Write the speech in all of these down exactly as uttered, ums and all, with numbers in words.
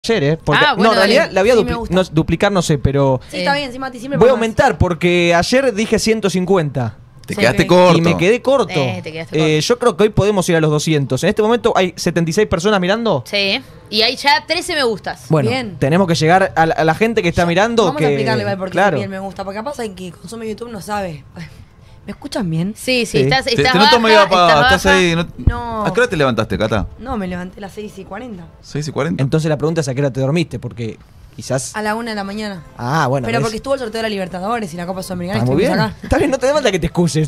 Ayer, ¿eh? Porque, Ah, bueno, no, en realidad dale. la voy a Sí, dupli- me gusta. no, duplicar, no sé, pero Sí, está bien, sí, Mati, siempre voy a por más. aumentar porque ayer dije ciento cincuenta. Te Sí, quedaste ok. corto. Y me quedé corto. Eh, te quedaste Eh, corto. yo creo que hoy podemos ir a los doscientos. En este momento hay setenta y seis personas mirando. Sí. Y hay ya trece me gustas. Bueno, Bien. tenemos que llegar a la, a la gente que está mirando. Vamos que, a explicarle igual por qué claro. bien me gusta. Porque capaz hay que consume YouTube no sabe. ¿Me escuchan bien? Sí, sí, Sí. estás, Te, estás te noto baja, medio apagado, estás estás baja. ahí. No, No. ¿A qué hora te levantaste, Cata? No, me levanté a las seis y cuarenta. ¿seis y cuarenta? Entonces la pregunta es a qué hora te dormiste, porque quizás. A la una de la mañana. Ah, bueno. Pero ¿ves? porque estuvo el sorteo de la Libertadores y la Copa Sudamericana. Ah, muy bien. estuvimos acá. Está bien, no te da falta que te excuses.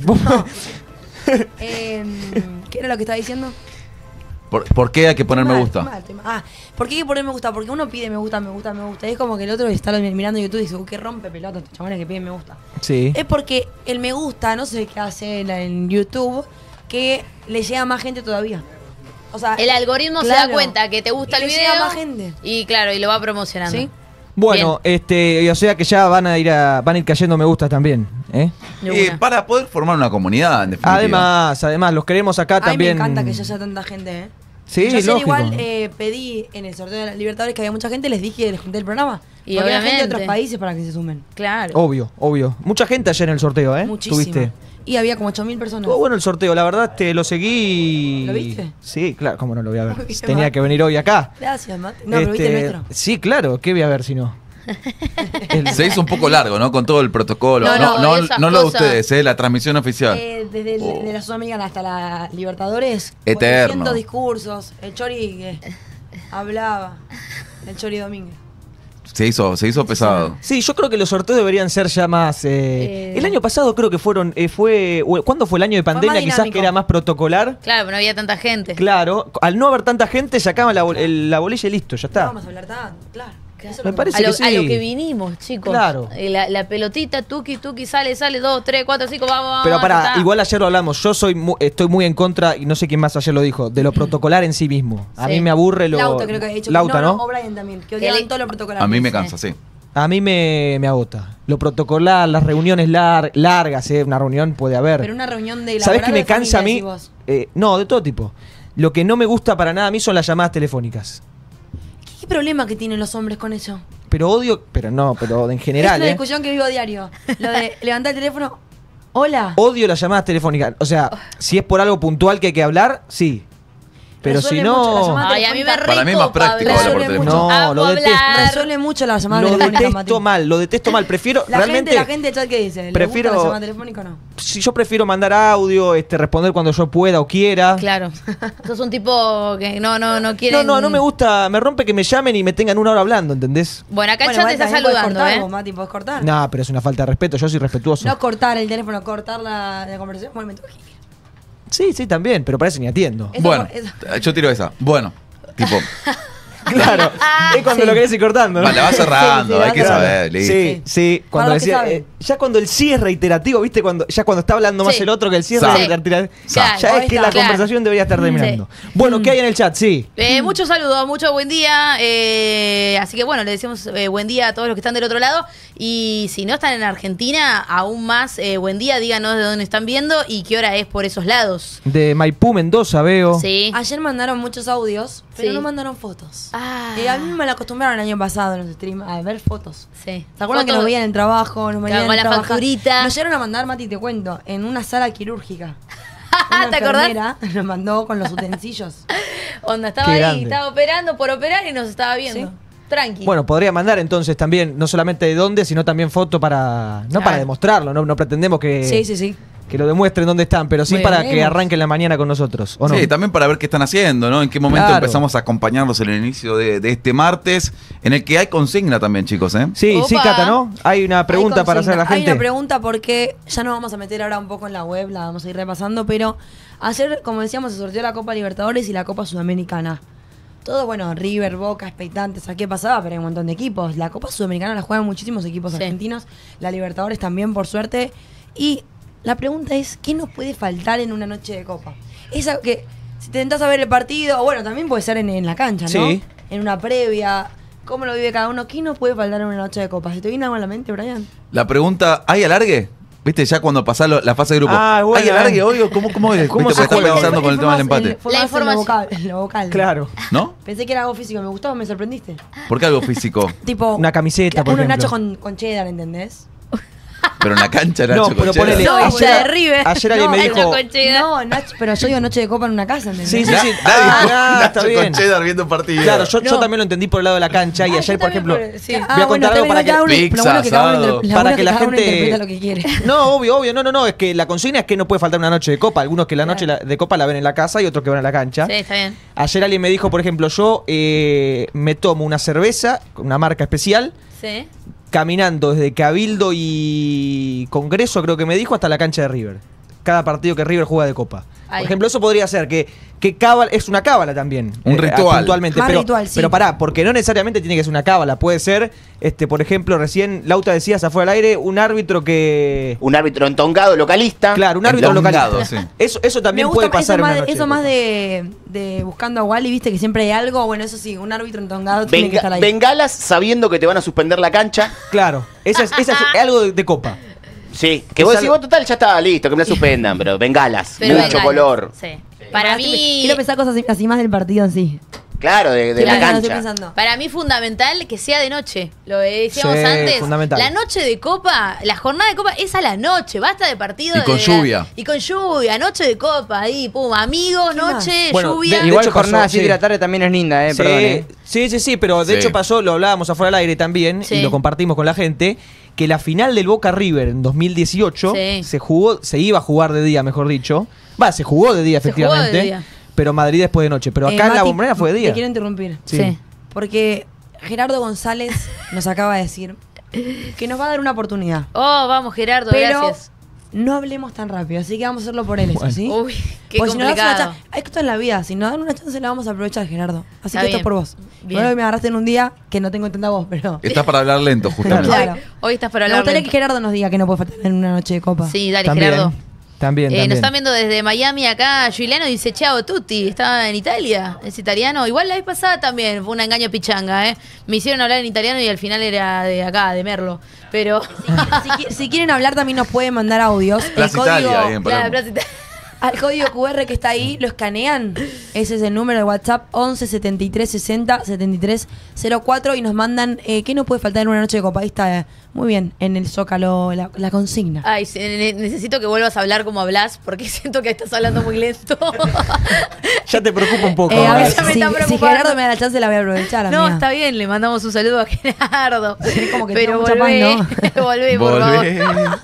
Eh, ¿Qué era lo que estaba diciendo? ¿Por, por qué hay que poner me Mal, gusta? mal, estoy mal. Ah, ¿por qué hay que poner me gusta? Porque uno pide me gusta, me gusta, me gusta. Y es como que el otro está mirando YouTube y dice, uy, qué rompe pelota estos chabones que piden me gusta. Sí. Es porque el me gusta, no sé qué hace en, en YouTube, que le llega a más gente todavía. O sea, El algoritmo se claro. da cuenta que te gusta Y el le video. llega más gente. Y claro, y lo va promocionando. ¿Sí? Bueno, este, o sea que ya van a ir a, van a ir cayendo me gusta también, ¿eh? De Eh, una. para poder formar una comunidad, en definitiva. Además, además, los queremos acá A mí también. me encanta que ya haya tanta gente, ¿eh? Sí, Yo ayer lógico. igual eh, pedí en el sorteo de la Libertadores que había mucha gente, les dije, les junté el programa. Y porque había gente de obviamente. otros países para que se sumen. Claro. Obvio, obvio. Mucha gente ayer en el sorteo, ¿eh? Muchísima. ¿Tuviste? Y había como ocho mil personas. Estuvo bueno el sorteo, la verdad, te lo seguí. ¿Lo viste? Sí, claro, cómo no lo voy a ver. Lo viste, Tenía Mati. que venir hoy acá. Gracias, Mati. No, pero viste el Este, metro. Sí, claro, ¿qué voy a ver si no? El- Se hizo un poco largo, ¿no? Con todo el protocolo. No, No, no, no, esas no lo de cosas. ustedes, ¿eh? La transmisión oficial. Eh, desde el- Oh. de la Sudamericana hasta la Libertadores. Eterno. cuatrocientos discursos. El Chori que hablaba. El Chori Domínguez. Se hizo, se hizo pesado. Sí, yo creo que los sorteos deberían ser ya más. eh, Eh. El año pasado creo que fueron. Eh, fue o- ¿Cuándo fue el año de pandemia? más Quizás dinámico. que era más protocolar. Claro, pero no había tanta gente. Claro, al no haber tanta gente, sacaban la, bol- el- la bolilla y listo, ya No está. vamos a hablar tanto, claro. Eso es lo Me que parece A lo, que a sí. lo que vinimos, chicos. Claro. Eh, La, la pelotita, tuki, tuki, sale, sale, dos, tres, cuatro, cinco, vamos, vamos. Pero ya para, está. igual ayer lo hablamos, yo soy mu- estoy muy en contra, y no sé quién más ayer lo dijo, de lo protocolar en sí mismo. A Sí. mí me aburre lo... Lauta creo que ha dicho. que Lauta, ¿no? O Brian también. Que Que odiaban le- todo lo protocolar. A mí me Sí. cansa, sí. A mí me, me agota. Lo protocolar, las reuniones lar- largas, ¿eh? Una reunión puede haber. Pero una reunión de ¿Sabés laboral qué o me de cansa a familia, mí? decís vos. Eh, no, de todo tipo. Lo que no me gusta para nada a mí son las llamadas telefónicas. ¿Qué problema que tienen los hombres con eso? Pero odio, pero no, pero en Es general, una ¿eh? discusión que vivo a diario. Lo de levantar el teléfono. Hola. Odio las llamadas telefónicas. O sea, si es por algo puntual que hay que hablar, sí. Pero si Resuelve mucho la no... llamada Ay, a mí me telefónica. Para mí es más recopa práctico hablar. hablar por Resuelve teléfono. mucho. No, Amo lo detesto. hablar. Resuelve mucho la llamada Lo telefónica, detesto Mati. mal, lo detesto mal. Prefiero, La realmente... gente, la gente de chat que dice, ¿le prefiero- gusta la llamada telefónica o no? Si yo prefiero mandar audio, este, responder cuando yo pueda o quiera. Claro. Sos un tipo que no, no, no quiere. No, no, no me gusta, me rompe que me llamen y me tengan una hora hablando, ¿entendés? Bueno, acá el Bueno, chat te igual está también podés saludando, cortar, ¿eh? vos, Mati, podés cortar. No, pero es una falta de respeto, yo soy respetuoso. No cortar el teléfono, cortar la, la conversación. Bueno, me tengo que ir. Sí, sí, también, pero parece ni atiendo. Eso- Bueno, eso- yo tiro esa. Bueno, tipo, Claro, es cuando Sí. lo querés ir cortando, ¿no? vale, va cerrando, Sí, sí, hay va que cerrando. saber, listo. Sí, sí, cuando Para los que decía, saben. eh, ya cuando el sí es reiterativo, ¿viste? Cuando, ya cuando está hablando más Sí. el otro que el sí es Sí. reiterativo, Claro, ya ahí es que está. la Claro. conversación debería estar terminando. Bueno, ¿qué hay en el chat? Sí. Eh, muchos saludos, mucho buen día. eh, así que bueno, le decimos eh, buen día a todos los que están del otro lado. Y si no están en Argentina, aún más eh, buen día. Díganos de dónde están viendo y qué hora es por esos lados. De Maipú, Mendoza, veo. Sí. Ayer mandaron muchos audios, pero Sí. no mandaron fotos. Ah. Eh, a mí me lo acostumbraron el año pasado en los streams a ver fotos. Sí. ¿Se acuerdan que Fotos- nos veían en el trabajo? Nos veían Claro, con la trabajar? facturita. Nos llegaron a mandar, Mati, te cuento, en una sala quirúrgica. ¿Te acordás? enfermera nos mandó con los utensilios. Onda, estaba Qué ahí, grande. estaba operando por operar y nos estaba viendo. Sí. Tranqui. Bueno, podría mandar entonces también, no solamente de dónde, sino también foto para. No Claro. para demostrarlo, no, no pretendemos que, Sí, sí, sí. que lo demuestren dónde están, pero sí Bueno, para que vemos. arranquen la mañana con nosotros. ¿O no? Sí, también para ver qué están haciendo, ¿no? En qué momento Claro. empezamos a acompañarlos en el inicio de, de este martes, en el que hay consigna también, chicos, ¿eh? Sí, sí, Opa. Cata, ¿no? Hay una pregunta Hay para hacer a la consigna. gente. Hay una pregunta porque ya nos vamos a meter ahora un poco en la web, la vamos a ir repasando, pero ayer, como decíamos, se sorteó la Copa Libertadores y la Copa Sudamericana. Todo, bueno, River, Boca, expectantes a qué pasaba, pero hay un montón de equipos. La Copa Sudamericana la juegan muchísimos equipos Sí. argentinos, la Libertadores también, por suerte. Y la pregunta es, ¿qué nos puede faltar en una noche de Copa? Esa que, si te tentás a ver el partido, o bueno, también puede ser en, en la cancha, ¿no? Sí. En una previa, cómo lo vive cada uno. ¿Qué nos puede faltar en una noche de Copa? ¿Se te viene algo a la mente, Brian? La pregunta, ¿hay alargue? Viste, ya cuando pasás lo- la fase de grupo. Ah, bueno, Ay, alargue eh. hoy, ¿cómo, cómo es? ¿Cómo Viste, se porque juega? estás pensando con el tema del empate. Fue La más en lo información. vocal, en lo vocal. Claro. ¿No? Pensé que era algo físico, me gustó, me sorprendiste. ¿Por qué algo físico? Tipo. Una camiseta, por Unos ejemplo. nachos con, con cheddar, ¿entendés? Pero en la cancha era No, Nacho pero Conchera. ponele. No, ayer, hincha de River. ayer alguien me No, dijo. Nacho Conchera. No, Nacho, pero yo digo noche de copa en una casa, ¿entendés? Sí, sí, Na- sí. Nadie Ah, jugó ah, Nacho está bien. con Cheddar viendo partido. Claro, yo, yo No. también lo entendí por el lado de la cancha. Y Ah, ayer, yo por también, ejemplo. pero- sí. voy Ah, a bueno, contar está algo bien, para cada que. uno- Pizza, lo bueno que cada uno asado. inter- lo Para bueno que la cada uno gente- interpreta lo que quiere. No, obvio, obvio. No, no, no. Es que la consigna es que no puede faltar una noche de copa. Algunos que la noche la- de copa la ven en la casa y otros que van a la cancha. Sí, está bien. Ayer alguien me dijo, por ejemplo, yo eh, me tomo una cerveza, una marca especial, Sí. caminando desde Cabildo y Congreso, creo que me dijo, hasta la cancha de River. Cada partido que River juega de copa. Ahí. Por ejemplo, eso podría ser que, que cábala, es una cábala también. Un ritual. Puntualmente. Más pero, ritual, sí. pero pará, porque no necesariamente tiene que ser una cábala. Puede ser, este, por ejemplo, recién Lauta decías afuera del aire, un árbitro que. Un árbitro entongado, localista. Claro, un árbitro Enlongado, local. sí. Eso, eso también Me puede gusta pasar eso en más, una de, noche eso de más copa. de, de buscando a Wally, viste que siempre hay algo. Bueno, eso sí, un árbitro entongado tiene que Venga- estar ahí. bengalas sabiendo que te van a suspender la cancha. Claro, esa es, esa es algo de, de copa. Sí, que Es vos decís, algo- vos total ya estaba listo, que me la suspendan, pero bengalas, Pero mucho venga, color. Sí. Para mí. Quiero pensar cosas así, así más del partido en sí. Claro, de, de Claro, la no estoy cancha. pensando. Para mí fundamental que sea de noche. Lo decíamos Sí, antes. fundamental. La noche de copa, la jornada de copa es a la noche. Basta de partido. Y con de- lluvia. Y con lluvia. Noche de copa ahí, pum. Amigos, ¿Qué más? noche, Bueno, lluvia. de- Igual hecho jornada pasó, así sí. de la tarde también es linda, eh, Sí, perdón, eh. sí, sí, sí, pero de Sí. hecho pasó, lo hablábamos afuera del aire también, Sí. y lo compartimos con la gente, que la final del Boca River en dos mil dieciocho Sí. se jugó, se iba a jugar de día, mejor dicho. Va, se jugó de día, Se jugó efectivamente. de día. Pero Madrid después de noche. Pero Eh, acá en la Mati, Bombonera fue de día. Te quiero interrumpir. Sí. Sí. Porque Gerardo González nos acaba de decir que nos va a dar una oportunidad. Oh, vamos, Gerardo, Pero gracias. no hablemos tan rápido, así que vamos a hacerlo por él, eso, Bueno. ¿sí? Uy, qué Porque si nos das una complicado. chance, esto en la vida, si nos dan una chance la vamos a aprovechar, Gerardo. Así Está que bien. esto es por vos. Bien. Bueno, me agarraste en un día que no tengo tanta voz, pero... Estás para hablar lento, justamente. Claro. Hoy, hoy estás para Me hablar. gustaría lento. que Gerardo nos diga que no puede faltar en una noche de copa. Sí, dale, También, Gerardo. También, Eh, también. nos están viendo desde Miami acá. Giuliano dice, chao, Tutti. Estaba en Italia. Es italiano. Igual la vez pasada también fue un engaño pichanga, ¿eh? Me hicieron hablar en italiano y al final era de acá, de Merlo. Pero... Si, qui- si quieren hablar también nos pueden mandar audios. Plaza Italia, ahí en Claro, Palermo. Plaza Italia. Al código cu erre que está ahí, lo escanean. Ese es el número de WhatsApp once setenta y tres sesenta setenta y tres cero cuatro y nos mandan eh, ¿qué no puede faltar en una noche de copa? Ahí está, eh, muy bien, en el Zócalo la, la consigna. Ay, se- ne- necesito que vuelvas a hablar como hablas porque siento que estás hablando muy lento. Ya te preocupa un poco. Eh, a ahora. ver, ya me si, está si preocupando. Gerardo me da la chance la voy a aprovechar. No, amiga. está bien, le mandamos un saludo a Gerardo. como que Pero tengo mucha volvé, paz, volvé, por Volvé. favor.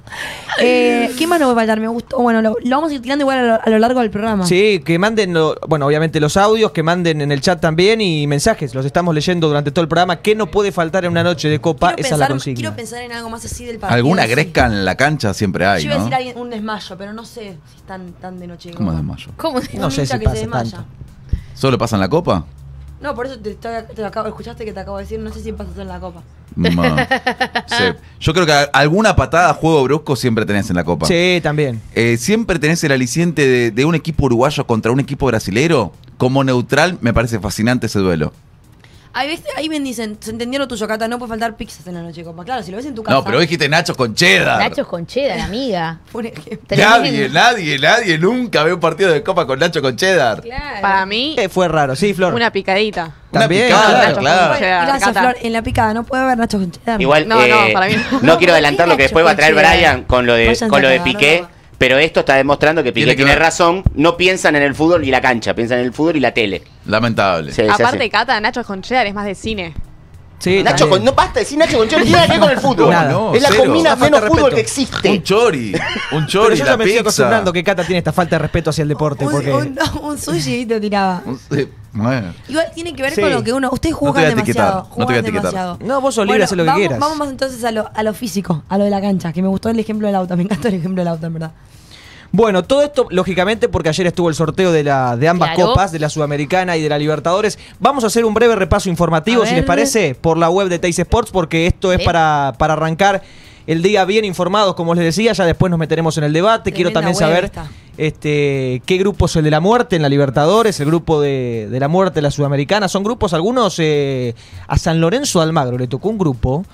Eh, ¿Qué más no puede faltar? Me gustó. Bueno, lo, lo vamos a ir tirando igual a lo, a lo largo del programa. Sí, que manden, lo- bueno, obviamente los audios, que manden en el chat también y mensajes. Los estamos leyendo durante todo el programa. ¿Qué no puede faltar en una noche de copa? Quiero Esa es la pensar, consigna. quiero pensar en algo más así del partido. Alguna así. gresca en la cancha siempre hay, Yo iba a ¿no? decir alguien, un desmayo, pero no sé si es tan, tan de noche de ¿Cómo copa. desmayo? ¿Cómo? No Un sé hincha si que pasa se desmaya. tanto. ¿Solo pasa en la copa? No, por eso te, te- te acabo, escuchaste que te acabo de decir, no sé si pasas en la copa. Ma. Sí. Yo creo que a- alguna patada, juego brusco siempre tenés en la copa. Sí, también. Eh, siempre tenés el aliciente de, de un equipo uruguayo contra un equipo brasilero. Como neutral, me parece fascinante ese duelo. Ahí, ves, ahí me dicen, se entendió lo tuyo, Cata, no puede faltar pizzas en la noche de copa. Claro, si lo ves en tu casa. No, pero dijiste Nachos con cheddar. Nachos con cheddar, amiga. Por ejemplo. Nadie, Tremendo. nadie, nadie nunca ve un partido de copa con Nacho con cheddar. Claro. Para mí, Eh, fue raro, sí, Flor. una picadita. Una También, picada, claro. Nachos claro. con Bueno, cheddar, gracias, Cata. Flor. En la picada no puede haber nachos con cheddar. Igual, No, no, eh, para mí no. no quiero adelantar lo que después va a traer Nacho con Brian cheddar. con lo de, Váyanse con lo a de cagar, Piqué, no. pero esto está demostrando que Piqué Tiene que tiene ver. razón. No piensan en el fútbol y la cancha, piensan en el fútbol y la tele. Lamentable. Sí, se Aparte, hace. Cata, Nachos con cheddar es más de cine. Sí, Nacho también. con, no basta decir Nacho con cheddar, no tiene nada que ver con el fútbol. Nada. No, es la cero. combina Una falta menos de fútbol respeto. que existe. Un chori. Un Pero chori, yo la ya me estoy pizza. acostumbrando que Cata tiene esta falta de respeto hacia el deporte. Un, porque un, un sushi te tiraba. Un- eh, bueno. Igual tiene que ver Sí. con lo que uno. Ustedes No te voy juegan a etiquetar, demasiado. no te voy a juegan etiquetar. demasiado. No, vos sos libre de hacer lo que vamos, quieras. Vamos más entonces a lo, a lo físico, a lo de la cancha, que me gustó el ejemplo del auto. Me encantó el ejemplo del auto, en verdad. Bueno, todo esto, lógicamente, porque ayer estuvo el sorteo de, la, de ambas Claro. copas, de la Sudamericana y de la Libertadores. Vamos a hacer un breve repaso informativo, A si ver. les parece, por la web de Teis Sports, porque esto es Sí. para, para arrancar el día bien informados, como les decía. Ya después nos meteremos en el debate. Quiero Tremenda también web saber esta. este, qué grupo es el de la muerte en la Libertadores, el grupo de, de la muerte en la Sudamericana. Son grupos, algunos, eh, a San Lorenzo de Almagro le tocó un grupo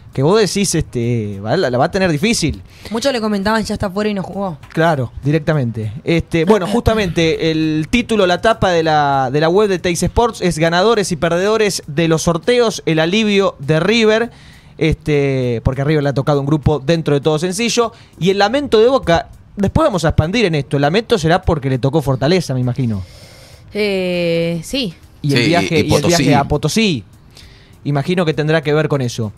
que vos decís, este, va- la, la va a tener difícil. Muchos le comentaban ya está fuera y no jugó. Claro, directamente. Este, bueno, justamente el título, la tapa de la, de la web de Teis Sports es ganadores y perdedores de los sorteos, el alivio de River, este, porque a River le ha tocado un grupo dentro de todo sencillo, y el lamento de Boca, después vamos a expandir en esto, el lamento será porque le tocó Fortaleza, me imagino. Eh, sí. Y el Sí, viaje, y- y y el Potosí. viaje a Potosí. Imagino que tendrá que ver con eso.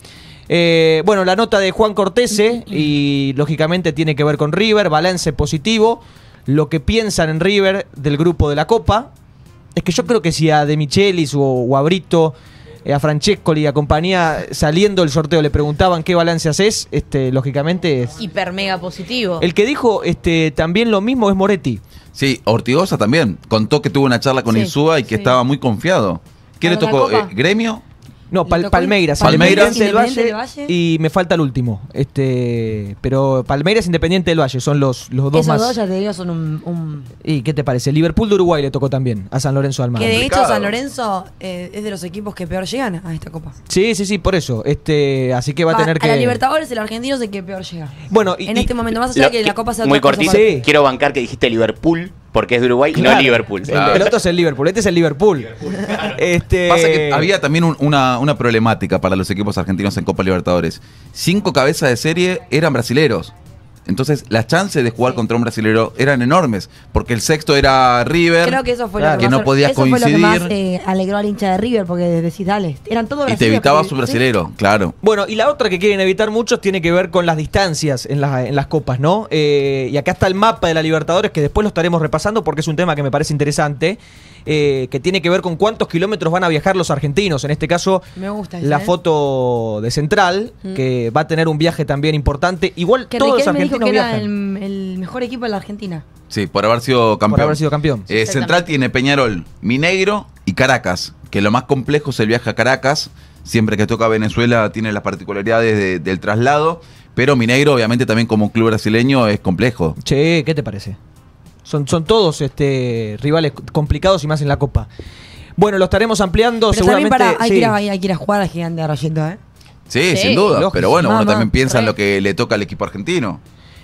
Eh, bueno, la nota de Juan Cortese, y lógicamente tiene que ver con River, balance positivo. Lo que piensan en River del grupo de la Copa es que yo creo que si a De Michelis o, o a Brito, eh, a Francescoli y a compañía saliendo del sorteo le preguntaban qué balance haces, este, lógicamente es. Hiper mega positivo. El que dijo este, también lo mismo es Moretti. Sí, Ortigosa también. Contó que tuvo una charla con Sí, Insúa y que sí. estaba muy confiado. ¿Qué le ¿Para la tocó? Copa? Eh, ¿Gremio? No, Le Pal- tocó Palmeiras, Palmeiras, Independiente del Valle, Independiente del Valle. y me falta el último. Este, pero Palmeiras, Independiente del Valle son los, los dos Esos más. dos ya te digo son un... un- ¿Y qué te parece? Liverpool de Uruguay le tocó también a San Lorenzo de Almagro. Que de hecho complicado. San Lorenzo eh, es de los equipos que peor llegan a esta Copa. Sí, sí, sí, por eso. Este, así que va a tener que. A la Libertadores el argentino es el que peor llega. Bueno, y, En y- este momento, más allá Lo de que que- la Copa sea muy otra cosa cortito, aparte. Sí. quiero bancar que dijiste Liverpool porque es de Uruguay y Claro. no Liverpool. El, Claro. el otro es el Liverpool, este es el Liverpool. Este, Pasa que había también un- una, una problemática para los equipos argentinos en Copa Libertadores. Cinco cabezas de serie eran brasileros. Entonces, las chances de jugar contra un brasilero eran enormes. Porque el sexto era River. Creo que eso fue Claro. lo que, Que más- no podías eso fue lo que más coincidir. eh, alegró al hincha de River, porque decís, dale, eran todos y te brasileños, evitaba porque- su sí. brasilero, claro. Bueno, y la otra que quieren evitar muchos tiene que ver con las distancias en, las en las copas, ¿no? Eh, y acá está el mapa de la Libertadores, que después lo estaremos repasando porque es un tema que me parece interesante, eh, que tiene que ver con cuántos kilómetros van a viajar los argentinos. En este caso, Me gusta ese, la ¿eh? foto de Central, Mm. que va a tener un viaje también importante. Igual Que todos los Riquelme dijo argentinos que era viajan. el, el mejor equipo de la Argentina. Sí, por haber sido campeón. Por haber sido campeón. Eh, Exactamente. Central tiene Peñarol, Mineiro y Caracas. Que lo más complejo es el viaje a Caracas. Siempre que toca Venezuela tiene las particularidades de- del traslado. Pero Mineiro, obviamente, también como un club brasileño es complejo. Che, ¿qué te parece? Son, son todos este, rivales complicados y más en la Copa. Bueno, lo estaremos ampliando Pero también seguramente. para, hay, sí. que ir a, hay que ir a jugar al gigante de Arroyito, ¿eh? Sí, Sí, sin duda. lógico. Pero bueno, uno Mamá, también piensa en re. lo que le toca al equipo argentino.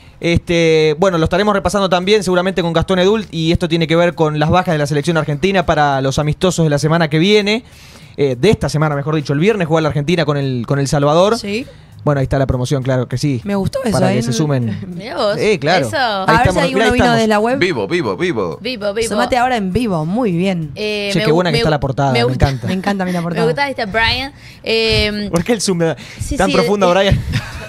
Este, bueno, lo estaremos repasando también seguramente con Gastón Edult, y esto tiene que ver con las bajas de la selección argentina para los amistosos de la semana que viene, eh, de esta semana mejor dicho. El viernes juega la Argentina con el, con El Salvador. Sí. Bueno, ahí está la promoción, claro que sí. Me gustó eso, Para ¿eh? que se sumen. Mirá vos. Eh, claro. Eso. Ahí A ver estamos, si alguno mirá, ahí vino estamos. de la web. Vivo, vivo, vivo. Vivo, vivo. Sumate ahora en vivo, muy bien. Eh, Che, me qué gu- buena que me está gu- la portada, me gusta- encanta. Me encanta a mí la Me portada. gusta esta Brian. Eh, ¿Por qué el zoom Sí, tan sí, profundo, eh, Brian?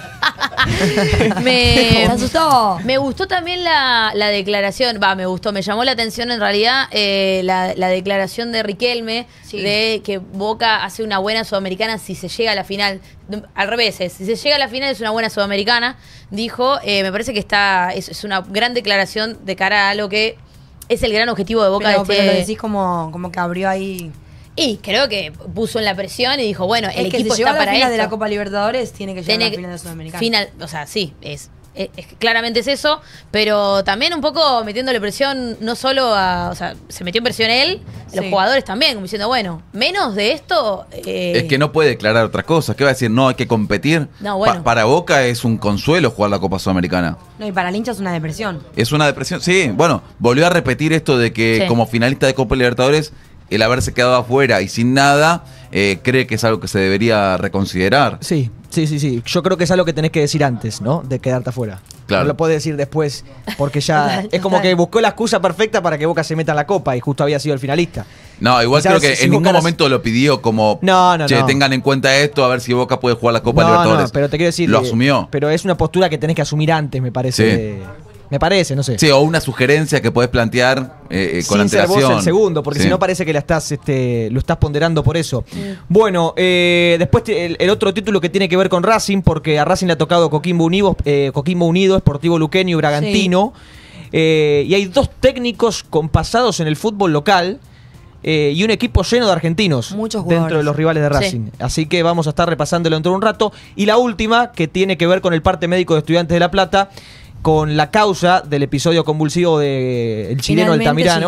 me, ¿Te asustó? me gustó también la, la declaración, va, me gustó, me llamó la atención en realidad eh, la, la declaración de Riquelme Sí. de que Boca hace una buena sudamericana si se llega a la final. Al revés, es, si se llega a la final es una buena sudamericana. Dijo, eh, me parece que está es, es una gran declaración de cara a lo que es el gran objetivo de Boca Pero, de este... pero lo decís como, como que abrió ahí. Y creo que puso en la presión y dijo, bueno, el Es que equipo si llegó está a la para final esto. de la Copa Libertadores, tiene que llegar Tiene a la que- final de Sudamericana. Final, o sea, sí, es, es- es- claramente es eso, pero también un poco metiéndole presión, no solo a, o sea, se metió en presión él, los Sí. jugadores también, como diciendo, bueno, menos de esto. eh, Es que no puede declarar otra cosa. ¿Qué va a decir? No, hay que competir. No, bueno. Pa- para Boca es un consuelo jugar la Copa Sudamericana. No, y para el hincha es una depresión. Es una depresión. Sí, bueno, volvió a repetir esto de que Sí. como finalista de Copa Libertadores, el haberse quedado afuera y sin nada, eh, cree que es algo que se debería reconsiderar. Sí, sí, sí, sí. Yo creo que es algo que tenés que decir antes, ¿no? De quedarte afuera. Claro. No lo podés decir después, porque ya Total, es como total. que buscó la excusa perfecta para que Boca se meta en la Copa y justo había sido el finalista. No, igual Quizás creo que si en ningún Boca las- momento lo pidió como, No, no, che, no. tengan en cuenta esto, a ver si Boca puede jugar la Copa no, Libertadores. no, pero te quiero decir. Lo eh, asumió. Pero es una postura que tenés que asumir antes, me parece. Sí. de- me parece, no sé. Sí, o una sugerencia que podés plantear eh, eh, con Sin ser antelación. vos el segundo, porque Sí. si no parece que la estás, este, lo estás ponderando por eso. Bueno, eh, después te- el, el otro título que tiene que ver con Racing, porque a Racing le ha tocado Coquimbo Unido, eh, Coquimbo Unido, Sportivo Luqueño y Bragantino. Eh, y hay dos técnicos con pasados en el fútbol local. eh, y un equipo lleno de argentinos Muchos dentro jugadores. de los rivales de Racing. Así que vamos a estar repasándolo dentro de un rato. Y la última, que tiene que ver con el parte médico de Estudiantes de La Plata, con la causa del episodio convulsivo del chileno Finalmente, Altamirano.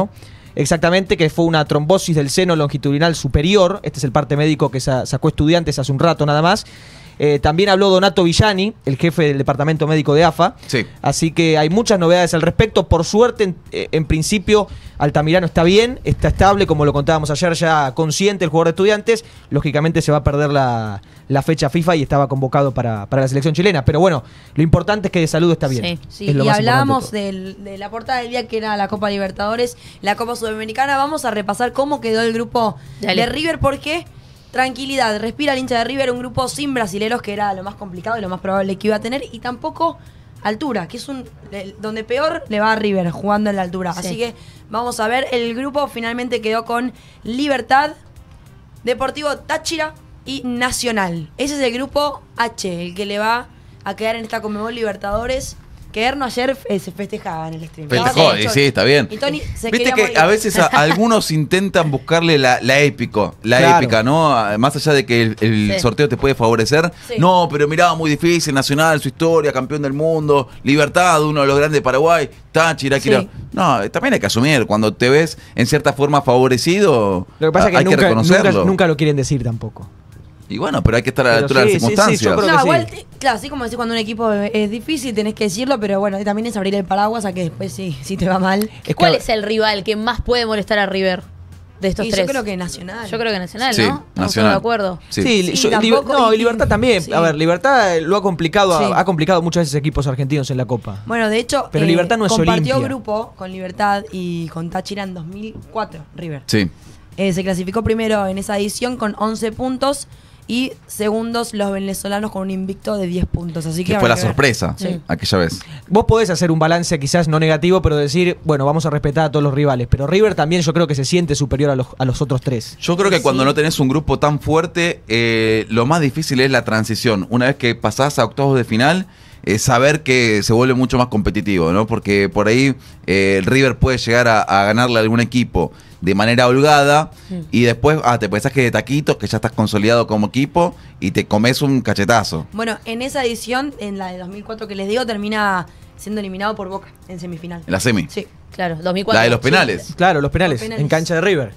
exactamente, que fue una trombosis del seno longitudinal superior. Este es el parte médico que sa- sacó Estudiantes hace un rato nada más. Eh, también habló Donato Villani, el jefe del departamento médico de A F A. Sí. Así que hay muchas novedades al respecto. Por suerte, en, eh, en principio, Altamirano está bien, está estable, como lo contábamos ayer, ya consciente el jugador de Estudiantes. Lógicamente se va a perder la, la fecha FIFA y estaba convocado para, para la selección chilena. Pero bueno, lo importante es que de salud está bien. Sí, Sí, Es lo y más hablábamos importante de del- de la portada del día que era la Copa Libertadores, la Copa Sudamericana. Vamos a repasar cómo quedó el grupo Dale. de River, porque tranquilidad, respira el hincha de River, un grupo sin brasileros, que era lo más complicado y lo más probable que iba a tener, y tampoco altura, que es un el- donde peor le va a River jugando en la altura. Sí. Así que vamos a ver, el grupo finalmente quedó con Libertad, Deportivo Táchira y Nacional. Ese es el grupo H, el que le va a quedar en esta Conmebol Libertadores. Que Erno ayer eh, se festejaba en el stream. Festejó, Sí, y sí, está bien. Y Tony se Viste quería que morir. a veces a- algunos intentan buscarle la, la épico, la Claro. épica, ¿no? Ah, Más allá de que el, el Sí. sorteo te puede favorecer. Sí. No, pero mirá, muy difícil, Nacional, su historia, campeón del mundo, Libertad, uno de los grandes de Paraguay, Táchira, Sí. quiero- No, también hay que asumir, cuando te ves en cierta forma favorecido, Lo que pasa es que hay que nunca, reconocerlo. nunca, nunca lo quieren decir tampoco. Y bueno, pero hay que estar a la Pero altura de sí, las sí, sí, circunstancias. yo creo No, que sí. igual, te- claro, así como decís, cuando un equipo es difícil tenés que decirlo, pero bueno, también es abrir el paraguas a que después sí, si te va mal. Es ¿Cuál que- es el rival que más puede molestar a River de estos Y tres? yo creo que Nacional. Yo creo que Nacional, Sí, ¿no? Estamos todos Nacional. de acuerdo. Sí. Sí, Sí, yo- tampoco, Liber- no, y- y Libertad también. sí. A ver, Libertad lo ha complicado, Sí. ha, ha complicado muchas veces equipos argentinos en la Copa. Bueno, de hecho, Pero Libertad no es compartió Olimpia. grupo con Libertad y con Táchira en dos mil cuatro, River. Sí. Eh, se clasificó primero en esa edición con once puntos y segundos los venezolanos con un invicto de diez puntos. Así que Que habrá fue la que ver. sorpresa Sí. aquella vez. Vos podés hacer un balance quizás no negativo, pero decir, bueno, vamos a respetar a todos los rivales. Pero River también yo creo que se siente superior a los, a los otros tres. Yo creo que Sí. cuando no tenés un grupo tan fuerte, eh, lo más difícil es la transición. Una vez que pasás a octavos de final, eh, saber que se vuelve mucho más competitivo, ¿no? Porque por ahí eh, el River puede llegar a, a ganarle a algún equipo de manera holgada y después ah, te pensás que de taquitos, que ya estás consolidado como equipo y te comes un cachetazo. Bueno, en esa edición, en la de dos mil cuatro que les digo, termina siendo eliminado por Boca en semifinal. En la semi. Sí. Claro, dos mil cuatro. La de los penales. Claro, los penales, Los penales. en cancha de River.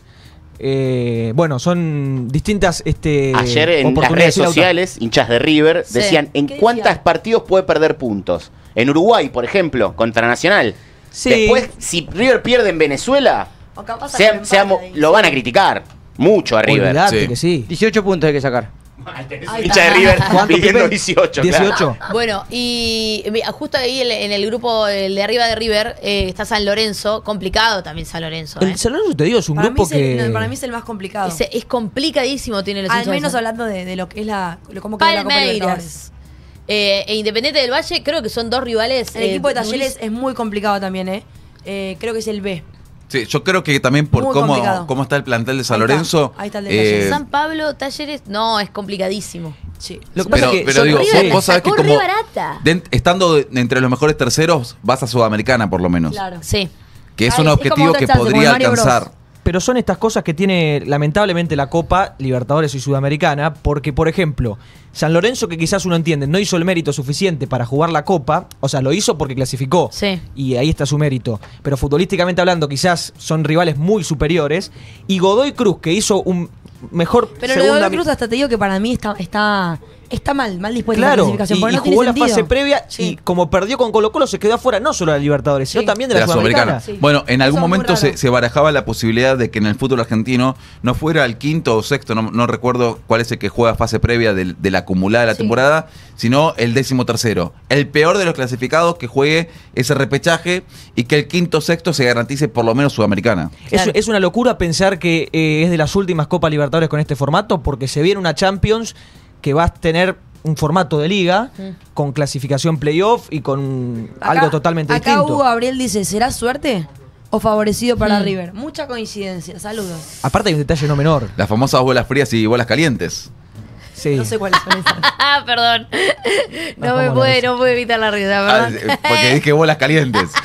Eh, bueno, son distintas este, Ayer en las oportunidades. redes Sí, Lauta. sociales, hinchas de River, Sí. decían en ¿Qué cuántos decía? partidos puede perder puntos. En Uruguay, por ejemplo, contra Nacional. Sí. Después, si River pierde en Venezuela, O capaz sea- hasta seamos- empate ahí. lo van a criticar mucho a River. Olvidate Sí. que sí. dieciocho puntos hay que sacar. Ahí Hincha de está. River ¿Cuánto, pidiendo Pipe? dieciocho. dieciocho. Bueno, y mira, justo ahí en, en el grupo el de arriba de River eh, está San Lorenzo, complicado también San Lorenzo. ¿eh? El San Lorenzo, te digo, es un Para mí, grupo es el, que... no, para mí es el más complicado. Es, es complicadísimo, tiene los Al hinchas de menos San- hablando de, de lo que es la. lo- cómo quedó la Copa Libertadores. Palmeiras. Eh, e Independiente del Valle, creo que son dos rivales. El eh, equipo de Talleres duris- es muy complicado también, ¿eh? Eh, creo que es el B. Sí, yo creo que también por Muy cómo, complicado. cómo está el plantel de San Ahí está, Lorenzo. ahí está el detalle. eh, San Pablo, Talleres, no, es complicadísimo. Sí. Lo que pasa pero, es que pero son digo, River vos, la vos sabés que sacó como re barata. de- estando de- entre los mejores terceros, vas a Sudamericana por lo menos. Claro. Sí. Que es Ay, un es objetivo como otra que chance, como el podría Mario Bros. alcanzar. Pero son estas cosas que tiene lamentablemente la Copa Libertadores y Sudamericana, porque por ejemplo, San Lorenzo, que quizás uno entiende, no hizo el mérito suficiente para jugar la Copa, o sea, lo hizo porque clasificó, Sí. y ahí está su mérito, pero futbolísticamente hablando quizás son rivales muy superiores, y Godoy Cruz, que hizo un mejor Pero lo de segunda Godoy Cruz hasta te digo que para mí está, está, está mal, mal dispuesta la Claro, clasificación. y, porque y no tiene jugó la sentido. fase previa Sí. y como perdió con Colo Colo se quedó afuera no solo de la Libertadores, sino Sí. también de De la, la Sudamericana. Sudamericana. Sí. Bueno, en algún Eso es muy momento se, raro. se barajaba la posibilidad de que en el fútbol argentino no fuera el quinto o sexto, no, no recuerdo cuál es el que juega fase previa del- de, la acumulada de la Sí. temporada, sino el décimo tercero. El peor de los clasificados que juegue ese repechaje y que el quinto o sexto se garantice por lo menos Sudamericana. Es, Claro. es una locura pensar que eh, es de las últimas Copas Libertadores con este formato, porque se viene una Champions que va a tener un formato de liga con clasificación playoff y con Acá- algo totalmente acá distinto. Hugo Gabriel dice, ¿será suerte o favorecido para Mm. River? Mucha coincidencia, saludos. Aparte hay un detalle no menor. Las famosas bolas frías y bolas calientes. Sí. No sé cuáles son esas. Ah, perdón. No Ah, me ¿cómo puede, la no puede evitar la risa, Ah, ¿verdad? eh, porque dije bolas calientes.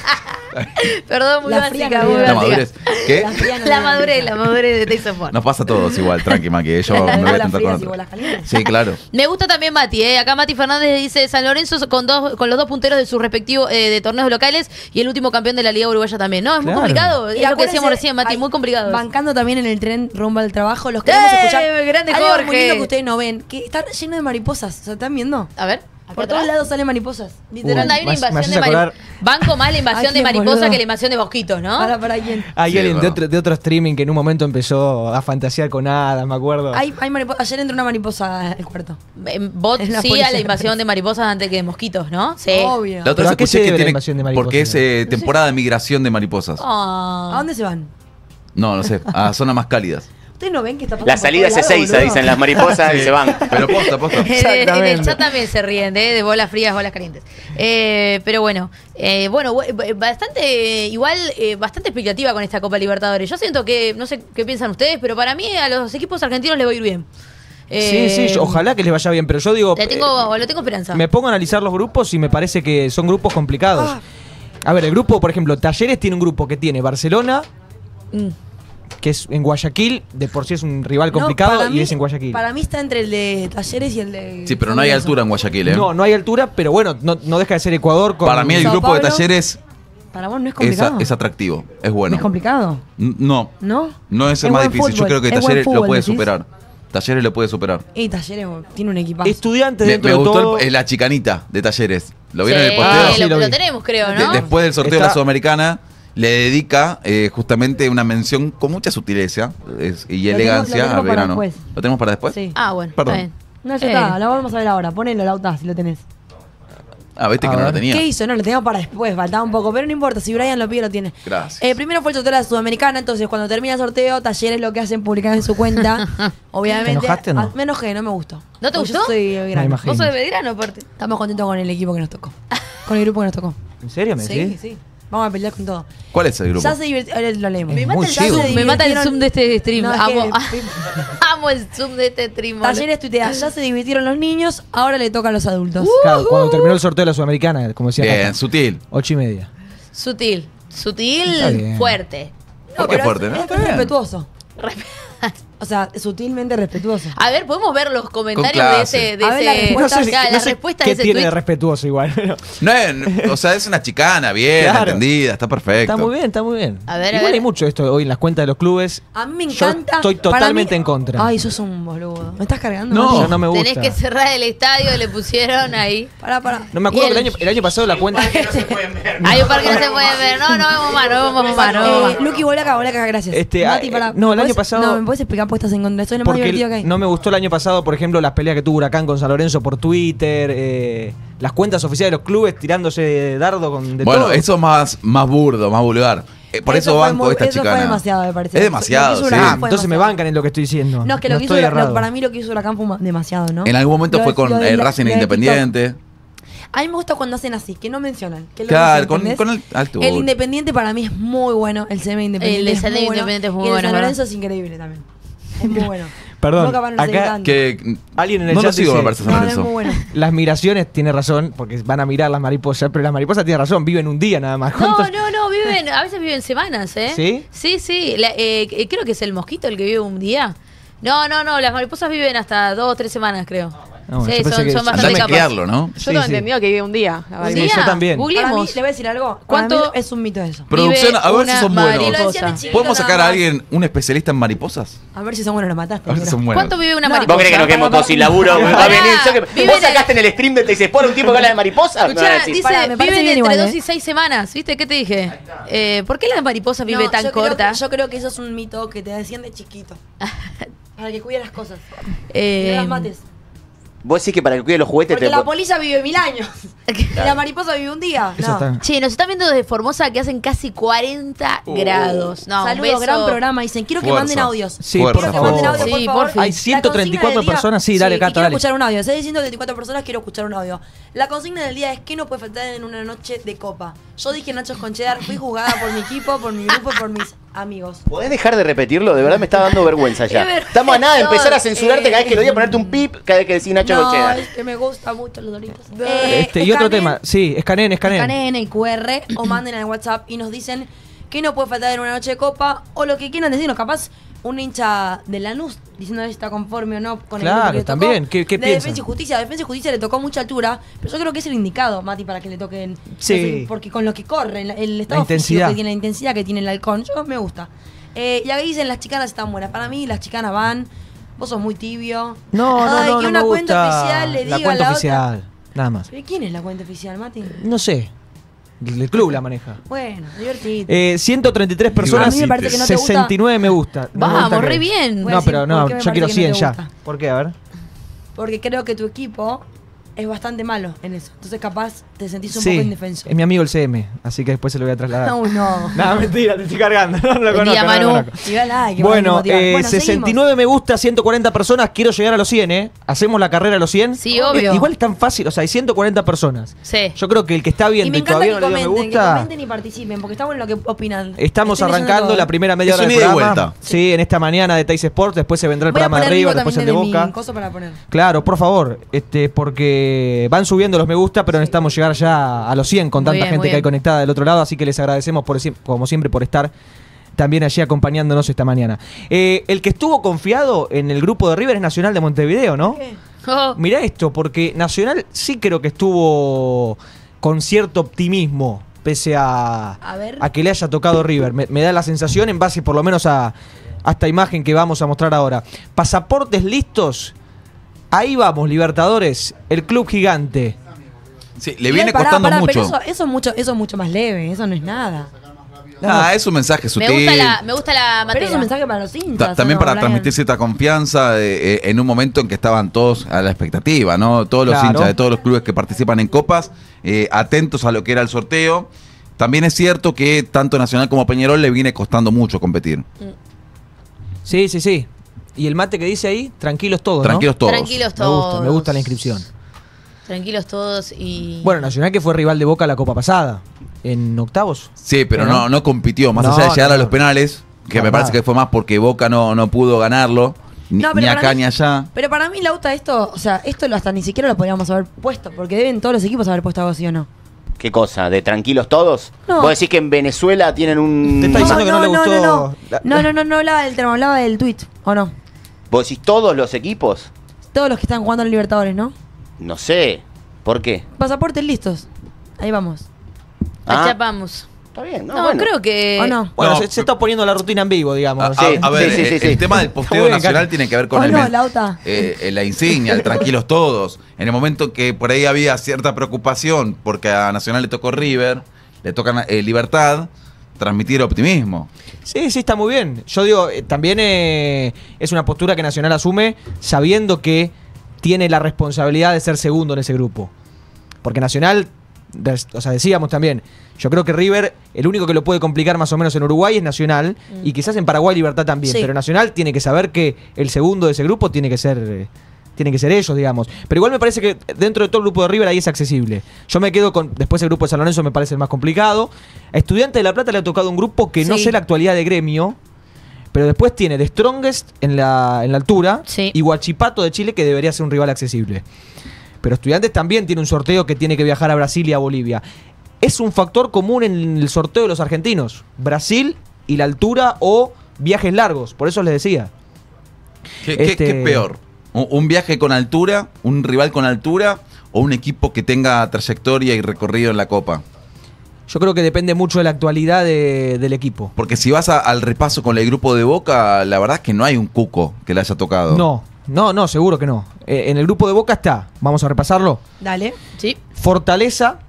Perdón, muy La básica, fría muy no La básica. madurez. ¿Qué? La fría no La da madurez, risa. la madurez de Tyson Ford. Nos pasa a todos igual, tranqui, Maki. Yo me voy a Bolas tentar con frías y otro. bolas calientes. Sí, claro. Me gusta también Mati, ¿eh? Acá Mati Fernández dice San Lorenzo con dos con los dos punteros de sus respectivos eh, de torneos locales y el último campeón de la Liga Uruguaya también. No, es muy Claro. complicado. Es Y lo que acuérdense, decíamos recién, Mati, ay, muy complicado. Bancando también en el tren rumbo al trabajo. Los queremos ¡Eh! escuchar. Grande Algo Jorge. muy lindo que ustedes no ven. Que está lleno de mariposas. ¿Se están viendo? A ver. Por todos lados salen mariposas. Uy, Literal. Hay una me- me invasión haces de acordar- mariposas. Banco más la invasión ¿A de quién, mariposa boludo? que la invasión de mosquitos, ¿no? Para, para quién. Hay Sí, alguien es de verdad. otro, de otro streaming que en un momento empezó a fantasear con hadas, me acuerdo. Hay, hay mariposas. Ayer entró una mariposa al cuarto. En Bot Es la sí a policía. la invasión de mariposas antes que de mosquitos, ¿no? Sí. Obvio. La otra ¿Pero vez a qué escuché se que debe la tiene. invasión de mariposas? Porque es eh, temporada de migración de mariposas. Ah. ¿A dónde se van? No, no sé, a zonas más cálidas. ¿Ustedes no ven que está pasando La por salida es todos lados, Ezeiza, boludo? dicen las mariposas y se van. Pero posta, posta. En el- en el Exactamente. chat también se ríen ¿eh? de bolas frías, bolas calientes. Eh, pero bueno, eh, bueno, bu- bu- bastante, igual, eh, bastante explicativa con esta Copa Libertadores. Yo siento que, no sé qué piensan ustedes, pero para mí a los equipos argentinos les va a ir bien. Eh, Sí, sí, yo- ojalá que les vaya bien, pero yo digo, Le tengo, eh, le tengo esperanza. me pongo a analizar los grupos y me parece que son grupos complicados. Ah. A ver, el grupo, por ejemplo, Talleres tiene un grupo que tiene Barcelona, Mm. que es en Guayaquil, de por sí es un rival No, complicado para y mí- es en Guayaquil. Para mí está entre el de Talleres y el de. Sí, pero San no hay Lorenzo. altura en Guayaquil, ¿eh? No, no hay altura, pero bueno, no, no deja de ser Ecuador con... Para mí el Sao grupo de Paulo. Talleres Para vos no es es, complicado. es atractivo, es ¿No bueno. es complicado? N- No, ¿No? no es el Es más buen difícil. Yo fútbol, creo que es buen Talleres lo fútbol, puede decís. superar. Talleres lo puede superar. Y Talleres tiene un equipazo. Estudiantes Me, dentro me de gustó todo... el- eh, la chicanita de Talleres. ¿Lo vieron en el Sí, posteo? Ah, sí, lo, lo lo vi. tenemos, creo, De- ¿no? después del sorteo de la Está- Sudamericana, le dedica eh, justamente una mención con mucha sutileza es- y Lo elegancia tenemos- lo al tenemos para verano. después. ¿Lo tenemos para después? Sí. Ah, bueno, Perdón. está bien. No, ya Eh, está, lo vamos a ver ahora. Ponelo, Lauta, si lo tenés. Ah, viste A que no lo ver. tenía. ¿Qué hizo? No, lo teníamos para después, faltaba un poco, pero no importa, si Brian lo pide, lo tiene. Gracias. Eh, primero fue el sorteo de la Sudamericana, entonces cuando termina el sorteo, Talleres lo que hacen publicar en su cuenta. Obviamente. ¿Te enojaste o no? Ah, me enojé, no me gustó. ¿No te Porque gustó? Yo soy Me grande. imagino. Vos sos de Belgrano, aparte. Estamos contentos con el equipo que nos tocó. Con el grupo que nos tocó. ¿En serio me Sí, decís? sí. Vamos a pelear con todo. ¿Cuál es el grupo? Ya se divirtieron. Ahora lo leemos. Es Me muy mata, el chivo. zoom, me mata el zoom de este stream. No, es amo, que- amo el zoom de este stream. boludo. Talleres tuitea, ya se divirtieron los niños, ahora le toca a los adultos. Claro, cuando terminó el sorteo de la Sudamericana, como decía Bien, Cata, sutil. ocho y media. Sutil. Sutil, Está bien. fuerte. ¿Por qué pero fuerte, es, no? es Está bien. respetuoso. O sea, sutilmente respetuoso. A ver, podemos ver los comentarios de clase. ese. De A ver la ese respuesta. No sé, Claro, no la sé respuesta qué de ese tiene de tweet. respetuoso igual. pero No es, o sea, es una chicana, bien, Claro. entendida, está perfecto. Está muy bien, está muy bien. A ver, a Igual ver. hay mucho esto hoy en las cuentas de los clubes. A mí me Yo encanta. estoy para totalmente mí- en contra. Ay, sos un boludo. ¿Me estás cargando? No. Mati? Yo no me gusta. Tenés que cerrar el estadio, le pusieron ahí. Pará, pará. No me acuerdo Y que el- el año, el año pasado la cuenta. Hay un par que no se pueden ver. No, no vemos más, no vemos más, no vemos Eh, más. Luqui, volá acá, volá acá, gracias. Este, Mati, ah, pará. eh, no, el ¿me año podés- pasado- No, ¿me puedes explicar puestas en contra? Esto es lo más Porque divertido que hay. no me gustó el año pasado, por ejemplo, las peleas que tuvo Huracán con San Lorenzo por Twitter, eh, las cuentas oficiales de los clubes tirándose dardo con de Bueno, todo. eso es más, más burdo, más vulgar. Eh, por eso, Eso fue banco muy- esta eso fue chicana. demasiado, me parece. Es demasiado, Lo que hizo sí. Huracán Ah, fue entonces me demasiado. bancan en lo que estoy diciendo. No, es que lo que hizo estoy Huracán- errado. para mí lo que hizo Huracán fue ma- demasiado, ¿no? En algún momento Lo fue de- con lo de eh, la- Racing lo de Independiente. A mí me gusta cuando hacen así, que no mencionan. Que lo Claro, dicen, con, ¿entendés? con el alto. El Independiente para mí es muy bueno. El C M Independiente El de es C M muy bueno. Independiente es muy y el de bueno, San ¿verdad? Lorenzo es increíble también. Es muy bueno. Perdón, No, capaz no sé acá tanto. que Alguien en el no lo chat sigo, dice- me parece San No, no, es Lorenzo. muy bueno. las migraciones tiene razón, porque van a mirar las mariposas, pero las mariposas tienen razón, viven un día nada más. No, ¿Cuántos- no, no, viven, a veces viven semanas, ¿eh? ¿Sí? Sí, sí. La- eh, eh, creo que es el mosquito el que vive un día. No, no, no, las mariposas viven hasta dos o tres semanas, creo. Ah, bueno, yo sí, pensé son, que- son Andame bastante a capaces. criarlo, ¿no? Yo Sí, tengo sí. entendido que vive un día. la ¿Un mariposa. día? yo también. Para mí, Googleemos. le voy a decir algo. ¿Cuánto- Para mí es un mito eso. Producción, Vive a ver si una son buenos. Lo decía mariposa. mi chiquito ¿Podemos nada sacar a más. alguien, un especialista en mariposas? A ver si son buenos, lo mataste. A ver si mira. son buenos. ¿Cuánto vive una No. mariposa? ¿Vos crees que nos quedemos todos sin laburo? Va a Pará, venir. yo que- vive ¿Vos en el- sacaste en el stream de Te dice por un tipo que habla de mariposas? Me van a Escuchá, decir. dice, Pará, me parece viven bien entre igual, dos ¿eh? y seis semanas, ¿viste? ¿Qué te dije? Eh, ¿Por qué la mariposa vive No, tan yo creo corta? que- yo creo que eso es un mito que te decían de chiquito. Para que cuide las cosas. Eh, Y no las mates. Vos decís que para que cuide los juguetes Porque te. la polilla vive mil años. Y la mariposa vive un día. Eso No. está- Che, nos están viendo desde Formosa que hacen casi cuarenta grados. No, un Saludos, beso. gran programa. Dicen, quiero que Fuerza. manden audios. Sí, Fuerza, por Quiero que favor. manden audio, Sí, por favor. porfa. Hay La ciento treinta y cuatro consigna del día- personas, sí, dale, y Cata, quiero dale. escuchar un audio. Si hay ciento treinta y cuatro personas, quiero escuchar un audio. La consigna del día es ¿qué no puede faltar en una noche de copa? Yo dije nachos con cheddar, fui juzgada por mi equipo, por mi grupo, por mis amigos. ¿Podés dejar de repetirlo? De verdad me está dando vergüenza ya. Es verdad, Estamos a nada de empezar a censurarte eh, cada vez que lo diga, ponerte un pip cada vez que decís Nacho No, con cheddar. es que me gusta mucho los Doritos. Eh, Este, y otro escaneen- tema, sí, escaneen, escaneen. Escaneen el Q R o manden al WhatsApp y nos dicen que no puede faltar en una noche de copa o lo que quieran decirnos. Capaz un hincha de Lanús diciendo si está conforme o no con el Claro, grupo que le tocó. también. ¿Qué- qué de piensan? Defensa y Justicia. A Defensa y Justicia le tocó mucha altura, pero yo creo que es el indicado, Mati, para que le toquen. Sí. Porque con lo que corre, el, el estado físico intensidad. que tiene, la intensidad que tiene el halcón, yo me gusta. Eh, y ahí dicen las chicanas están buenas. Para mí las chicanas van. Vos sos muy tibio. No, no, Ay, no, que no una me cuenta gusta oficial le diga la cuenta a la oficial, otra. nada más. ¿Pero quién es la cuenta oficial, Mati? No sé, el club la maneja. Bueno, divertido. Eh, ciento treinta y tres personas, A mí me parece que no te gusta. sesenta y nueve me gusta. No me Vamos, gusta re que- bien. Voy a No, decir pero por no, qué me yo quiero parece que no cien te ya. gusta. ¿Por qué? A ver. Porque creo que tu equipo es bastante malo en eso. Entonces capaz te sentís un Sí, poco indefenso. es mi amigo el C M, así que después se lo voy a trasladar. No, no. No, mentira, te estoy cargando. No, no lo Buen conozco, día, no lo Manu. conozco. Y va like, que Bueno, va a motivar. eh, Bueno, sesenta y nueve me gusta, ciento cuarenta personas. Quiero llegar a los cien, ¿eh? ¿Hacemos la carrera a los cien? Sí, obvio. Eh, igual es tan fácil, o sea, hay ciento cuarenta personas. Sí. Yo creo que el que está seguimos. Y viendo me y, encanta todavía que no le dio me comenten, que gusta. comenten y participen, porque está bueno lo que opinan. Estamos Estoy leyendo arrancando todo. la primera media Es hora un del ida y programa. vuelta. Sí, en esta mañana de Teis Sports, después se vendrá el Voy a programa de poner River, River después el de también de mi Boca. coso para poner. Claro, por favor, este, porque van subiendo los me gusta, pero necesitamos llegar ya a los cien con Muy tanta bien, gente muy que hay bien. conectada del otro lado, así que les agradecemos por, siem- como siempre por estar también allí acompañándonos esta mañana. Eh, el que estuvo confiado en el grupo de River es Nacional de Montevideo, ¿no? ¿Qué? Oh, Mirá esto, porque Nacional sí creo que estuvo con cierto optimismo, pese a, A ver. a que le haya tocado River. Me, me da la sensación, en base por lo menos a, a esta imagen que vamos a mostrar ahora. Pasaportes listos. Ahí vamos, Libertadores, el club gigante. Sí, le Y viene ahí, pará, costando pará, mucho. Pero eso, eso, es mucho, eso es mucho más leve, eso no es nada. Ah, es un mensaje me sutil. gusta la, me gusta la Pero materia. es un mensaje para los hinchas. Ta- también ¿o no, para Brian? transmitir cierta confianza eh, eh, en un momento en que estaban todos a la expectativa, ¿no? Todos los Claro. hinchas de todos los clubes que participan en copas, eh, atentos a lo que era el sorteo. También es cierto que tanto Nacional como Peñarol le viene costando mucho competir. Sí, sí, sí. Y el mate que dice ahí, tranquilos todos, ¿no? Tranquilos todos. Tranquilos Me todos. gusta, me gusta la inscripción. Tranquilos todos y. Bueno, Nacional que fue rival de Boca la Copa pasada, en octavos. Sí, pero ¿No? no, no compitió, más No, allá de llegar no, a los no. penales, que No, me parece nada. que fue más porque Boca no, no pudo ganarlo, ni, No, pero ni para acá mí- ni allá. Pero para mí, Lauta, esto, o sea, esto lo- hasta ni siquiera lo podríamos haber puesto, porque deben todos los equipos haber puesto algo así o no. ¿Qué cosa? ¿De tranquilos todos? No. ¿Vos decís que en Venezuela tienen un... Te está diciendo que no le gustó No, no, la- no, no, no, no hablaba del tema, hablaba del tweet, ¿o no? ¿Vos decís todos los equipos? Todos los que están jugando en Libertadores, ¿no? No sé. ¿Por qué? Pasaportes listos. Ahí vamos. Ah, Achapamos. está bien, ¿no? No, bueno. creo que. ¿O no? Bueno, No, se, se está poniendo la rutina en vivo, digamos. A, Sí, a- a ver, sí, sí, el, sí, el sí. tema del Está posteo bien, nacional Carlos. tiene que ver con ¿O el no, men- Lauta? eh, eh, la insignia, el tranquilos todos. En el momento que por ahí había cierta preocupación porque a Nacional le tocó River, le toca eh, Libertad, transmitir optimismo. Sí, sí, está muy bien. Yo digo, eh, también eh, es una postura que Nacional asume sabiendo que tiene la responsabilidad de ser segundo en ese grupo. Porque Nacional, des- o sea, decíamos también, yo creo que River, el único que lo puede complicar más o menos en Uruguay es Nacional, y quizás en Paraguay Libertad también, Sí. pero Nacional tiene que saber que el segundo de ese grupo tiene que ser... eh, tienen que ser ellos, digamos. Pero igual me parece que dentro de todo el grupo de River ahí es accesible. Yo me quedo con... Después el grupo de San Lorenzo me parece el más complicado. A Estudiantes de La Plata le ha tocado un grupo que no Sí. sé la actualidad de gremio, pero después tiene The Strongest en la, en la altura Sí. y Huachipato de Chile, que debería ser un rival accesible. Pero Estudiantes también tiene un sorteo que tiene que viajar a Brasil y a Bolivia. Es un factor común en el sorteo de los argentinos. Brasil y la altura o viajes largos. Por eso les decía. ¿Qué, qué- Este- qué es peor? ¿Un, un viaje con altura? ¿Un rival con altura? ¿O un equipo que tenga trayectoria y recorrido en la Copa? Yo creo que depende mucho de la actualidad de- del equipo. Porque si vas a- al repaso con el grupo de Boca, la verdad es que no hay un cuco que le haya tocado. No, no, no, seguro que no. Eh, en el grupo de Boca está, vamos a repasarlo. Dale. Sí. Fortaleza,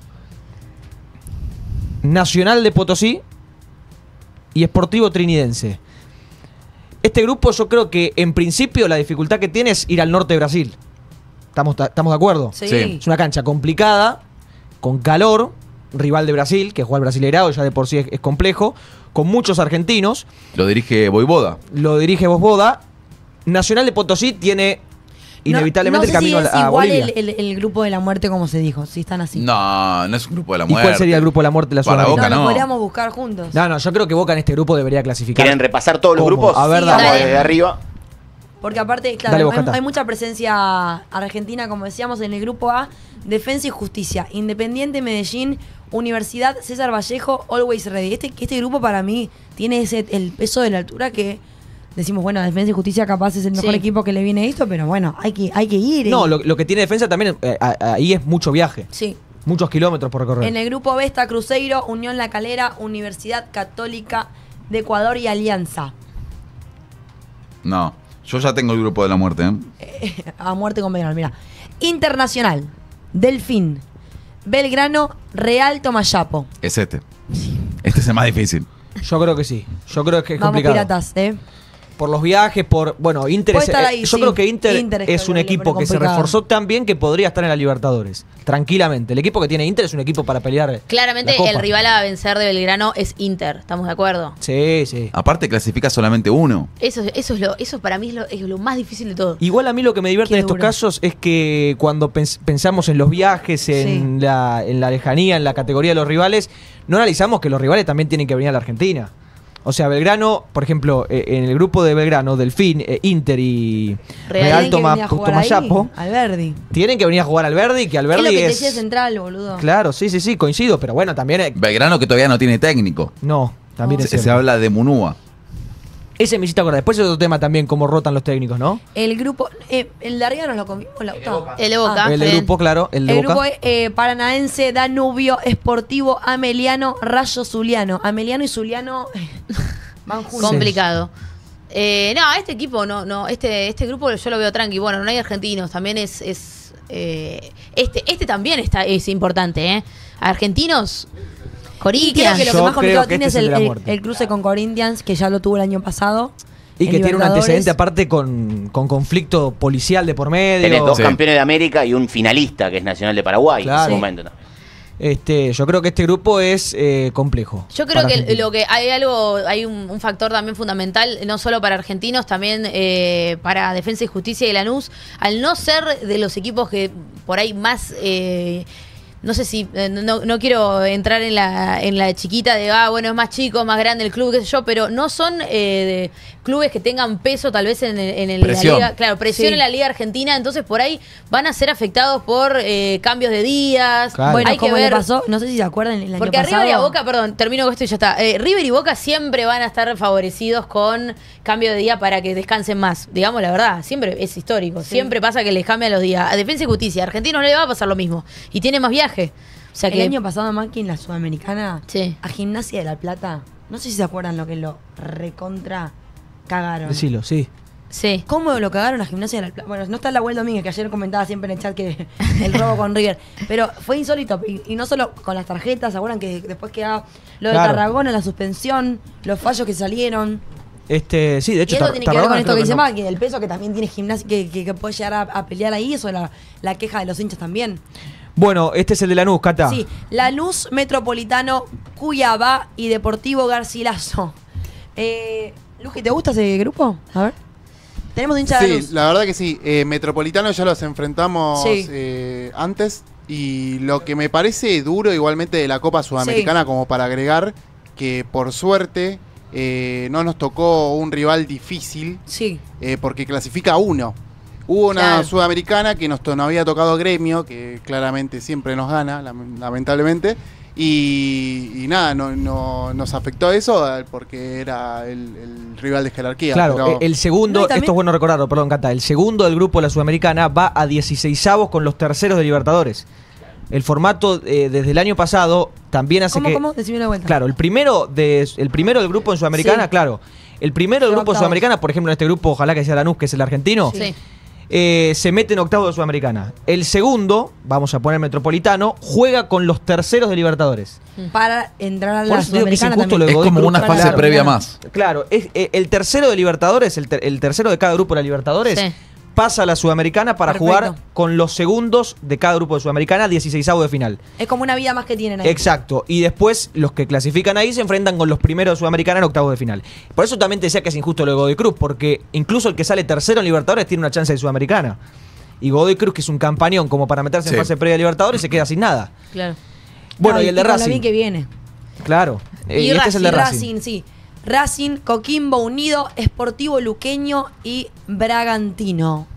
Nacional de Potosí y Sportivo Trinidense. Este grupo yo creo que en principio la dificultad que tiene es ir al norte de Brasil. ¿Estamos, ¿estamos de acuerdo? Sí. Sí. Es una cancha complicada, con calor, rival de Brasil, que juega al Brasileirao, ya de por sí es, es complejo, con muchos argentinos, Lo dirige Voivoda. lo dirige Vosboda. Nacional de Potosí tiene inevitablemente no, no sé el camino si es a, a igual Bolivia. el, el, el grupo de la muerte como se dijo, si están así. No, no es un grupo de la ¿Y muerte. cuál sería el grupo de la muerte de la Para Sudamericana? Boca no, no. lo podríamos buscar juntos. No, no, yo creo que Boca en este grupo debería clasificar. ¿Quieren repasar todos los ¿Cómo? grupos? A ver, Sí, dale. Vamos dale. desde arriba. Porque aparte, Dale, claro, vos, hay, Cata. hay mucha presencia argentina, como decíamos, en el grupo A, Defensa y Justicia, Independiente Medellín, Universidad César Vallejo, Always Ready. Este, este grupo para mí tiene ese el peso de la altura que decimos, bueno, Defensa y Justicia capaz es el mejor Sí. equipo que le viene esto, pero bueno, hay que, hay que ir. No, eh. lo, lo que tiene defensa también, eh, a- ahí es mucho viaje. Sí. Muchos kilómetros por recorrer. En el grupo B está Cruzeiro, Unión La Calera, Universidad Católica de Ecuador y Alianza. No, yo ya tengo el grupo de la muerte. ¿eh? Eh, a muerte con Belgrano, mira. Internacional, Delfín, Belgrano, Real Tomayapo. Es este. Este es el más difícil. Yo creo que sí. Yo creo que es Vamos, complicado. Piratas, ¿eh? Por los viajes, por. Bueno, Inter Puede es- estar eh, ahí, yo sí. creo que Inter, Inter es es que un le equipo pone que se complicado. reforzó tan bien que podría estar en la Libertadores. Tranquilamente. El equipo que tiene Inter es un equipo para pelear. Claramente la Copa. el rival a vencer de Belgrano es Inter, ¿estamos de acuerdo? Sí, sí. Aparte clasifica solamente uno. Eso, eso es lo, eso para mí es lo, es lo más difícil de todo. Igual a mí lo que me divierte Qué en estos duro. casos es que cuando pens- pensamos en los viajes, en, Sí. la, en la lejanía, en la categoría de los rivales, no analizamos que los rivales también tienen que venir a la Argentina. O sea, Belgrano, por ejemplo, eh, en el grupo de Belgrano, Delfín, eh, Inter y Real Real Tienen que Toma- venir a jugar ahí, Tomayapo, Alberdi. tienen que venir a jugar al Verdi, que ¿Qué es lo Alberdi que te es... decía central, boludo? Claro, sí, sí, sí, coincido, pero bueno, también... eh, Belgrano que todavía no tiene técnico. no, también es Se, se cierto. habla de Munúa. Ese me hiciste acordar. Después es otro tema también, cómo rotan los técnicos, ¿no? El grupo, eh, el de arriba nos lo comimos, Lauta. El de Boca. Ah, el de bien. grupo, claro, el de el Boca. grupo es eh, Paranaense, Danubio, Esportivo, Ameliano, Rayo Zuliano. Ameliano y Zuliano van juntos. Complicado. Eh, no, este equipo no, no, este, este grupo yo lo veo tranqui. Bueno, no hay argentinos, también es, es eh, este, este también está, es importante, ¿eh? Argentinos, Y creo Corinthians. que lo Yo que más complicado creo que tiene este es es el el, de la el- muerte. el cruce con Corinthians, que ya lo tuvo el año pasado. Y en que tiene un Libertadores. antecedente aparte con, con conflicto policial de por medio. Tenés dos Sí. campeones de América y un finalista que es Nacional de Paraguay en Claro. ese momento. ¿no? Este, yo creo que este grupo es eh, complejo. Yo creo para que Argentina. lo que hay algo, hay un, un factor también fundamental, no solo para argentinos, también eh, para Defensa y Justicia y Lanús, al no ser de los equipos que por ahí más, eh, no sé si, eh, no, no quiero entrar en la, en la chiquita de, ah, bueno, es más chico, más grande el club, qué sé yo, pero no son eh, de clubes que tengan peso tal vez en, el- en el- la Presión. liga, claro, presión Sí. en la liga argentina, entonces por ahí van a ser afectados por eh, cambios de días. Claro. Bueno, Hay que como le ver. pasó, no sé si se acuerdan el año Porque a pasado. River y a Boca, perdón, termino con esto y ya está. Eh, River y Boca siempre van a estar favorecidos con cambio de día para que descansen más. Digamos la verdad, siempre es histórico. Siempre pasa que les cambian los días. A Defensa y Justicia, a Argentinos no le va a pasar lo mismo. Y tiene más viaje. O sea El que. año pasado, Maki, en la Sudamericana, Sí. a Gimnasia de La Plata, no sé si se acuerdan lo que lo recontra cagaron. Decilo, sí. Sí. ¿Cómo lo cagaron a Gimnasia de La Plata? Bueno, no está la Abuel Domínguez, que ayer comentaba siempre en el chat que el robo con River. Pero fue insólito. Y, y no solo con las tarjetas, ¿se acuerdan que después quedaba lo de Claro. Tarragona, la suspensión, los fallos que salieron? Este, sí, de Y hecho, eso Tar- tiene que ver con Tarragona esto que creo dice no. Maki, el peso que también tiene Gimnasia, que, que, que puede llegar a, a pelear ahí, eso la, la queja de los hinchas también. Bueno, este es el de Lanús, Cata. Sí, Lanús, Metropolitano, Cuyabá y Deportivo Garcilaso. Eh, Luji, ¿te gusta ese grupo? A ver. Tenemos hincha de Sí, Lanús. la verdad que sí. Eh, Metropolitano ya los enfrentamos Sí. eh, antes. Y lo que me parece duro igualmente de la Copa Sudamericana, como para agregar, que por suerte eh, no nos tocó un rival difícil, Sí. eh, porque clasifica uno. Hubo una Claro. Sudamericana que nos, to- nos había tocado Gremio, que claramente siempre nos gana, lam- lamentablemente. Y, y nada, no, no- nos afectó eso eh, porque era el, el rival de jerarquía. Claro, pero- el segundo, No, y también- esto es bueno recordarlo, perdón, Cata. El segundo del grupo de la Sudamericana va a dieciseisavos con los terceros de Libertadores. El formato eh, desde el año pasado también hace ¿Cómo, que. cómo? Decime una vuelta. Claro, el primero, de, el primero del grupo en Sudamericana, Sí. claro. El primero del Llega grupo de octavos. Sudamericana, por ejemplo, en este grupo, ojalá que sea Lanús, que es el argentino, Sí. eh, se mete en octavos de Sudamericana. El segundo, vamos a poner Metropolitano, juega con los terceros de Libertadores. Para entrar a Por la eso digo que es Sudamericana injusto también. lo Es de como Godoy una Cruz. fase Claro. previa más. Claro, es, eh, el tercero de Libertadores, el, ter- el tercero de cada grupo de la Libertadores, Sí. pasa a la Sudamericana para Perfecto. jugar con los segundos de cada grupo de Sudamericana, dieciseisavos de final. Es como una vida más que tienen ahí. Exacto. Y después los que clasifican ahí se enfrentan con los primeros de Sudamericana en octavos de final. Por eso también te decía que es injusto lo de Godoy Cruz, porque incluso el que sale tercero en Libertadores tiene una chance de Sudamericana. Y Godoy Cruz, que es un campañón como para meterse Sí. en fase previa de Libertadores, se queda sin nada. Claro. Bueno, No, y el de con lo Racing. bien que viene. Claro. Eh, Y y este es el de Y Racing. Racing, sí. Racing, Coquimbo Unido, Sportivo Luqueño y Bragantino.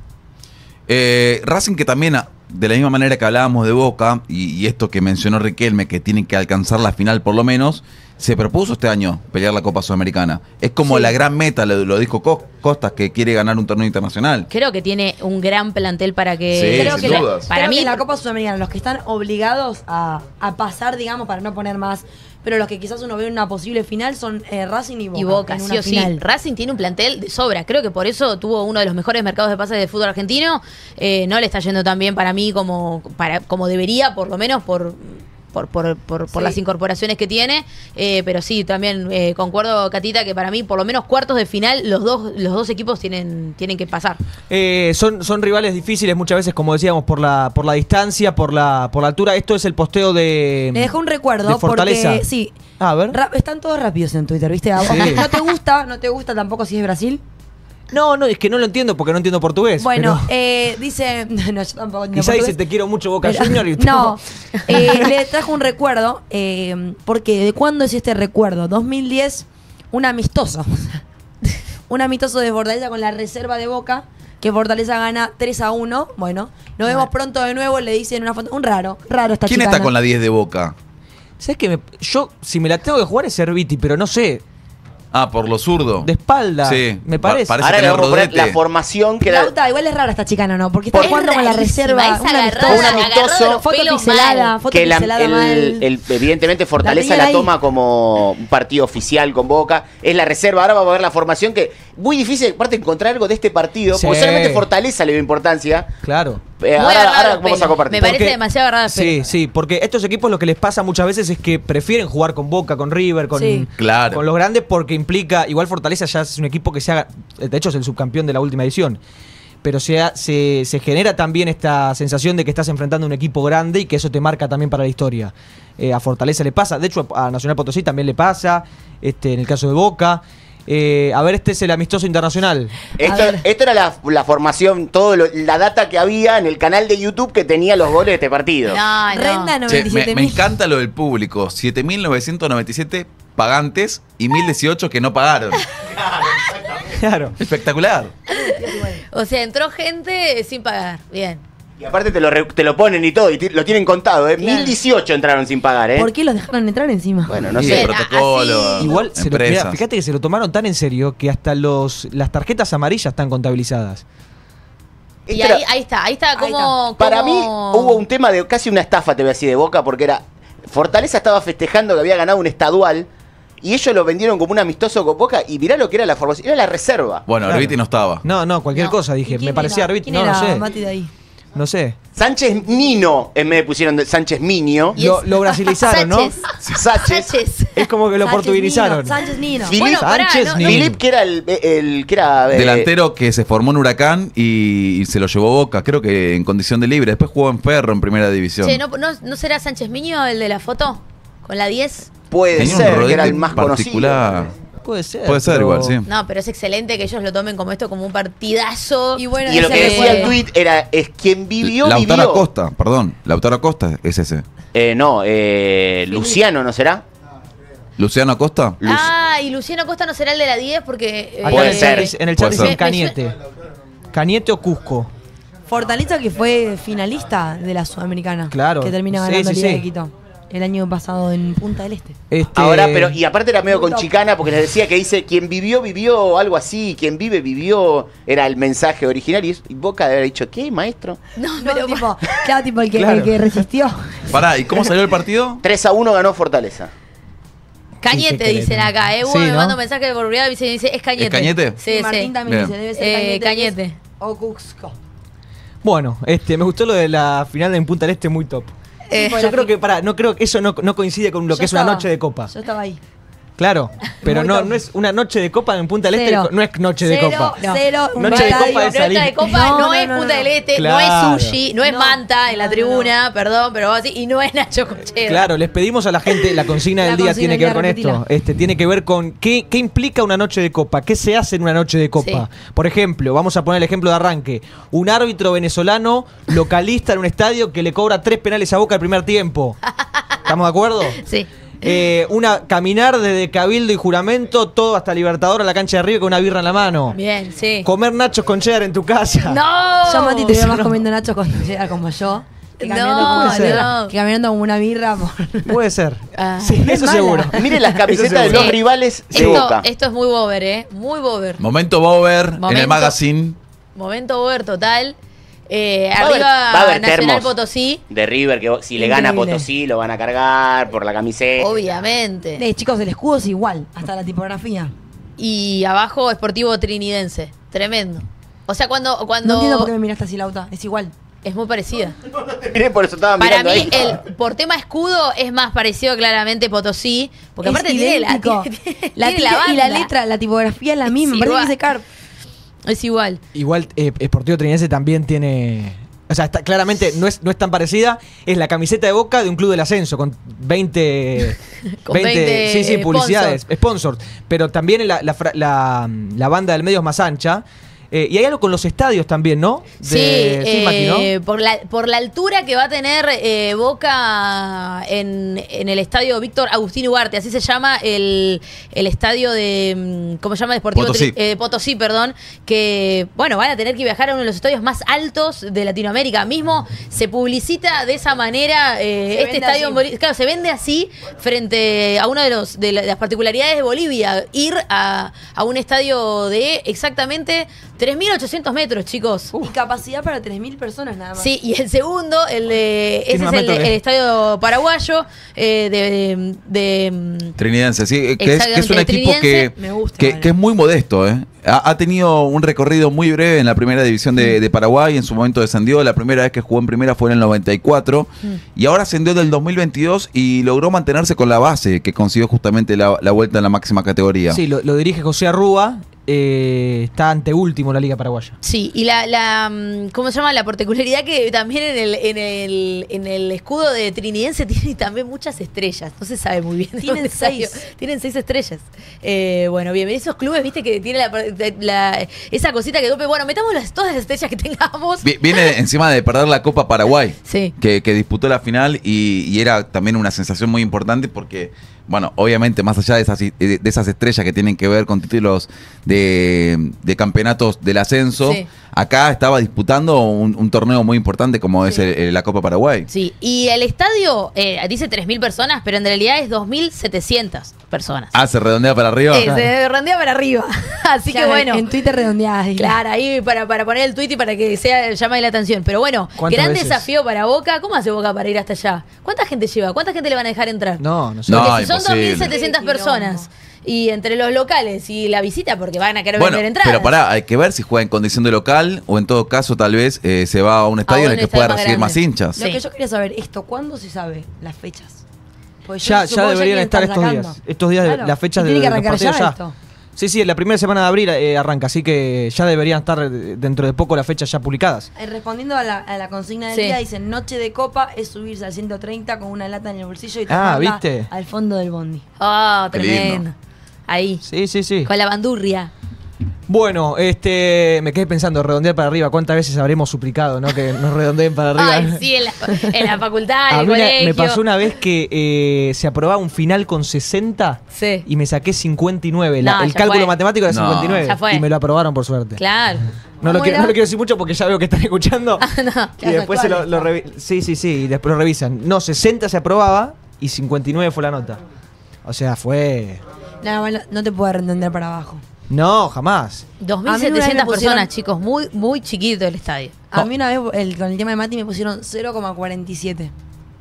Eh, Racing que también, ah, de la misma manera que hablábamos de Boca, y, y esto que mencionó Riquelme, que tienen que alcanzar la final por lo menos, se propuso este año pelear la Copa Sudamericana. Es como Sí. la gran meta, lo, lo dijo Cos- Costas, que quiere ganar un torneo internacional. Creo que tiene un gran plantel para que. Sí, creo sin que la- dudas. para Creo mí. que en la Copa Sudamericana, los que están obligados a, a pasar, digamos, para no poner más, pero los que quizás uno ve en una posible final son eh, Racing y Boca. Y Boca, en sí una o sí. final. Racing tiene un plantel de sobra. Creo que por eso tuvo uno de los mejores mercados de pases del fútbol argentino. Eh, no le está yendo tan bien para mí como, para, como debería, por lo menos por. Por, por, por, por Sí. las incorporaciones que tiene, eh, pero sí, también eh, concuerdo, Catita, que para mí, por lo menos cuartos de final, los dos, los dos equipos tienen, tienen que pasar. Eh, son, son rivales difíciles muchas veces, como decíamos, por la, por la distancia, por la, por la altura. Esto es el posteo de. Me dejó un recuerdo de Fortaleza. porque, sí, A ver. ra- están todos rápidos en Twitter, ¿viste? A vos Sí. no te gusta, no te gusta tampoco si es Brasil. No, no, es que no lo entiendo porque no entiendo portugués. Bueno, pero eh, dice, no, yo tampoco entiendo quizá dice portugués. te quiero mucho Boca Pero- Junior y no, eh, le trajo un recuerdo, eh, porque ¿de cuándo es este recuerdo? dos mil diez, un amistoso. Un amistoso de Fortaleza con la reserva de Boca, que Fortaleza gana tres a uno. Bueno, nos vemos pronto de nuevo, le dicen una foto. Un raro, raro esta ¿Quién chicana. está con la diez de Boca? ¿Sabes qué? Me- yo, si me la tengo que jugar es Serviti, pero no sé. Ah, por lo zurdo. De espalda. Sí, Me pa- parece. parece Ahora le tener vamos a poner rodete. la formación que era. Lauta, igual es rara esta chicana, ¿no? Porque está Es jugando con la rarísima, reserva. es un agarrada, un amistoso. agarrada de los Foto pelos pixelada, mal. foto que la- pixelada el- mal. el- evidentemente Fortaleza La la, tenía ahí. toma como un partido oficial con Boca, es la reserva. Ahora vamos a ver la formación, que muy difícil aparte encontrar algo de este partido, Sí. porque solamente Fortaleza le dio importancia. Claro. Eh, Muy ahora agarrado ahora los vamos pelos. a compartir. Me parece Porque- demasiado agarrado de Sí, pelo. sí, porque estos equipos lo que les pasa muchas veces es que prefieren jugar con Boca, con River, con, Sí. Claro. con los grandes porque implica, igual Fortaleza ya es un equipo que se haga, de hecho es el subcampeón de la última edición, pero se, ha- se, se genera también esta sensación de que estás enfrentando a un equipo grande y que eso te marca también para la historia. Eh, a Fortaleza le pasa, de hecho a Nacional Potosí también le pasa, este, en el caso de Boca. Eh, a ver, este es el amistoso internacional. Esto, A ver. esto era la, la formación, todo lo- la data que había en el canal de YouTube que tenía los goles de este partido. No, no. Renda Che, noventa y siete me, me mil. encanta lo del público. siete mil novecientos noventa y siete pagantes y mil dieciocho que no pagaron. Claro. Espectacular. O sea, entró gente sin pagar. Bien. Y aparte te lo, re- te lo ponen y todo, y ti- lo tienen contado, ¿eh? Claro. mil dieciocho entraron sin pagar, ¿eh? ¿Por qué los dejaron entrar encima? Bueno, no Y sé. el protocolo. así- Igual, se lo, empresas. mirá, fíjate que se lo tomaron tan en serio que hasta los las tarjetas amarillas están contabilizadas. Y Esto era- ahí, ahí está, ahí está Ahí como. Para como- mí hubo un tema de casi una estafa, te voy a decir, de Boca, porque era Fortaleza estaba festejando que había ganado un estadual y ellos lo vendieron como un amistoso con Boca y mirá lo que era la formación, era la reserva. Bueno, Claro. Arbiti no estaba. No, no, cualquier No. cosa ¿Y dije. quién Me parecía era? árbitro. ¿Quién No, era no sé. Mati de ahí? No sé. Sánchez Nino, en vez de pusieron de Sánchez Minio. Y Lo, es- lo brasilizaron, ¿no? Sánchez. Sánchez. Sánchez. Es como que lo Sánchez portuguilizaron. Nino, Sánchez Nino. Filip Bueno, pará, Sánchez no- no- Nino. Filip, que era el, el que era eh, Delantero que se formó en Huracán y, y se lo llevó Boca, creo que en condición de libre. Después jugó en Ferro en primera división. Che, ¿no, no, ¿no será Sánchez Miño el de la foto? ¿Con la diez? puede Tenía un ser que rodete era el más particular. conocido. Puede ser. Puede ser pero- igual, sí. No, pero es excelente que ellos lo tomen como esto, como un partidazo. Y bueno, Y lo ese que decía el recuerdo. tweet era, es quien vivió, Lautaro vivió. Acosta, perdón. Lautaro Acosta es ese. Eh, no, eh, Luciano, ¿no será? Luciano Acosta. Lu- Ah, y Luciano Costa no será el de la diez porque. eh, Acá Puede en el ser. chat, en el Puede chat dicen ser. Cañete. Cañete o Cusco. Fortaleza, que fue finalista de la Sudamericana. Claro. Que termina Sí, ganando sí, Liga sí. de Quito. El año pasado en Punta del Este. Este, Ahora, pero, y aparte era medio Muy con top. chicana porque les decía que dice, quien vivió, vivió, algo así, quien vive, vivió, era el mensaje original. Y, y Boca de haber dicho, ¿qué, maestro? No, No, pero. tipo, claro, tipo el que, Claro. el que resistió. Pará, ¿y cómo salió el partido? tres a uno ganó Fortaleza. Cañete Sí, qué dicen querés. acá, eh. Sí, Hugo me ¿no? manda un mensaje por privado y dice, dice, es Cañete. ¿Es Cañete? Sí, Y Martín sí. también Bien. dice, debe ser Eh, Cañete. Cañete. O Cusco. Bueno, este, me gustó lo de la final de en Punta del Este, muy top. Eh, pues Yo la creo fi- que, pará, no creo que eso no, no coincide con lo Yo que es una estaba- noche de copa. Yo estaba ahí. Claro, pero Muy no, top. no es una noche de copa en Punta del Este, Cero. no es noche de Cero, copa. No. cero, un Noche de estadio. copa es Noche salir. de copa No, no, no, es no, Punta no. del Este, Claro. no es sushi, no es No, manta en la no, tribuna, perdón, pero vos decís, y no es Nacho Conchera. Claro, les pedimos a la gente, la consigna La del día consigna tiene del que ver día, con repetila. esto. Este, tiene que ver con qué, qué implica una noche de copa, qué se hace en una noche de copa. Por ejemplo, vamos a poner el ejemplo de arranque. Un árbitro venezolano localista en un estadio que le cobra tres penales a Boca el primer tiempo. ¿Estamos de acuerdo? Sí. Eh, una caminar desde Cabildo y Juramento, todo hasta Libertador a la cancha de River con una birra en la mano. Bien, sí. Comer nachos con cheddar en tu casa. ¡No! Yo, Mati, te veo Eso más no. comiendo nachos con cheddar como yo. Que No, caminando, puede ser. no. que caminando como una birra por... Puede ser. Ah. Sí, Es eso mala. seguro. Miren las camisetas de seguro. los Sí. rivales de Esto, Boca. esto es muy bober, ¿eh? Muy bober. Momento Bober en el Momento. magazine. Momento bober total. Eh, Va a haber- arriba va a haber Nacional termos. Potosí. De River, que si le gana a Increíble. Potosí lo van a cargar por la camiseta. Obviamente. Eh, chicos, el escudo es igual, hasta la tipografía. Y abajo Sportivo Trinidense. Tremendo. O sea, cuando, cuando No entiendo por qué me miraste así, Lauta. Es igual. es muy parecida. Miren, por eso estaban Para mirando mí, ahí. el, por tema escudo, es más parecido claramente Potosí. Porque Es aparte tiene la, idéntico. tiene La tiene tica la y la banda. letra, la tipografía es la misma. Es Parece igual. que se car... Es igual. Igual, eh, Sportivo Trinense también tiene. O sea, está, claramente no es, no es tan parecida. Es la camiseta de Boca de un club del ascenso con veinte. Con veinte sí, sí, publicidades, sponsors. Pero también la, la, fra- la, la banda del medio es más ancha. Eh, y hay algo con los estadios también, ¿no? Sí, De- sí, Mati, ¿no? eh, por, la, por la altura que va a tener eh, Boca en, en el estadio Víctor Agustín Ugarte, así se llama el, el estadio de, mm, ¿cómo se llama? Deportivo Potosí. Tri- eh, Potosí, perdón, que, bueno, van a tener que viajar a uno de los estadios más altos de Latinoamérica. Mismo se publicita de esa manera eh, Se este vende estadio, en así. Boli- claro, se vende así frente a una de, los, de la- de las particularidades de Bolivia, ir a, a un estadio de exactamente tres mil ochocientos metros, chicos. Y capacidad para tres mil personas nada más. Sí, y el segundo, el de, ese Tiene es más el, metros que- el estadio paraguayo eh, de, de, de- Trinidense, sí, eh, que es, que es un Exactamente, equipo que, Trinidense, me gusta, que, vale. que es muy modesto. ¿eh? Ha, ha tenido un recorrido muy breve en la primera división de, de Paraguay, en su momento descendió, la primera vez que jugó en primera fue en el noventa y cuatro, y ahora ascendió del dos mil veintidós y logró mantenerse con la base, que consiguió justamente la, la vuelta en la máxima categoría. Sí, lo, lo dirige José Arrúa. Eh, está anteúltimo en la Liga Paraguaya. Sí, y la, la mm, ¿cómo se llama? La particularidad que también en el, en el, en el escudo de Trinidense tiene también muchas estrellas. No se sabe muy bien. de Tienen dónde salió. seis. Tienen seis estrellas. Eh, bueno, bien, esos clubes, viste, que tiene la, la- esa cosita que de golpe, bueno, metamos las, todas las estrellas que tengamos. Vi- Viene encima de perder la Copa Paraguay, Sí. que, que disputó la final y, y era también una sensación muy importante porque, bueno, obviamente más allá de esas, de de esas estrellas que tienen que ver con títulos de, de campeonatos del ascenso, Sí. acá estaba disputando un, un torneo muy importante como es el- el- la Copa Paraguay. Sí, y el estadio eh, dice tres mil personas, pero en realidad es dos mil setecientas personas. Ah, se redondea para arriba. Eh, se redondea para arriba. Así Ya que en- bueno. En Twitter redondeadas. dile. Claro, ahí para, para poner el tweet y para que sea llame la atención. Pero bueno, ¿Cuántas gran veces? desafío para Boca. ¿Cómo hace Boca para ir hasta allá? ¿Cuánta gente lleva? ¿Cuánta gente le van a dejar entrar? No, no sé. No, Porque si son dos imposible. mil setecientas Qué personas y entre los locales y la visita, porque van a querer Bueno, vender entradas. pero pará, hay que ver si juega en condición de local o en todo caso tal vez eh, se va a un estadio un en el que estadio pueda más recibir más grande. hinchas. Lo Sí. que yo quería saber, esto, ¿cuándo se sabe las fechas? Porque yo Ya, supongo ya que deberían quieren estar estos sacando. días. Estos días, de Claro, las fechas y de, tiene que de los arrancar partidos ya ya. esto. Sí, sí, en la primera semana de abril eh, arranca, así que ya deberían estar eh, dentro de poco las fechas ya publicadas. Eh, Respondiendo a la, a la consigna del Sí. día, dicen, noche de copa es subirse al ciento treinta con una lata en el bolsillo y Ah, taparla ¿viste? al fondo del bondi. Oh, Qué tremendo. lindo. Ahí, Sí, sí, sí. con la bandurria. Bueno, este, me quedé pensando, redondear para arriba, ¿cuántas veces habremos suplicado, no? Que nos redondeen para arriba. Ay, sí, en la, en la facultad, en A el mí una- colegio. me pasó una vez que eh, se aprobaba un final con sesenta Sí. y me saqué cincuenta y nueve. La- No, el ya cálculo fue. matemático era No. cincuenta y nueve. Ya fue. Y me lo aprobaron por suerte. Claro. No lo, ¿Cómo quiero, era? no lo quiero decir mucho porque ya veo que están escuchando. No. Y después se lo, lo revi- Sí, sí, sí, y después lo revisan. No, sesenta se aprobaba y cincuenta y nueve fue la nota. O sea, fue... No, bueno, no te puedo redondear para abajo. No, jamás. dos mil A mí una vez setecientas me pusieron- personas, chicos. Muy, muy chiquito el estadio. A mí una vez el, con el tema de Mati me pusieron cero coma cuarenta y siete.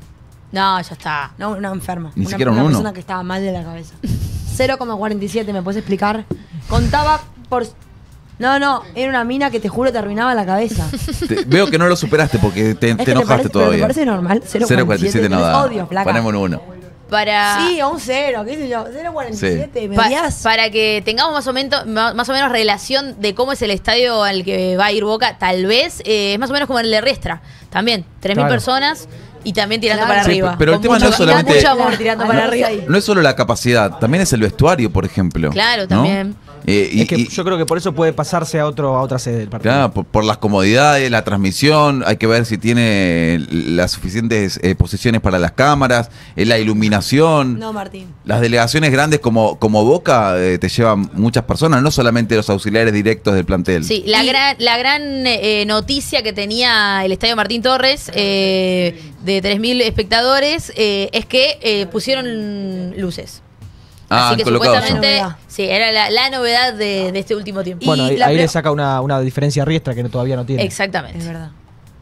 No, ya está. No, una enferma. Ni una, siquiera un una uno. persona que estaba mal de la cabeza. cero coma cuarenta y siete, ¿me puedes explicar? Contaba por... No, no, era una mina que te juro te arruinaba la cabeza. Te- veo que no lo superaste porque te, Es te que enojaste parece, pero todavía. ¿te parece normal? cero coma cuarenta y siete no tenés da. odio, placa. Ponemos un uno. para... Sí, a un cero, qué sé yo, cero cuarenta y siete, Sí. ¿me Pa- odias? para que tengamos más o, menos, más o menos relación de cómo es el estadio al que va a ir Boca, tal vez eh, es más o menos como el de Riestra. También, tres mil Claro. personas y también tirando Claro. para Sí, arriba. pero el Con tema no mucho, es solamente- mucho amor tirando Ay, para no, arriba. ahí. No es solo la capacidad, también es el vestuario, por ejemplo. Claro, ¿no? también. Eh, y- Es que y- yo creo que por eso puede pasarse a otro a otra sede del partido. Claro, por, por las comodidades, la transmisión, hay que ver si tiene las suficientes eh, posiciones para las cámaras, eh, la iluminación. No, Martín. Las delegaciones grandes como, como Boca eh, te llevan muchas personas, no solamente los auxiliares directos del plantel. Sí, la Y- gran, la gran eh, noticia que tenía el Estadio Martín Torres eh, de tres mil espectadores eh, es que eh, pusieron luces. Ah, Así han que colocado ya. supuestamente, Novedad. sí, era la, la novedad de, de este último tiempo. Y Bueno, ahí, la ahí pre- le saca una, una diferencia Riestra que no, todavía no tiene. Exactamente. Es verdad.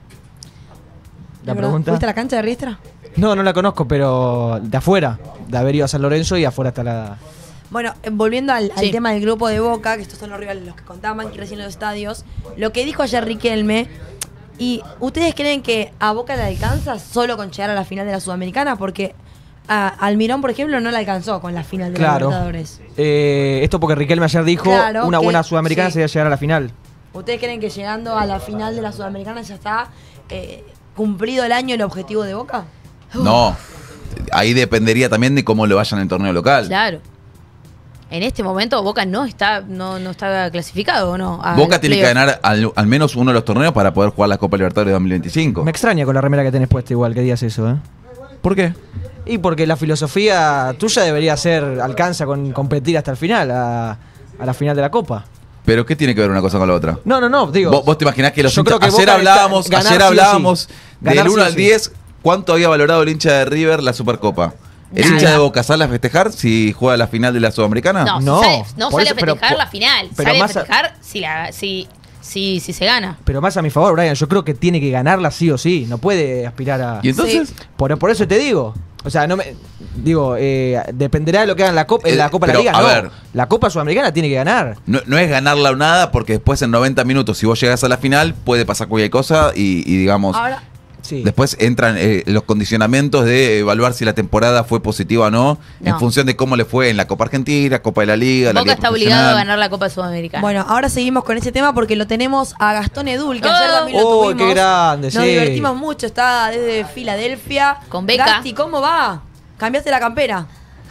La ¿Es verdad? pregunta. ¿Fuiste a la cancha de Riestra? No, no la conozco, pero de afuera. De haber ido a San Lorenzo y afuera está la. Bueno, eh, volviendo al, al Sí. tema del grupo de Boca, que estos son los rivales los que contaban que recién los estadios, lo que dijo ayer Riquelme, ¿y ustedes creen que a Boca le alcanza solo con llegar a la final de la Sudamericana? Porque a Almirón, por ejemplo, no le alcanzó con la final de la Claro. Libertadores. Eh, esto porque Riquelme ayer dijo Claro, una que- buena sudamericana sí. sería llegar a la final. ¿Ustedes creen que llegando a la final de la Sudamericana ya está eh, cumplido el año el objetivo de Boca? No, ahí dependería también de cómo lo vayan en el torneo local. Claro. En este momento Boca no está, no, no está clasificado, ¿o no? A Boca los tiene que playoffs. ganar al, al menos uno de los torneos para poder jugar la Copa Libertadores de dos mil veinticinco. Me extraña con la remera que tenés puesta igual que digas eso, ¿eh? ¿Por qué? Y porque la filosofía tuya debería ser, alcanza con competir hasta el final, a, a la final de la Copa. ¿Pero qué tiene que ver una cosa con la otra? No, no, no, digo. ¿Vos, vos te imaginás que los yo hinchas- creo que ayer Boca hablábamos, está- ganar ayer sí o sí. hablábamos Ganar del sí uno o al sí. diez, ¿cuánto había valorado el hincha de River la Supercopa? ¿El Nada. hincha de Boca sale a festejar si juega la final de la Sudamericana? No, No, no sale, no por sale eso, a pero festejar por- la final. pero Sale a más a- festejar si, la, si, si, si se gana. Pero más a mi favor, Brian, yo creo que tiene que ganarla sí o sí. No puede aspirar a. ¿Y entonces? Por, por eso te digo. O sea, no me. Digo, eh, dependerá de lo que haga en la Copa, en Eh, la Copa de la pero, Liga. a No. ver. La Copa Sudamericana tiene que ganar. No, no es ganarla o nada, porque después en noventa minutos, si vos llegás a la final, puede pasar cualquier cosa y, y digamos, Ahora, Sí. después entran eh, los condicionamientos de evaluar si la temporada fue positiva o no, en No. función de cómo le fue en la Copa Argentina, Copa de la Liga, la Boca Liga está obligado a Profesional. ganar la Copa Sudamericana. bueno, ahora seguimos con ese tema porque lo tenemos a Gastón Edul, que ayer Oh. también lo Oh, tuvimos. qué grande, Nos sí. divertimos mucho, está desde Filadelfia. Con beca. Gasti, ¿cómo va? ¿Cambiaste la campera?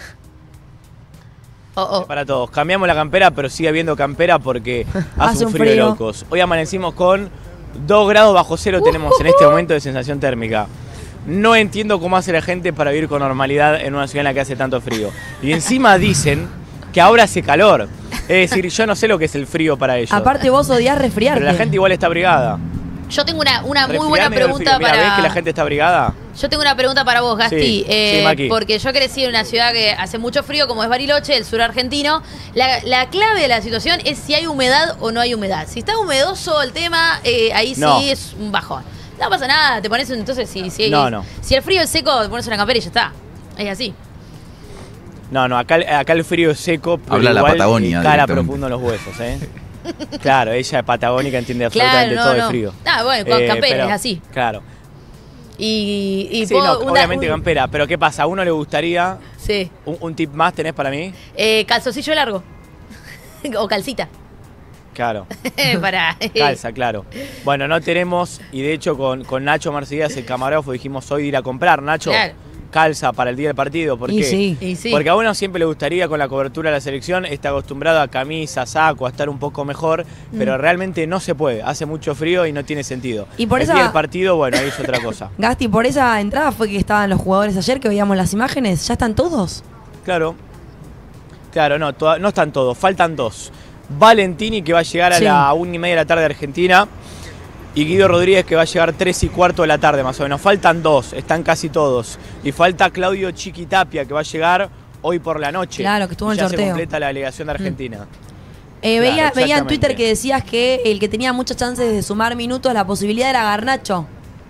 Oh, oh. Para todos, cambiamos la campera, pero sigue habiendo campera porque hace, Hace un un frío, de frío. locos. Hoy amanecimos con dos grados bajo cero, tenemos en este momento de sensación térmica. No entiendo cómo hace la gente para vivir con normalidad en una ciudad en la que hace tanto frío. Y encima dicen que ahora hace calor. Es decir, yo no sé lo que es el frío para ellos. Aparte vos odias resfriarte. pero la gente igual está abrigada. Yo tengo una, una muy buena Resfriarme del pregunta frío. Mira, para. ¿ves que la gente está abrigada? Yo tengo una pregunta para vos, Gasti. Sí, eh, sí, Maki. porque yo crecí en una ciudad que hace mucho frío, como es Bariloche, el sur argentino. La, la clave de la situación es si hay humedad o no hay humedad. Si está humedoso el tema, eh, ahí No. sí es un bajón. No pasa nada, te pones un- entonces si, si, No, no. si el frío es seco, te pones una campera y ya está. Es así. No, no, acá, acá el frío es seco, pero Habla la igual Patagonia cala directamente. profundo en los huesos, ¿eh? Claro, ella es patagónica, entiende Claro, absolutamente no, todo no. el frío. Ah, bueno, con campera, pero- es así. Claro. Y, y Sí, puedo- no, una- obviamente un- campera, pero ¿qué pasa? ¿A uno le gustaría Sí. un, un tip más tenés para mí? Eh, calzoncillo largo. o calcita. Claro, para. calza, claro. Bueno, no tenemos, y de hecho con, con Nacho Marcías, el camarógrafo, dijimos hoy de ir a comprar, Nacho, Claro. calza para el día del partido. ¿Por Y qué? sí. Y sí. Porque a uno siempre le gustaría con la cobertura de la selección, está acostumbrado a camisa, saco, a estar un poco mejor, pero realmente no se puede, hace mucho frío y no tiene sentido. Y por el esa- día del partido, bueno, ahí es otra cosa. Gasti, por esa entrada fue que estaban los jugadores ayer, que veíamos las imágenes. ¿Ya están todos? Claro, claro, no, toda- no están todos, faltan dos. Valentini, que va a llegar a Sí. la una y media de la tarde de Argentina, y Guido Rodríguez, que va a llegar tres y cuarto de la tarde más o menos. Faltan dos, están casi todos. Y falta Claudio Chiquitapia, que va a llegar hoy por la noche. Claro, que estuvo en Y el ya se sorteo. completa la delegación de Argentina. Eh, Claro, veía, veía en exactamente. Twitter que decías que el que tenía muchas chances de sumar minutos, la posibilidad era Garnacho.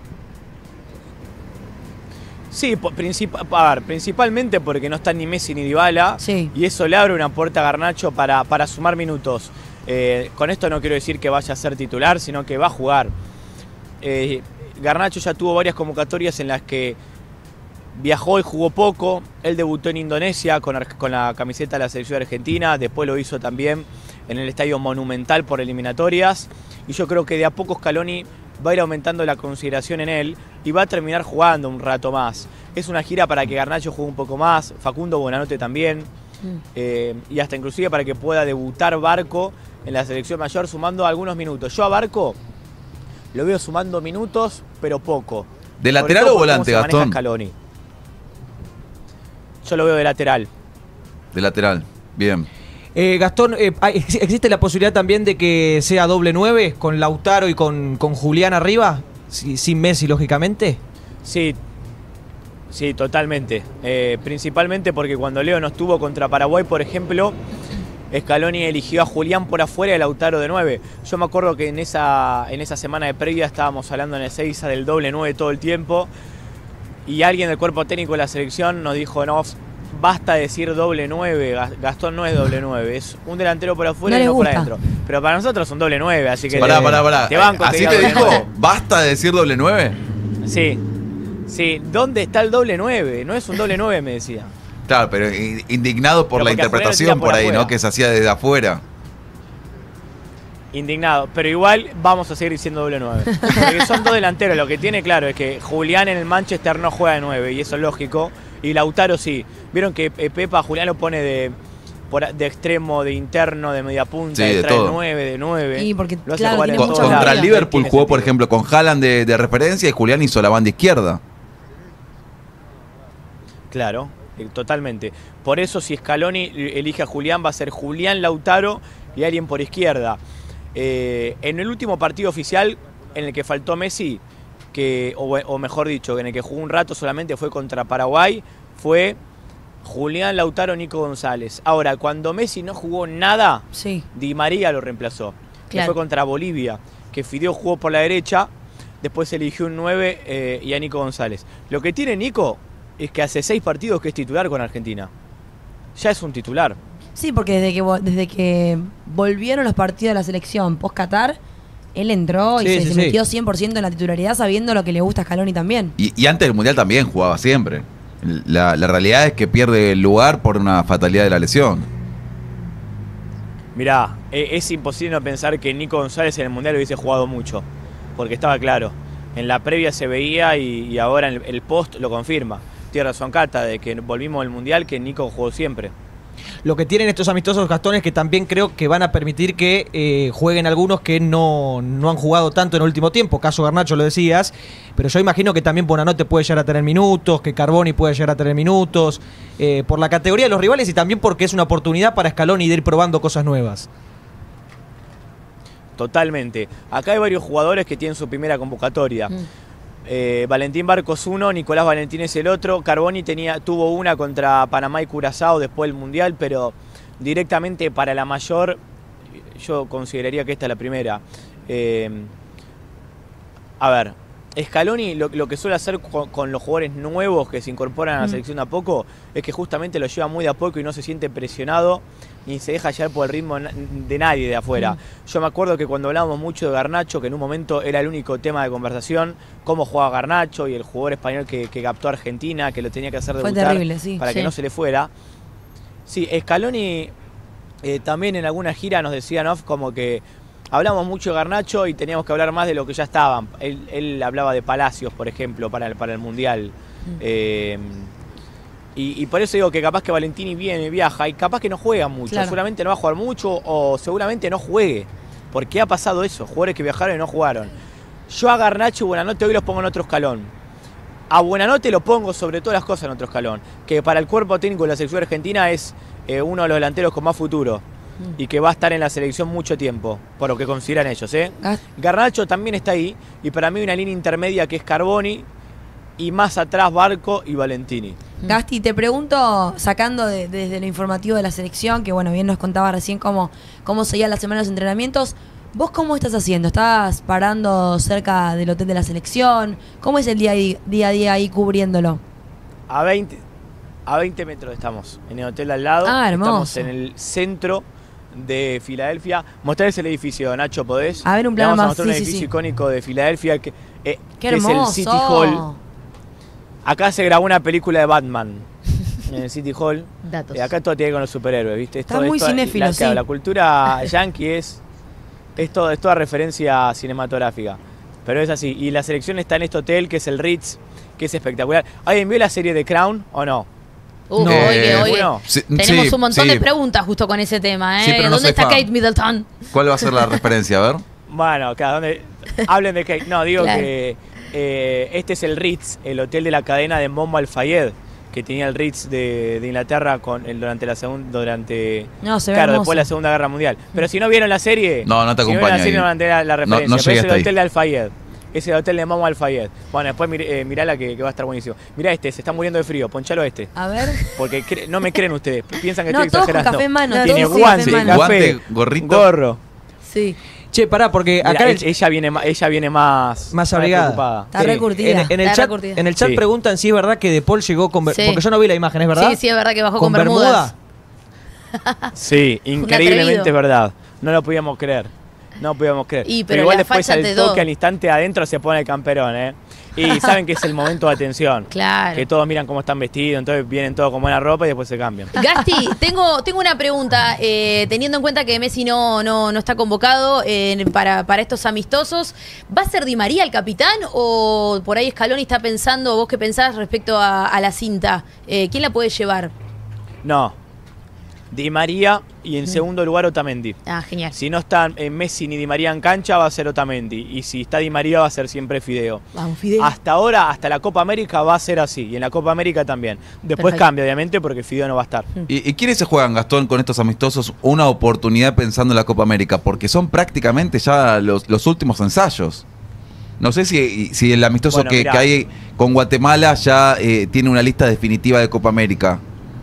Sí, po- princip- a ver, principalmente porque no están ni Messi ni Dybala. Sí. Y eso le abre una puerta a Garnacho para, para sumar minutos. Eh, con esto no quiero decir que vaya a ser titular, sino que va a jugar. Eh, Garnacho ya tuvo varias convocatorias en las que viajó y jugó poco. Él debutó en Indonesia con, con la camiseta de la selección argentina. Después lo hizo también en el Estadio Monumental por eliminatorias. Y yo creo que de a poco Scaloni va a ir aumentando la consideración en él y va a terminar jugando un rato más. Es una gira para que Garnacho juegue un poco más, Facundo Buenanote también, mm. eh, y hasta inclusive para que pueda debutar Barco en la selección mayor sumando algunos minutos. Yo a Barco lo veo sumando minutos, pero poco. ¿De lateral o volante, Gastón? Scaloni. Yo lo veo de lateral. De lateral, bien. Eh, Gastón, eh, ¿existe la posibilidad también de que sea doble nueve con Lautaro y con, con Julián arriba? Sí, sin Messi, lógicamente. Sí, sí, totalmente. Eh, principalmente porque cuando Leo no estuvo contra Paraguay, por ejemplo, Scaloni eligió a Julián por afuera y a Lautaro de nueve. Yo me acuerdo que en esa, en esa semana de previa estábamos hablando en el Ezeiza del doble nueve todo el tiempo y alguien del cuerpo técnico de la selección nos dijo, no, basta decir doble nueve, Gastón no es doble nueve, es un delantero por afuera no y no gusta. por adentro. Pero para nosotros es un doble nueve, así que pará, te, pará, pará. te banco. ¿Así te, te digo, dijo? ¿Basta de decir doble nueve? Sí, sí. ¿Dónde está el doble nueve? No es un doble nueve, me decía. Claro, pero indignado por pero la interpretación por, por ahí, afuera. ¿No? Que se hacía desde afuera. Indignado, pero igual vamos a seguir diciendo doble nueve. Porque son dos delanteros, lo que tiene claro es que Julián en el Manchester no juega de nueve, y eso es lógico, y Lautaro sí. Vieron que Pepa Julián lo pone de, por, de extremo, de interno, de media punta, sí, de, de trae todo. nueve, de nueve. Y porque, lo hace claro, jugar en Con, todos contra lados. el Liverpool Tiene jugó, sentido. por ejemplo, con Haaland de, de referencia y Julián hizo la banda izquierda. Claro, totalmente. Por eso si Scaloni elige a Julián, va a ser Julián, Lautaro y alguien por izquierda. Eh, en el último partido oficial en el que faltó Messi, que, o, o mejor dicho, en el que jugó un rato solamente fue contra Paraguay, fue Julián, Lautaro, Nico González. Ahora, cuando Messi no jugó nada, sí. Di María lo reemplazó. Claro. Que fue contra Bolivia, que Fideo jugó por la derecha, después eligió un nueve eh, y a Nico González. Lo que tiene Nico es que hace seis partidos que es titular con Argentina. Ya es un titular. Sí, porque desde que, desde que volvieron los partidos de la selección post-Qatar, él entró y sí, se, sí, se sí. metió cien por ciento en la titularidad sabiendo lo que le gusta a Scaloni también. Y, y antes del Mundial también jugaba siempre. La, la realidad es que pierde el lugar por una fatalidad de la lesión. Mirá, es imposible no pensar que Nico González en el Mundial hubiese jugado mucho, porque estaba claro. En la previa se veía y, y ahora en el, el post lo confirma. Tiene razón Cata, de que volvimos al Mundial, que Nico jugó siempre. Lo que tienen estos amistosos, Gastón, es que también creo que van a permitir que eh, jueguen algunos que no, no han jugado tanto en el último tiempo. Caso Garnacho lo decías, pero yo imagino que también Buenanote puede llegar a tener minutos, que Carboni puede llegar a tener minutos, eh, por la categoría de los rivales y también porque es una oportunidad para Scaloni de ir probando cosas nuevas. Totalmente. Acá hay varios jugadores que tienen su primera convocatoria. Mm. Eh, Valentín Barcos uno, Nicolás Valentín es el otro. Carboni tenía, tuvo una contra Panamá y Curazao después del Mundial, pero directamente para la mayor yo consideraría que esta es la primera. Eh, a ver, Scaloni lo, lo que suele hacer con, con los jugadores nuevos que se incorporan a la selección de a poco es que justamente lo lleva muy de a poco y no se siente presionado ni se deja llevar por el ritmo de nadie de afuera. Mm. Yo me acuerdo que cuando hablábamos mucho de Garnacho, que en un momento era el único tema de conversación, cómo jugaba Garnacho y el jugador español que, que captó a Argentina, que lo tenía que hacer debutar terrible, sí, para sí. que no se le fuera. Sí, Scaloni eh, también en alguna gira nos decía, ¿no? Como que hablamos mucho de Garnacho y teníamos que hablar más de lo que ya estaban. Él, él hablaba de Palacios, por ejemplo, para el, para el Mundial. Mm. Eh, Y, y por eso digo que capaz que Valentini viene, viaja y capaz que no juega mucho. Claro. Seguramente no va a jugar mucho o seguramente no juegue. Porque ha pasado eso, jugadores que viajaron y no jugaron. Yo a Garnacho y Buenanote hoy los pongo en otro escalón. A Buenanote lo pongo sobre todas las cosas en otro escalón. Que para el cuerpo técnico de la selección argentina es eh, uno de los delanteros con más futuro. Mm. Y que va a estar en la selección mucho tiempo, por lo que consideran ellos. ¿eh? Ah. Garnacho también está ahí. Y para mí una línea intermedia que es Carboni. Y más atrás Barco y Valentini. Gasti, te pregunto, sacando de, de, desde lo informativo de la selección, que bueno, bien nos contaba recién cómo, cómo seguían las semanas de entrenamientos, ¿vos cómo estás haciendo? ¿Estás parando cerca del hotel de la selección? ¿Cómo es el día a día, día, a día ahí cubriéndolo? A veinte, a veinte metros estamos, en el hotel al lado. Ah, hermoso. Estamos en el centro de Filadelfia. Mostrarles el edificio, Nacho, ¿podés? A ver un plano vamos más, a mostrar sí, un sí, edificio sí. icónico de Filadelfia que, eh, Qué que es hermoso. el City Hall. Acá se grabó una película de Batman en el City Hall. Datos. Eh, acá todo tiene que ver con los superhéroes, ¿viste? Está muy cinéfilo, la, sí. claro, la cultura yankee es, es, todo, es toda referencia cinematográfica. Pero es así. Y la selección está en este hotel, que es el Ritz, que es espectacular. ¿Alguien vio la serie de Crown o no? Uh, No. oye, Eh, oye. bueno, sí, Tenemos sí, un montón sí. de preguntas justo con ese tema, ¿eh? Sí, pero no ¿Dónde soy está fan. Kate Middleton? ¿Cuál va a ser la referencia? A ver. Bueno, claro, donde hablen de que no, digo Claro. que eh, este es el Ritz, el hotel de la cadena de Momo Al-Fayed, que tenía el Ritz de, de Inglaterra con el, durante la segunda durante No, se ve claro, hermoso. después de la Segunda Guerra Mundial. Pero si no vieron la serie, No, no te si no vieron acompaño la serie ahí. no van a entender la, la No, referencia. no Pero llegué es el hasta hotel ahí. de Al-Fayed. Es el hotel de Momo Al-Fayed. Bueno, después mir, eh, mirala que, que va a estar buenísimo. Mirá este, se está muriendo de frío, ponchalo a este. A ver. Porque cre- no me creen ustedes, piensan que No, estoy todos con exagerando. café en mano, Tiene todos con guante, café en mano. café, Guante, gorrito. gorro. Sí. Che, pará, porque Mira, acá en ella, el, ella viene, ma- ella viene más, Más abrigada. preocupada. Está re curtida. en, en el Está chat, re curtida. en el chat Sí. preguntan si es verdad que De Paul llegó con... ber- Sí. Porque yo no vi la imagen, ¿es verdad? Sí, sí, es verdad que bajó con, ¿Con bermudas. bermuda? Sí, increíblemente atrevido. verdad. No lo podíamos creer. No lo podíamos creer. Y, pero igual la después facha al te toque, do. al instante adentro se pone el camperón, ¿eh? Y saben que es el momento de atención. Claro. Que todos miran cómo están vestidos, entonces vienen todos con buena ropa y después se cambian. Gasti, tengo, tengo una pregunta, eh, teniendo en cuenta que Messi no, no, no está convocado eh, para, para estos amistosos, ¿va a ser Di María el capitán o por ahí Scaloni está pensando, vos qué pensás respecto a, a la cinta? Eh, ¿Quién la puede llevar? No. Di María y en segundo lugar Otamendi. Ah, genial. Si no están eh, Messi ni Di María en cancha, va a ser Otamendi. Y si está Di María, va a ser siempre Fideo. Vamos, Fidel. Hasta ahora, hasta la Copa América va a ser así. Y en la Copa América también. Después Perfecto. cambia, obviamente, porque Fideo no va a estar. ¿Y, ¿Y quiénes se juegan, Gastón, con estos amistosos una oportunidad pensando en la Copa América? Porque son prácticamente ya los, los últimos ensayos. No sé si, si el amistoso Bueno, que, mirá. que hay con Guatemala ya eh, tiene una lista definitiva de Copa América.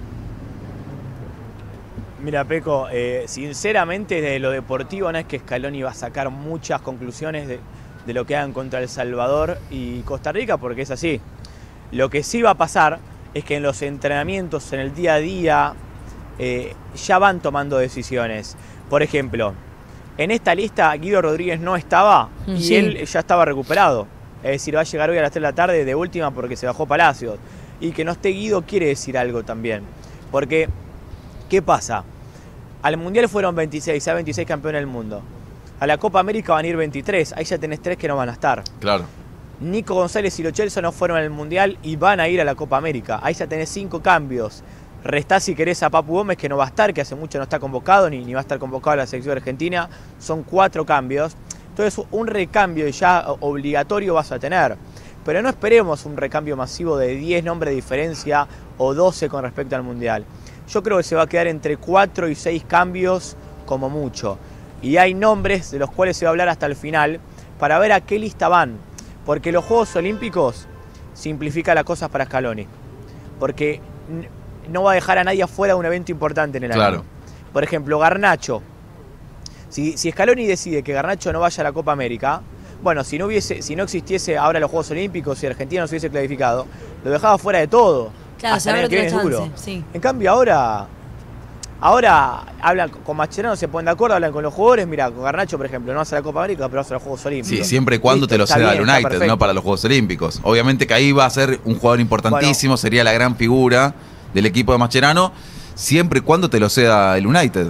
Mira, Peco, eh, sinceramente de lo deportivo no es que Scaloni va a sacar muchas conclusiones de, de lo que hagan contra El Salvador y Costa Rica, porque es así. Lo que sí va a pasar es que en los entrenamientos, en el día a día, eh, ya van tomando decisiones. Por ejemplo, en esta lista Guido Rodríguez no estaba y Sí. él ya estaba recuperado. Es decir, va a llegar hoy a las tres de la tarde de última porque se bajó Palacios. Y que no esté Guido quiere decir algo también. Porque, ¿qué pasa? Al Mundial fueron veintiséis, hay veintiséis campeones del mundo. A la Copa América van a ir veintitrés, ahí ya tenés tres que no van a estar. Claro. Nico González y Lo Celso no fueron al Mundial y van a ir a la Copa América. Ahí ya tenés cinco cambios. Restá si querés a Papu Gómez, que no va a estar, que hace mucho no está convocado, ni, ni va a estar convocado a la selección argentina. Son cuatro cambios. Entonces un recambio ya obligatorio vas a tener. Pero no esperemos un recambio masivo de diez nombres de diferencia o doce con respecto al Mundial. Yo creo que se va a quedar entre cuatro y seis cambios como mucho. Y hay nombres de los cuales se va a hablar hasta el final para ver a qué lista van. Porque los Juegos Olímpicos simplifica las cosas para Scaloni. Porque no va a dejar a nadie afuera de un evento importante en el Claro. año. Por ejemplo, Garnacho. Si, si Scaloni decide que Garnacho no vaya a la Copa América, bueno, si no hubiese, si no existiese ahora los Juegos Olímpicos y Argentina no se hubiese clasificado, lo dejaba fuera de todo. Claro, Hasta se el abre año que otra viene chance. seguro. Sí. En cambio ahora, ahora hablan con Mascherano, se ponen de acuerdo, hablan con los jugadores. Mira, con Garnacho, por ejemplo, no vas a la Copa América, pero vas a los Juegos Olímpicos. Sí, siempre y cuando Listo, te lo está ceda bien, el está United, perfecto. no para los Juegos Olímpicos. Obviamente que ahí va a ser un jugador importantísimo, sería la gran figura del equipo de Mascherano, siempre y cuando te lo ceda el United.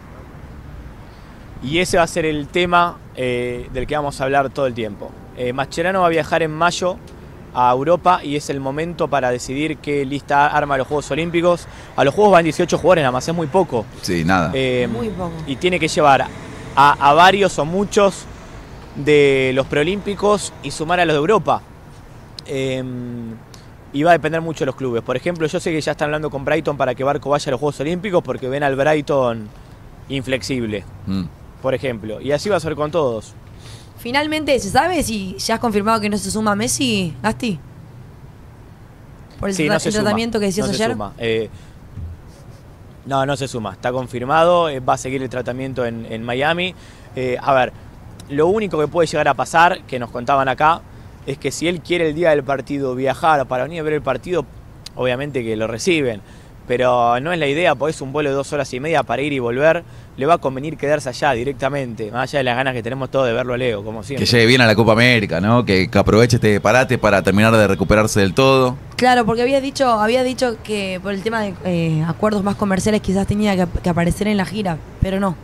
Y ese va a ser el tema eh, del que vamos a hablar todo el tiempo. Eh, Mascherano va a viajar en mayo a Europa y es el momento para decidir qué lista arma los Juegos Olímpicos. A los Juegos van dieciocho jugadores nada más, es muy poco. Sí, nada. Eh, Muy poco. Y tiene que llevar a, a varios o muchos de los preolímpicos y sumar a los de Europa. Eh, y va a depender mucho de los clubes. Por ejemplo, yo sé que ya están hablando con Brighton para que Barco vaya a los Juegos Olímpicos porque ven al Brighton inflexible, Mm. por ejemplo. Y así va a ser con todos. Finalmente, ¿se sabe si ya has confirmado que no se suma Messi, Gasti? Por el, Sí, tra- no se el suma, tratamiento que decías no se ayer. suma. Eh, no, no se suma. Está confirmado. eh, va a seguir el tratamiento en, en Miami. Eh, a ver, lo único que puede llegar a pasar, que nos contaban acá, es que si él quiere el día del partido viajar para venir a ver el partido, obviamente que lo reciben. pero no es la idea, porque es un vuelo de dos horas y media para ir y volver. Le va a convenir quedarse allá directamente, más allá de las ganas que tenemos todos de verlo a Leo, como siempre. Que llegue bien a la Copa América, ¿no? Que, que aproveche este parate para terminar de recuperarse del todo. Claro, porque había dicho, había dicho que por el tema de eh, acuerdos más comerciales quizás tenía que, que aparecer en la gira, pero no.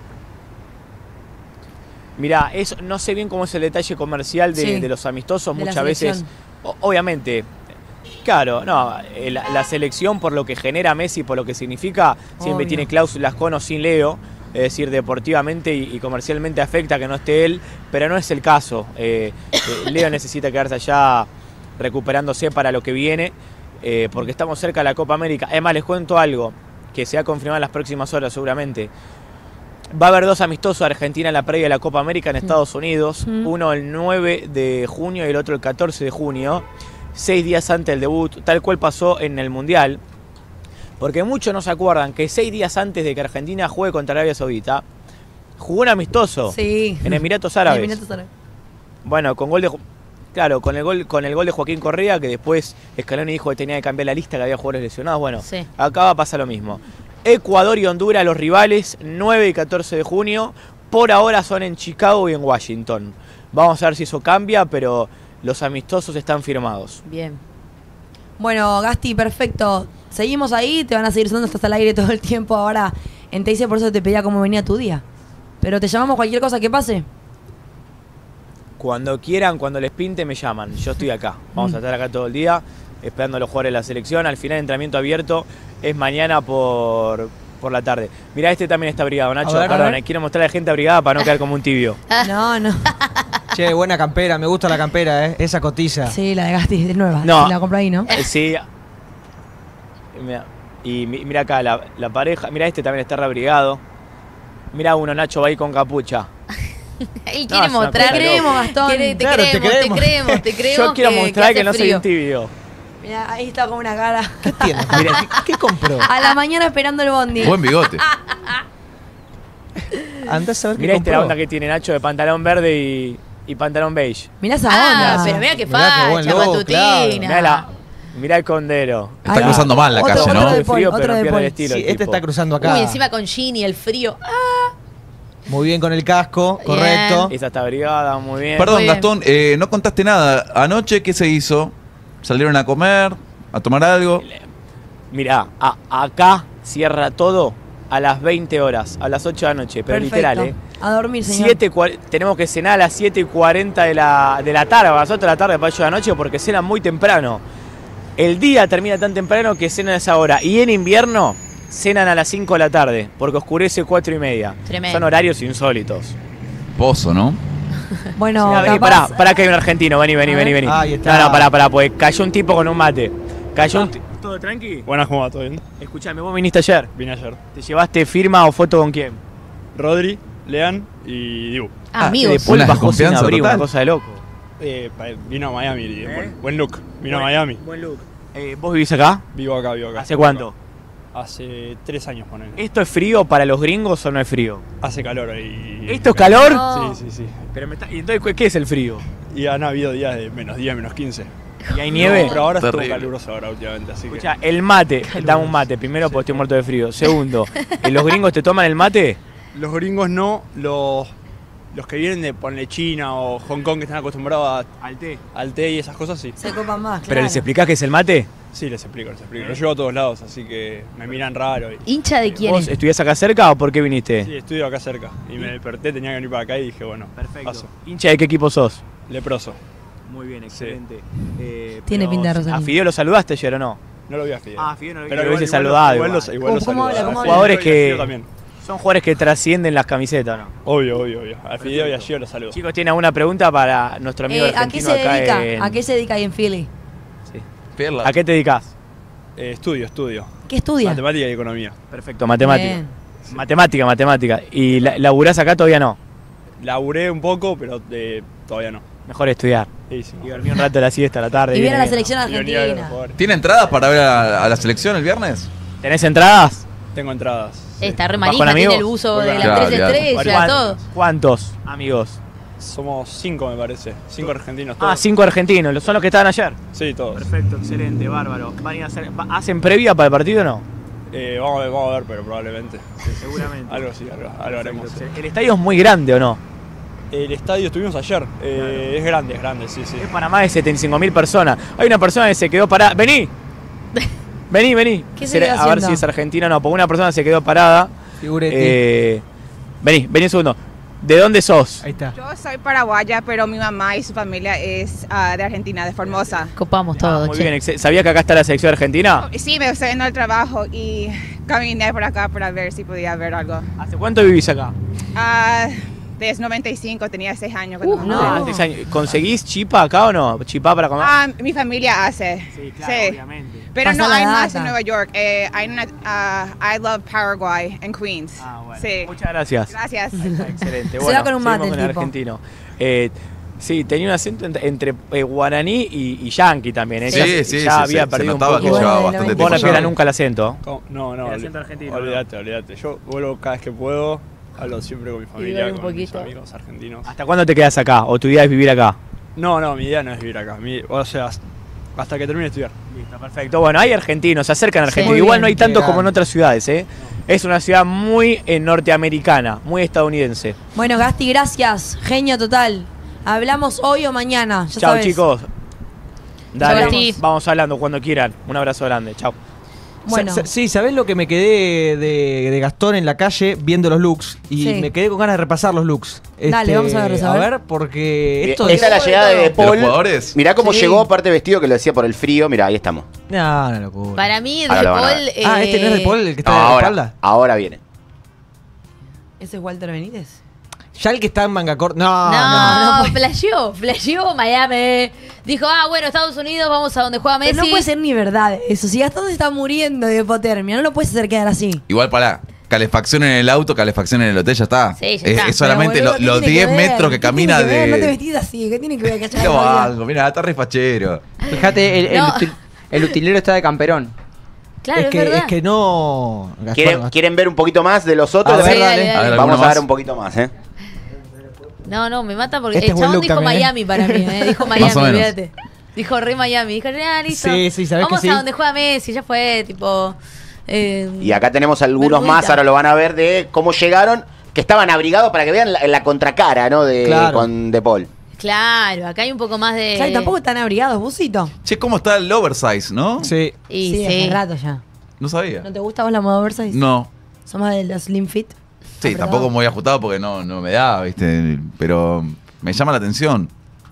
Mirá, eso, no sé bien cómo es el detalle comercial de, Sí, de los amistosos, de la muchas veces, selección. o- obviamente, claro, no, eh, la, la selección por lo que genera Messi, por lo que significa, siempre Obvio. tiene cláusulas con o sin Leo, es decir, deportivamente y, y comercialmente afecta que no esté él, pero no es el caso. Eh, eh, Leo necesita quedarse allá recuperándose para lo que viene, eh, porque estamos cerca de la Copa América. Además, les cuento algo que se va a confirmar en las próximas horas seguramente. Va a haber dos amistosos de Argentina en la previa de la Copa América en Estados Unidos, Mm. uno el nueve de junio y el otro el catorce de junio, seis días antes del debut, tal cual pasó en el Mundial. Porque muchos no se acuerdan que seis días antes de que Argentina juegue contra Arabia Saudita, jugó un amistoso Sí. en Emiratos Árabes. Emiratos Árabes. Bueno, con gol de Ju- claro, con el gol con el gol de Joaquín Correa, que después Scaloni dijo que tenía que cambiar la lista, que había jugadores lesionados. Bueno, Sí. acá va a pasar lo mismo. Ecuador y Honduras, los rivales, nueve y catorce de junio. Por ahora son en Chicago y en Washington. Vamos a ver si eso cambia, pero los amistosos están firmados. Bien. Bueno, Gasti, perfecto. Seguimos ahí, te van a seguir sonando, estás al aire todo el tiempo ahora en Teise, por eso te pedía cómo venía tu día. Pero te llamamos cualquier cosa que pase. Cuando quieran, cuando les pinte, me llaman. Yo estoy acá. Vamos a estar acá todo el día, esperando a los jugadores de la selección. Al final, el entrenamiento abierto es mañana por, por la tarde. Mirá, este también está abrigado, Nacho. A ver, a Perdón, ver. quiero mostrar a la gente abrigada para no quedar como un tibio. No, no. Che, buena campera, me gusta la campera, ¿eh? Esa cotiza. Sí, la de Gasti es nueva. No. La compré ahí, ¿no? Eh, Sí. Mira, y mi- mira acá la, la pareja. Mira, este también está reabrigado. Mira uno, Nacho, va ahí con capucha. Él No, quiere es una mostrar. cosa Te creemos, Gastón. Quiere- te, Claro, te creemos, te creemos. creemos, te creemos. Yo quiero que- mostrar que, hace no soy frío. un tibio. Mira, ahí está con una cara. ¿Qué tiene? Mira, ¿qué, qué compró? A la mañana esperando el bondi. Buen bigote. Andás a ver qué Mira este la compró. onda que tiene Nacho de pantalón verde y, y pantalón beige. Mirá esa Ah, onda. pero mira qué Mirá qué buen facha, look, matutina. Mirá, la, mirá el condero. Está Ahí. cruzando mal la Otro- calle, otro ¿no? de De frío, Paul, pero otro no de pierde Paul. el estilo. Sí, el este tipo. está cruzando acá. Uy, encima con Gini y el frío. Ah, Muy bien con el casco, Bien. correcto. Esa está abrigada, muy bien. Perdón, Muy bien. Gastón, eh, no contaste nada. Anoche, ¿qué se hizo? ¿Salieron a comer? ¿A tomar algo? Mirá, a- acá cierra todo a las veinte horas, a las ocho de la noche, pero Perfecto. literal, ¿eh? A dormir, señor. siete, cua- tenemos que cenar a las siete y cuarenta de la, de la tarde, a las ocho de la tarde para ocho de la noche, porque cenan muy temprano. El día termina tan temprano que cenan a esa hora. Y en invierno cenan a las cinco de la tarde, porque oscurece cuatro y media. Tremendo. Son horarios insólitos. Pozo, ¿no? Bueno, Mirá, vení, capaz- pará, pará que hay un argentino, vení, vení, A vení, ver. vení. Ahí está. No, no, pará, pará, pues cayó un tipo con un mate. Cayó un ti- ¿Todo tranqui? Buenas, ¿cómo va? ¿Todo bien? Escuchame, vos viniste ayer. Vine ayer. ¿Te llevaste firma o foto con quién? Rodri, Lean y Dibu. Ah, amigos. De Paul Una bajó sin desconfianza abrigo, total. una cosa de loco. Eh, pa- vino a Miami. eh, ¿Eh? Buen, buen look. Vino Buen- a Miami. Buen look. Eh, ¿Vos vivís acá? Vivo acá, vivo acá. ¿Hace cuánto? Hace tres años, ponele. ¿Esto es frío para los gringos o no es frío? Hace calor ahí. ¿Esto es calor? No. Sí, sí, sí. Pero me está- ¿Y entonces qué es el frío? Y han habido días de menos diez, menos quince. ¿Y hay nieve? Pero ahora estuvo Terrible. caluroso ahora últimamente, así Escucha, el mate, dame un mate. Primero porque estoy muerto de frío. Segundo, ¿eh, ¿los gringos te toman el mate? que... Los gringos no, los, los que vienen de, ponle, China o Hong Kong, que están acostumbrados a- Al té. al té y esas cosas, sí. Se copan más, claro. ¿Pero les explicás qué es el mate? Sí, les explico, les explico. Lo llevo a todos lados, así que me miran raro. Y, ¿Hincha de quién ¿Vos es? estudiás acá cerca o por qué viniste? sí, estudio acá cerca. Y me desperté, tenía que venir para acá y dije, bueno, paso. ¿Hincha de qué equipo sos? Leproso. Muy bien, excelente. Tiene pinta de ¿A Rosalía. Fideo lo saludaste ayer o no? No lo vi a Fidel. Ah, Fideo no lo vi, Pero lo hubiese igual- saludado Igual, igual. lo, igual lo ¿Cómo- cómo habla? saludo. ¿Cómo A habla? Jugadores Fideo y a que- Gio también. Son jugadores que trascienden las camisetas, ¿no? Obvio, obvio, obvio. A Fideo y a Gio lo saludo. Chicos, ¿tiene alguna pregunta para nuestro amigo Eh, ¿A qué argentino se acá dedica? en- ¿A qué se dedica ahí en Philly? Sí. Perla. ¿A qué te dedicas? Eh, estudio, estudio. ¿Qué estudia? Matemática y economía. Perfecto, matemática. Bien. Matemática, matemática. ¿Y la- laburás acá todavía no? Laburé un poco, pero eh, todavía no. Mejor estudiar. Sí, sí. Y dormir un rato de la siesta a la tarde. Y viene a la bien. selección Ironía de los argentina. jugadores. ¿Tiene entradas para ver a, a la selección el viernes? ¿Tenés entradas? Tengo entradas. sí. Está re ¿Vas con manija, tiene amigos? el buzo Voy de con las amigos. tres Claro, estrellas, ¿Cuán- todo. ¿Cuántos amigos? Somos cinco, me parece. Cinco argentinos todos. Ah, cinco argentinos. ¿Son los que estaban ayer? Sí, todos. Perfecto, excelente, bárbaro. ¿Van a ir a hacer- va- ¿Hacen previa para el partido o no? Eh, vamos a ver, vamos a ver, pero probablemente. Sí, sí, Seguramente. sí. Algo así, algo, algo haremos. sí. ¿El estadio es muy grande o no? El estadio estuvimos ayer. Eh, es grande, es grande, sí, sí. Es para más de setenta y cinco mil personas. Hay una persona que se quedó parada. ¡Vení! Vení, vení. ¿Qué Será- seguía a ver haciendo? si es argentina o no, porque una persona se quedó parada. Figurete. Eh, vení, vení un segundo. ¿De dónde sos? Ahí está. Yo soy paraguaya, pero mi mamá y su familia es ah, de Argentina, de Formosa. Copamos todo, Ah, muy che. bien. ex- ¿Sabía que acá está la selección argentina? Sí, me estoy yendo al trabajo y caminé por acá para ver si podía ver algo. ¿Hace cuánto vivís acá? Ah, desde noventa y cinco, tenía seis años. cuando me no. mudé. Ah, seis años. ¿Conseguís chipa acá o no? ¿Chipá para comer? Ah, mi familia hace. sí, sí. Pero Pasa no la hay más data. en Nueva York. Eh, hay una, ah, I Love Paraguay en Queens. Ah, bueno. Sí. Muchas gracias. Gracias. Excelente. Se Bueno, va con un mate seguimos el con el tipo. argentino. Eh, sí, tenía un acento entre, entre, eh, guaraní y, y yanqui también. ¿eh? Sí, ya, sí, ya sí, había se- perdido se un notaba poco. que llevaba Bueno, bastante bueno, tiempo Vos no allá. esperas nunca el acento. ¿Cómo? No, no. El olvi- acento argentino, Olvídate, olvídate. Yo vuelvo cada vez que puedo. Hablo siempre con mi familia, duele un con mis poquito. amigos argentinos. ¿Hasta cuándo te quedas acá? ¿O tu idea es vivir acá? No, no, mi idea no es vivir acá. Mi- o sea, hasta que termine de estudiar. Listo, perfecto. Bueno, hay argentinos, se acercan a Sí. Argentina. Muy Igual bien. no hay tantos como en Legal. otras ciudades, ¿eh? Es una ciudad muy eh, norteamericana, muy estadounidense. Bueno, Gasti, gracias. Genio total. Hablamos hoy o mañana. Ya Chao, sabes. chicos. Dale, Chau, Gasti. vamos hablando cuando quieran. Un abrazo grande. Chao. Bueno. Sa- sa- sí, ¿sabés lo que me quedé de, de Gastón en la calle viendo los looks? Y Sí. me quedé con ganas de repasar los looks. Dale, vamos a ver, a A ver. ver, porque esto Esta es la llegada de De ¿De los Paul. jugadores? Mirá cómo Sí. llegó, aparte vestido que lo decía por el frío. Mirá, ahí estamos. No, una locura. Para mí, De Ahora lo van a Paul. ver. Ah, ¿este no es De eh, Paul el que está No, de la ahora, espalda? ahora viene. ¿Ese es Walter Benítez? Ya el que está en manga corta. No, No, no, no. flasheó, flasheó Miami. Dijo, ah, bueno, Estados Unidos, vamos a donde juega Messi. Pero no puede ser ni verdad eso. Si Gastón se está muriendo de hipotermia, no lo puedes hacer quedar así. Igual para calefacción en el auto, calefacción en el hotel, ya está. Sí, ya es, está. es solamente Pero, lo- boludo, los ¿qué tiene diez que ver? metros que ¿Qué camina tiene que ver? No te de. vestís así, ¿qué tiene que ver? ¿Cachai? Lo algo, mira, está re fachero. Fíjate, el, el No. util- el utilero está de camperón. Claro, es, es, que, verdad. es que no. Gaspar, ¿Quieren, Gaspar. ¿Quieren ver un poquito más de los otros? A ver, Sí, dale. dale, dale. A ver, Vamos ¿alguno a ver más? un poquito más, ¿eh? No, no, me mata porque Este el es buen chabón look dijo también, ¿eh? Miami para mí, ¿eh? Dijo Más Miami, o menos. olvídate. Dijo re Miami. Dijo, ya, listo. Sí, sí, ¿sabés Vamos que sí? a donde juega Messi, ya fue, tipo. eh, Y acá tenemos algunos Bermudita. más, ahora lo van a ver, de cómo llegaron, que estaban abrigados para que vean la, la contracara, ¿no? De, Claro. con De Paul. Claro, acá hay un poco más de. Claro, y tampoco están abrigados, busito. Che, ¿cómo está el oversize, no? Sí. Y sí, sí. hace rato ya. No sabía. ¿No te gusta vos la moda oversize? No. Somos de los slim fit. Sí, Apretado. tampoco muy ajustado porque no, no me da, ¿viste? Pero me llama la atención.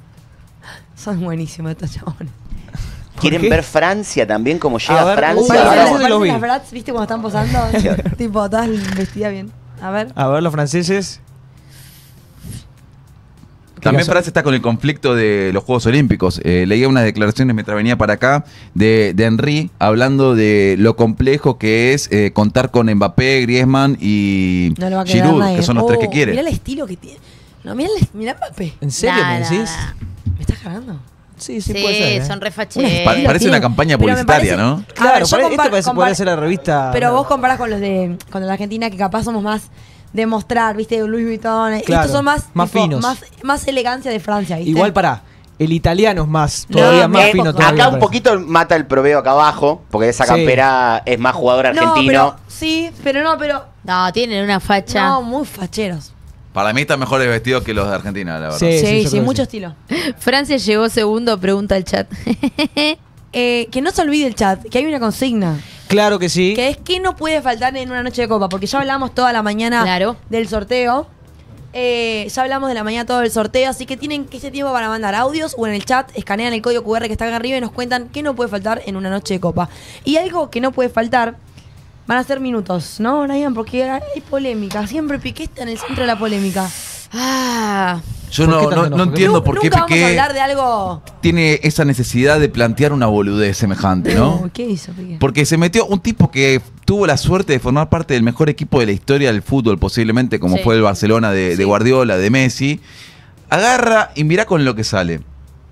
Son buenísimos estos chabones. ¿Quieren qué? ver Francia también? ¿Cómo llega A ver, Francia? uh, Parecen, ahora Ahora- sí lo vi. parecen las brats, ¿viste cuando están posando? Tipo, todas vestidas bien. A ver. A ver, los franceses. También pasó? Francia está con el conflicto de los Juegos Olímpicos. Eh, leía unas declaraciones mientras venía para acá de, de Henry hablando de lo complejo que es eh, contar con Mbappé, Griezmann y No lo va a querer Giroud, nadie. que son los tres que Oh, quiere. Mirá el estilo que tiene. No, mirá, el- mirá Mbappé. ¿En serio Nah, me nah, decís? nah. ¿Me estás cagando? Sí, sí, Sí, puede ser. ¿eh? son re Una facheros. Pa- parece tiene. una campaña Pero me publicitaria, parece- ¿no? A ver, Claro, yo pare- compar- esto parece, compar- puede ser la revista. Pero no. vos comparás con los de con los de Argentina, que capaz somos más de mostrar, ¿viste? Louis Vuitton. Y Claro, estos son más, más finos. Más, más elegancia de Francia, ¿viste? Igual para. El italiano es más, todavía No, más eh, fino acá todavía. Acá un parece. poquito mata el proveo acá abajo, porque esa Sí. campera es más jugador No, argentino. pero, sí, pero no, pero. No, tienen una facha. No, muy facheros. Para mí están mejores vestidos que los de Argentina, la verdad. Sí, Sí, sí, yo creo que mucho sí. estilo. Francia llegó segundo, pregunta el chat. Eh, que no se olvide el chat, que hay una consigna. Claro que sí. Que es que no puede faltar en una noche de copa, porque ya hablamos toda la mañana Claro. del sorteo. Eh, ya hablamos de la mañana todo el sorteo, así que tienen que ese tiempo para mandar audios o en el chat, escanean el código cu erre que está acá arriba y nos cuentan qué no puede faltar en una noche de copa. Y algo que no puede faltar van a ser minutos, ¿no, Ryan? Porque hay polémica, siempre Piqué está en el centro de la polémica. Ah, Yo ¿Por qué no, tanto no, enojo? no entiendo Nu- por qué Nunca vamos a Piqué hablar de algo. tiene esa necesidad de plantear una boludez semejante, ¿no? ¿Qué hizo Piqué? Porque se metió un tipo que tuvo la suerte de formar parte del mejor equipo de la historia del fútbol, posiblemente como Sí. fue el Barcelona de, de Sí. Guardiola, de Messi. Agarra y mira con lo que sale.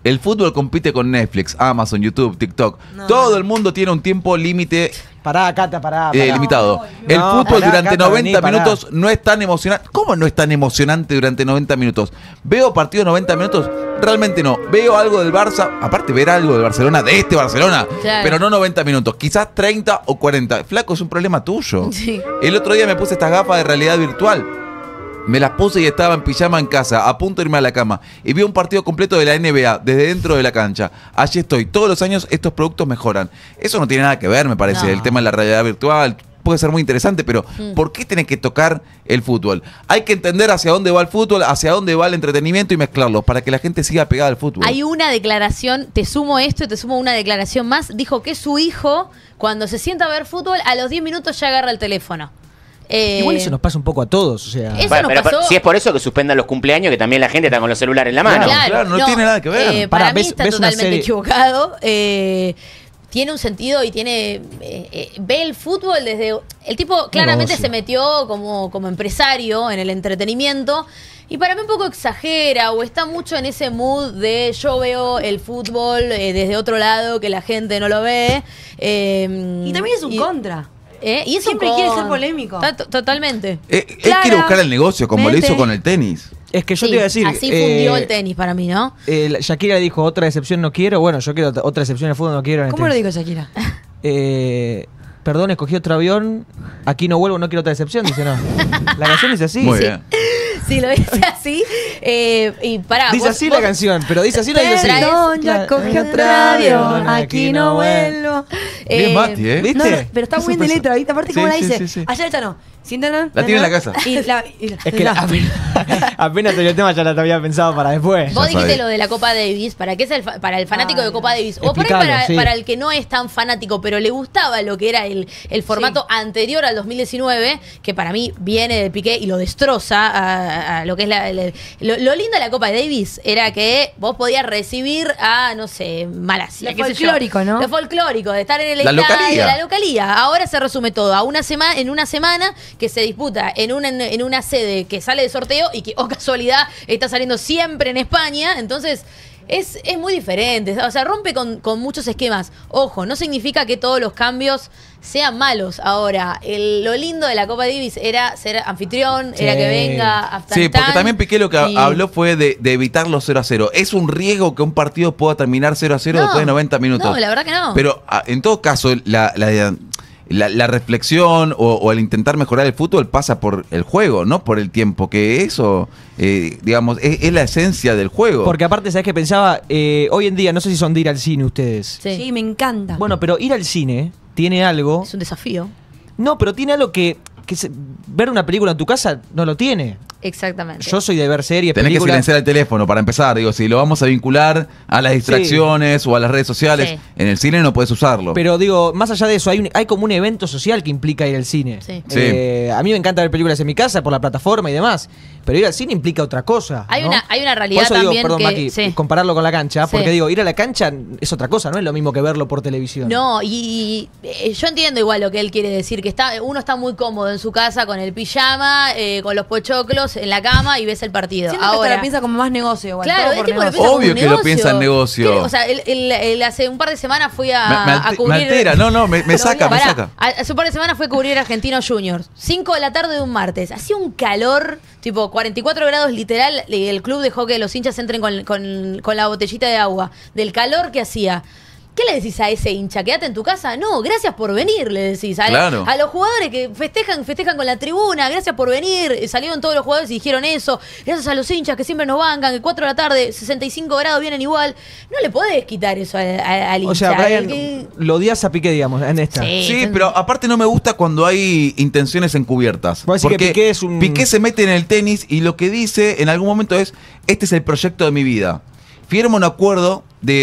El fútbol compite con Netflix, Amazon, YouTube, TikTok. No. Todo el mundo tiene un tiempo límite Pará, Cata, pará. eh, pará. limitado. No, el no, fútbol pará, durante Cata, noventa vení, pará. minutos no es tan emocionante. ¿Cómo no es tan emocionante durante noventa minutos? Veo partidos noventa minutos, realmente no. Veo algo del Barça, aparte ver algo del Barcelona, de este Barcelona, Claro. pero no noventa minutos, quizás treinta o cuarenta. Flaco, es un problema tuyo. Sí. El otro día me puse estas gafas de realidad virtual. Me las puse y estaba en pijama en casa, a punto de irme a la cama. Y vi un partido completo de la N B A, desde dentro de la cancha. Allí estoy. Todos los años estos productos mejoran. Eso no tiene nada que ver, me parece, No. el tema de la realidad virtual. Puede ser muy interesante, pero Mm. ¿por qué tiene que tocar el fútbol? Hay que entender hacia dónde va el fútbol, hacia dónde va el entretenimiento y mezclarlos para que la gente siga pegada al fútbol. Hay una declaración, te sumo esto y te sumo una declaración más. Dijo que su hijo, cuando se sienta a ver fútbol, a los diez minutos ya agarra el teléfono. Eh, Igual eso nos pasa un poco a todos, o sea. Eso Bueno, nos pero pasó- si es por eso que suspendan los cumpleaños, que también la gente está con los celulares en la mano. Claro, no tiene nada que ver. eh, Pará, para mí ves- está ves una totalmente serie- equivocado. eh, tiene un sentido y tiene eh, eh, ve el fútbol desde el tipo claramente Negocio. se metió como, como empresario en el entretenimiento y para mí un poco exagera o está mucho en ese mood de yo veo el fútbol eh, desde otro lado que la gente no lo ve. eh, Y también es un y- contra. eh, y es un Siempre quiere con- ser polémico. Ta- to- Totalmente. Eh, él Clara, quiere buscar el negocio, como lo mente. hizo con el tenis. Es que yo Sí, te iba a decir. así fundió eh, el tenis para mí, ¿no? eh, la- Shakira dijo otra excepción no quiero. Bueno, yo quiero otra- otra excepción al fútbol no quiero. En el ¿Cómo lo tenis. digo, Shakira? Eh, perdón, escogí otro avión. Aquí no vuelvo, no quiero otra excepción. Dice no. La canción dice así. Muy Sí. bien. Sí, lo dice así. Eh, y pará. Dice vos- así vos- la canción, pero dice así la dice así. Perdón, ya Claro. cogí otro avión, aquí no vuelvo. Bien, Eh, Mati, ¿eh? ¿Viste? No, no, pero está Eso muy bien de pasa. letra, ¿viste? Aparte, ¿cómo Sí, la sí, dice? sí, sí. Ayer ya no. Siéntanos. La tiene en la casa. Y la, y la- Es que la- apenas, apenas salió el tema ya la había pensado para después. Vos Ya dijiste sabés. lo de la Copa Davis, ¿para qué es el, fa- para el fanático Ay, de Copa Davis? O por ahí Explicalo, para, sí. para el que no es tan fanático, pero le gustaba lo que era el, el formato anterior al dos mil diecinueve, que para mí viene de Piqué y lo destroza a, a lo que es la... la- lo, lo lindo de la Copa Davis era que vos podías recibir a, no sé, Malasia. Lo qué sé yo. folclórico, ¿no? Lo folclórico, de estar en el La estadio, localía. la localía. Ahora se resume todo a una semana, en una semana que se disputa en una, en una sede que sale de sorteo y que, oh casualidad, está saliendo siempre en España. Entonces, es, es muy diferente. O sea, rompe con, con muchos esquemas. Ojo, no significa que todos los cambios sean malos. Ahora, el- lo lindo de la Copa Davis era ser anfitrión, Sí. era que venga Sí, Afganistán. porque también Piqué lo que y- habló fue de, de evitar los cero a cero. Es un riesgo que un partido pueda terminar cero a cero No, después de noventa minutos. no, la verdad que no. Pero a- en todo caso, la, la, la- la reflexión o, o el intentar mejorar el fútbol pasa por el juego, no por el tiempo. Que eso, eh, digamos, es, es la esencia del juego. Porque aparte, ¿sabes qué pensaba? Eh, hoy en día, no sé si son de ir al cine ustedes. Sí. Sí, me encanta. Bueno, pero ir al cine tiene algo. Es un desafío. No, pero tiene algo que, que se- ver una película en tu casa no lo tiene. Exactamente. Yo soy de ver series, Tenés que películas. silenciar el teléfono para empezar. Digo, si lo vamos a vincular a las distracciones o a las redes sociales, Sí. en el cine no puedes usarlo. Pero digo, más allá de eso, hay, un- hay como un evento social que implica ir al cine. Sí. Eh, a mí me encanta ver películas en mi casa por la plataforma y demás. Pero ir al cine implica otra cosa. Hay ¿no? una- hay una realidad Por eso digo, también perdón, que- Maki, sí. compararlo con la cancha, Sí. porque digo, ir a la cancha es otra cosa, no es lo mismo que verlo por televisión. No, y, y, eh, yo entiendo igual lo que él quiere decir, que está uno está muy cómodo en su casa con el pijama, eh, con los pochoclos en la cama y ves el partido. Siento que Ahora, hasta la piensa como más negocio, igual. claro, todo el por tipo lo negocio. piensa como Obvio un que lo piensa en negocio. ¿Qué- O sea, él, él- él hace un par de semanas fui a, Me- me a alte- cubrir... me altera, no, no, me- me Lo saca, vi- me pará, saca. a- Hace un par de semanas fue a cubrir Argentinos Juniors. cinco de la tarde de un martes. Hacía un calor, tipo cuarenta y cuatro grados literal. Y el club dejó que los hinchas entren con, con- con la botellita de agua. Del calor que hacía. ¿Qué le decís a ese hincha? ¿Quédate en tu casa? No, gracias por venir, le decís. A, Claro. a los jugadores que festejan, festejan con la tribuna, gracias por venir. Eh, Salieron todos los jugadores y dijeron eso. Gracias a los hinchas que siempre nos bancan, que cuatro de la tarde, sesenta y cinco grados vienen igual. No le podés quitar eso al, al- al hincha. O sea, Brian, El que- lo odias a Piqué, digamos, en esta. Sí. Sí, son- pero aparte no me gusta cuando hay intenciones encubiertas. Vos decís que Porque Piqué es un- Piqué se mete en el tenis y lo que dice en algún momento es, este es el proyecto de mi vida. Firma un acuerdo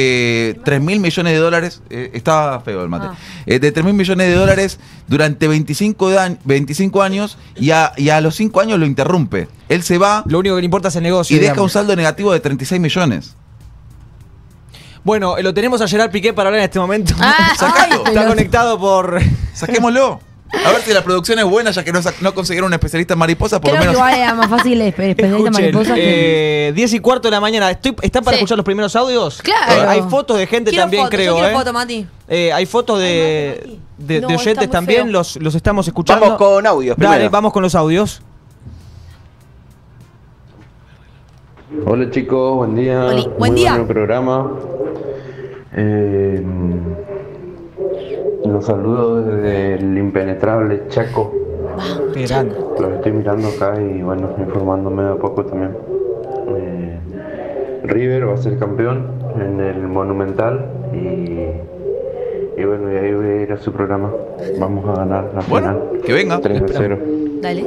de tres mil millones de dólares, eh, está feo el mate, Ah. eh, de tres mil millones de dólares durante veinticinco, da- veinticinco años y a, y a los cinco años lo interrumpe. Él se va Lo único que le importa es el negocio. y deja un digamos. saldo negativo de treinta y seis millones. Bueno, eh, lo tenemos a Gerard Piqué para hablar en este momento. Ah, Sacalo. Está conectado por. Saquémoslo. A ver si la producción es buena, ya que no, sa- no consiguieron un especialista en mariposas, por Creo lo que menos. igual era más fácil espe- especialista en Escuchen, mariposas que... eh, diez y cuarto de la mañana. Estoy, ¿Están para Sí. escuchar los primeros audios? Claro. Eh, hay fotos de gente Quiero también, foto, creo. yo quiero eh. foto, Mati. Eh, hay fotos de, Ay, Mati, Mati. de, No, de está oyentes muy también, feo. los, los estamos escuchando. Vamos con audios Dale, primero. vamos con los audios. Hola chicos, buen día. Oli, buen Muy día. bueno el programa. Eh, los saludo desde el impenetrable Chaco. Qué grande. Los estoy mirando acá y bueno, informándome de a poco también. Eh, River va a ser campeón en el Monumental y, y bueno, y ahí voy a ir a su programa. Vamos a ganar la Bueno, final. que venga. tres a cero. Dale.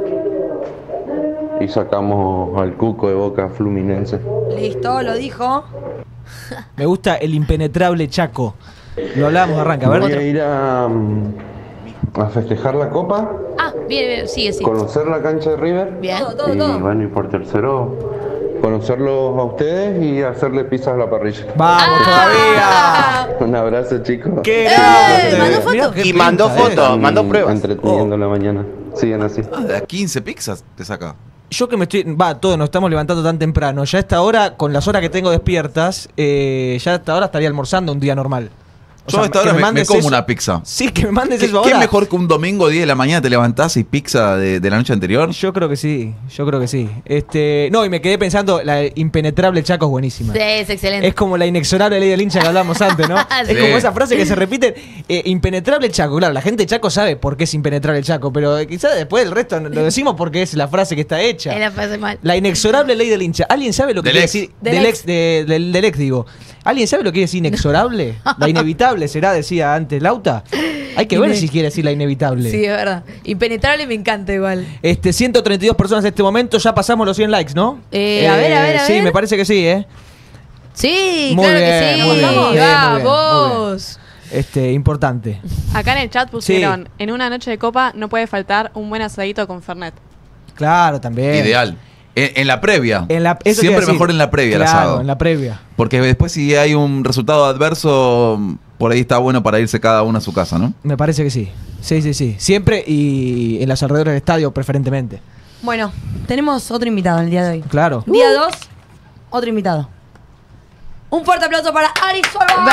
Y sacamos al Cuco de Boca Fluminense. Listo, lo dijo. Me gusta el impenetrable Chaco. Lo hablábamos, arranca, a ver. Voy a ir a, mm, a festejar la copa, Ah, bien, bien, sigue, sí. conocer la cancha de River Bien. Todo, todo, y todo. bueno, y por tercero conocerlos a ustedes y hacerle pizzas a la parrilla. ¡Vamos Ah. todavía! Un abrazo chicos. ¡Qué Eh, grande! ¿mandó foto? Mirá qué Y mandó pinta, eh. foto, mandó pruebas. Entreteniendo la mañana. Sigan así. Ah, de a quince pizzas te saca. Yo que me estoy. Va, todos nos estamos levantando tan temprano. Ya a esta hora, con las horas que tengo despiertas, eh, ya a esta hora estaría almorzando un día normal. O Yo sea, a esta que hora me, me mandes como eso- una pizza. Sí, que me mandes ¿Qué, eso qué ahora. mejor que un domingo diez de la mañana te levantás y pizza de, de la noche anterior? Yo creo que sí, yo creo que sí. Este, no, y me quedé pensando, la impenetrable Chaco es buenísima. Sí, es excelente. Es como la inexorable ley del hincha que hablamos antes, ¿no? Sí. Es como esa frase que se repite, eh, impenetrable Chaco. Claro, la gente de Chaco sabe por qué es impenetrable Chaco, pero eh, quizás después el resto lo decimos porque es la frase que está hecha. Él la pasa mal. La inexorable ley del hincha. ¿Alguien sabe lo que Del quiere ex. decir? Del Del ex. ex, de- del, del ex, digo. ¿Alguien sabe lo que quiere decir inexorable? La inevitable será, decía antes Lauta. Hay que ver Ine- si quiere decir la inevitable. Sí, es verdad. Impenetrable me encanta igual. Este, ciento treinta y dos personas en este momento, ya pasamos los cien likes, ¿no? Eh, a ver, a ver, a Sí, ver. me parece que sí, ¿eh? Sí, Muy claro bien, que sí. muy bien, Vamos, muy bien, muy bien, vamos. Este, importante. Acá en el chat pusieron, en una noche de copa no puede faltar un buen asadito con Fernet. Claro, también. Ideal. En, en la previa. En la- eso te iba a Siempre decir. mejor en la previa el Claro, asado. en la previa. Porque después si hay un resultado adverso, por ahí está bueno para irse cada uno a su casa, ¿no? Me parece que sí. Sí, sí, sí. Siempre y en los alrededores del estadio, preferentemente. Bueno, tenemos otro invitado en el día de hoy. Claro. Día dos, otro invitado. Un fuerte aplauso para Ari Suárez.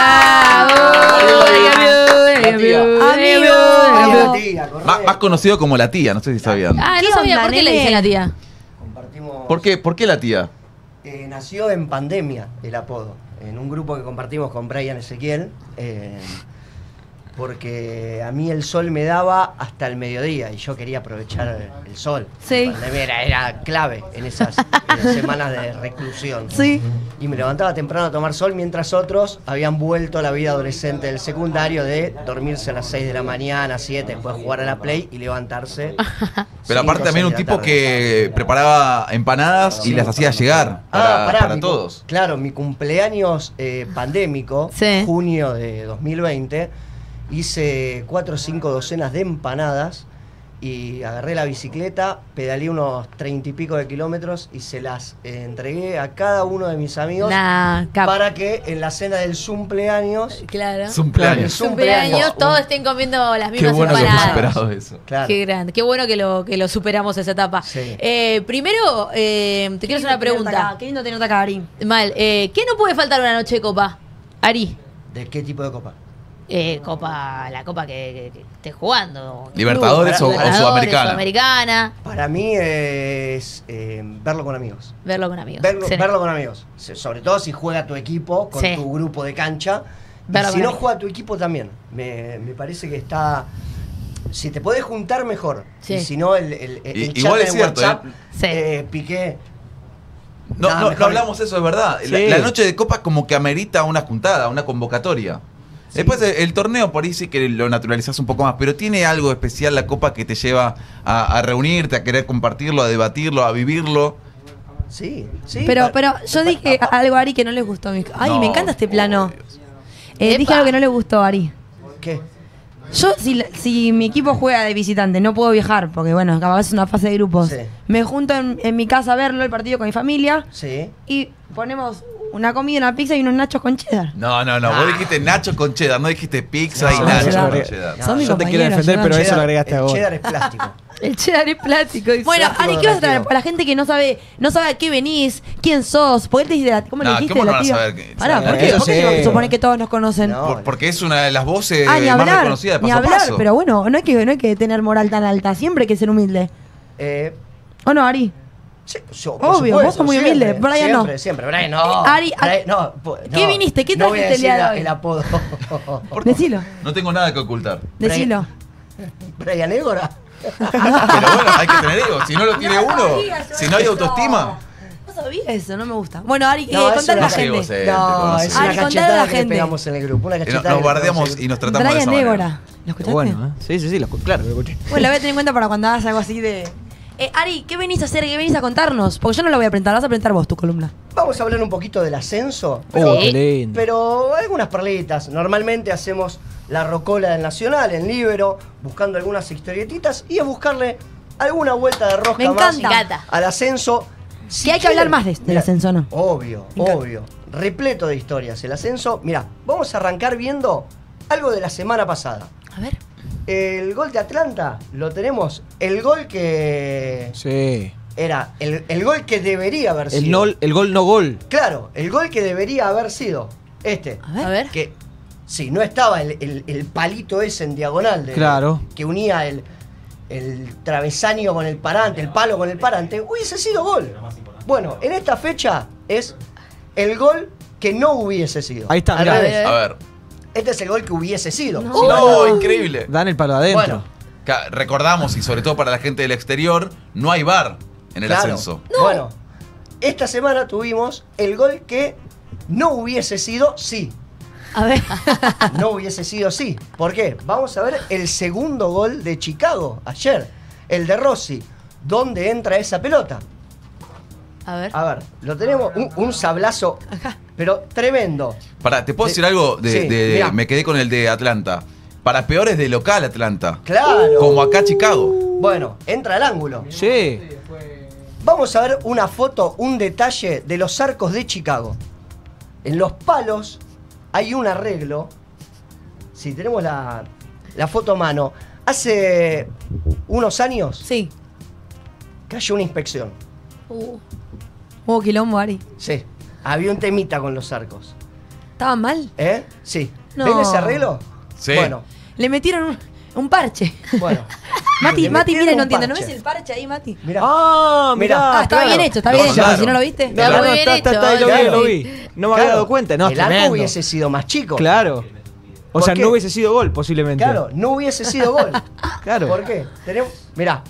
Amigo. Más, más conocido como la tía, no sé si sabían. Ah, ¿Qué no sabía onda, por qué le nene? dicen la tía. Compartimos, ¿Por qué, ¿Por qué la tía? eh, nació en pandemia el apodo, en un grupo que compartimos con Brian Ezequiel, eh, porque a mí el sol me daba hasta el mediodía y yo quería aprovechar el sol. Sí. La pandemia era, era clave en esas eh, semanas de reclusión. Sí. Y me levantaba temprano a tomar sol mientras otros habían vuelto a la vida adolescente del secundario de dormirse a las seis de la mañana, siete, después jugar a la play y levantarse. Pero cinco, aparte también un seis de la tipo tarde. que preparaba empanadas y las hacía llegar para, Ah, pará, para mi cu- todos. Claro, mi cumpleaños eh, pandémico, Sí. junio de dos mil veinte, hice cuatro o cinco docenas de empanadas y agarré la bicicleta, pedaleé unos treinta y pico de kilómetros y se las eh, entregué a cada uno de mis amigos Nah, cap. para que en la cena del cumpleaños, Claro. Cumpleaños. Cumpleaños, todos estén comiendo las Qué mismas bueno que hemos empanadas. superado eso. claro, Qué grande, qué bueno que lo, que lo superamos esa etapa. Sí. Eh, primero, eh, te quiero hacer una pregunta. Qué lindo tenerte acá, Ari. Mal, eh, ¿qué no puede faltar una noche de copa? Ari, ¿de qué tipo de copa? eh, copa, la copa que, que- que estés jugando. Libertadores o- o Libertadores, Sudamericana. Sudamericana, Para mí es eh, verlo con amigos. verlo con amigos. Verlo, Excelente. verlo con amigos. Se- Sobre todo si juega tu equipo, con Sí. tu grupo de cancha. Y Verlo si con no amigos. juega tu equipo también. Me, me parece que está. Si te podés juntar, mejor. Sí. Y si no, el, el, el Y- chat igual en es cierto, WhatsApp, ¿eh? Sí. eh, Piqué. No, Nada, no, mejor. no hablamos eso, es verdad. La, Sí. la noche de copa como que amerita una juntada, una convocatoria. Después el, el torneo por ahí sí que lo naturalizás un poco más, pero tiene algo especial la copa que te lleva a, a reunirte, a querer compartirlo, a debatirlo, a vivirlo. Sí, sí. Pero, pa- pero yo dije algo a Ari que no le gustó. Ay, No, me encanta este plano. por Dios. Eh, dije Epa. algo que no le gustó a Ari. ¿Qué? Yo, si, si mi equipo juega de visitante, no puedo viajar, porque bueno, capaz es una fase de grupos. Sí. Me junto en, en mi casa a verlo, el partido con mi familia, Sí. y ponemos Una comida, una pizza y unos nachos con cheddar. No, no, no. Ah. Vos dijiste nacho con cheddar, no dijiste pizza No, y nacho cheddar. con cheddar. Son mis Yo te quiero compañeros, defender, yo pero no- eso lo agregaste El ahora. cheddar es plástico. El cheddar es plástico. Dice. Bueno, Plástico Ari, ¿qué vas a traer? derretido. Para la gente que no sabe, no sabe a qué venís, quién sos, porque él te dice, la- ¿cómo le No, dijiste? ¿cómo no la van a tía? saber que- Pará, ¿por saber? qué? Eso ¿Por qué sí. digo que supone que todos nos conocen? Por- porque es una de las voces Ah, ni más hablar, reconocidas de ni Paso a hablar, Paso. pero bueno, no hay, que, no hay que tener moral tan alta, siempre hay que ser humilde. Eh, ¿O no, Ari? sí, yo, por Obvio, supuesto, vos sos muy siempre, humilde, Brian no. Siempre, siempre. Brian no. Eh, Ari, Brian, no, po- ¿qué no. viniste? ¿Qué No voy a trajiste el día decir de la- hoy? el apodo. Decilo, No tengo nada que ocultar. decilo. Brian Égora. Pero bueno, hay que tener ego. Si no lo tiene uno, si no hay autoestima. No sabía eso, no me gusta. Bueno, Ari, No, eh, es contale a la una- gente. egocéntrico, No, no es sé. una Ari, contale a cachetada la que le gente. pegamos en el grupo. Una Y no- cachetada Nos que le bardeamos pegamos en el y nos tratamos de Brian esa manera. Égora. ¿Lo escuchaste? Bueno, ¿eh? Sí, sí, sí, lo escu- claro, lo escuché. Bueno, la voy a tener en cuenta para cuando hagas algo así de... Eh, Ari, ¿qué venís a hacer? ¿Qué venís a contarnos? Porque yo no lo voy a presentar, vas a presentar vos tu columna. Vamos a hablar un poquito del ascenso. Oh, qué lindo. Pero algunas perlitas. Normalmente hacemos la rocola del Nacional en Libero, buscando algunas historietitas y a buscarle alguna vuelta de rosca Me más encanta. Me encanta. al ascenso. Que hay que hablar más de- del Mira, ascenso, ¿no? Obvio, Me encanta. obvio. Repleto de historias. El ascenso. Mira, vamos a arrancar viendo algo de la semana pasada. A ver. El gol de Atlanta lo tenemos. El gol que Sí. era el, el gol que debería haber sido. El, no, el gol no gol. Claro, el gol que debería haber sido este. A ver. A ver. Que si no estaba el, el- el palito ese en diagonal de- Claro. que unía el, el travesaño con el parante, el palo con el parante, hubiese sido gol. Bueno, en esta fecha es el gol que no hubiese sido. Ahí está, Al mirá. revés. A ver. Este es el gol que hubiese sido. No. Si no No, estaba- increíble. Dan el palo adentro. Bueno, Ca- Recordamos, y sobre todo para la gente del exterior, no hay bar en el claro. ascenso. Bueno, esta semana tuvimos el gol que no hubiese sido sí. A ver. No hubiese sido sí. ¿Por qué? Vamos a ver el segundo gol de Chicago ayer. El de Rossi. ¿Dónde entra esa pelota? A ver. A ver, lo tenemos. Un, un sablazo, pero tremendo. Pará, ¿te puedo Sí. decir algo? De, Sí, de- mirá. me quedé con el de Atlanta. Para peores de local Atlanta. Claro. Como acá Chicago. Bueno, entra al ángulo. Sí. Vamos a ver una foto, un detalle de los arcos de Chicago. En los palos hay un arreglo. Si tenemos la, la foto a mano. Hace unos años Sí. cayó una inspección. Uh. Hubo quilombo, Ari. Sí. Había un temita con los arcos. ¿Estaban mal? ¿Eh? Sí. No. ¿Ven ese arreglo? Sí. Bueno, Le metieron un, un parche. bueno. Mati, Le Mati, metieron mira, no un entiende. ¿No parche. ves el parche ahí, Mati? Mirá. Ah, mirá. Ah, está claro. bien hecho, está Lo bien hecho. mandaron. Si no lo viste. No, Está no, muy no, bien está, está, hecho, está, lo vi, claro. lo vi. No me había Claro. dado cuenta, no, El arco tremendo. hubiese sido más chico. Claro. O ¿Por sea, qué? no hubiese sido gol, posiblemente. Claro, no hubiese sido gol. Claro. ¿Por qué? Tenemos. Mirá.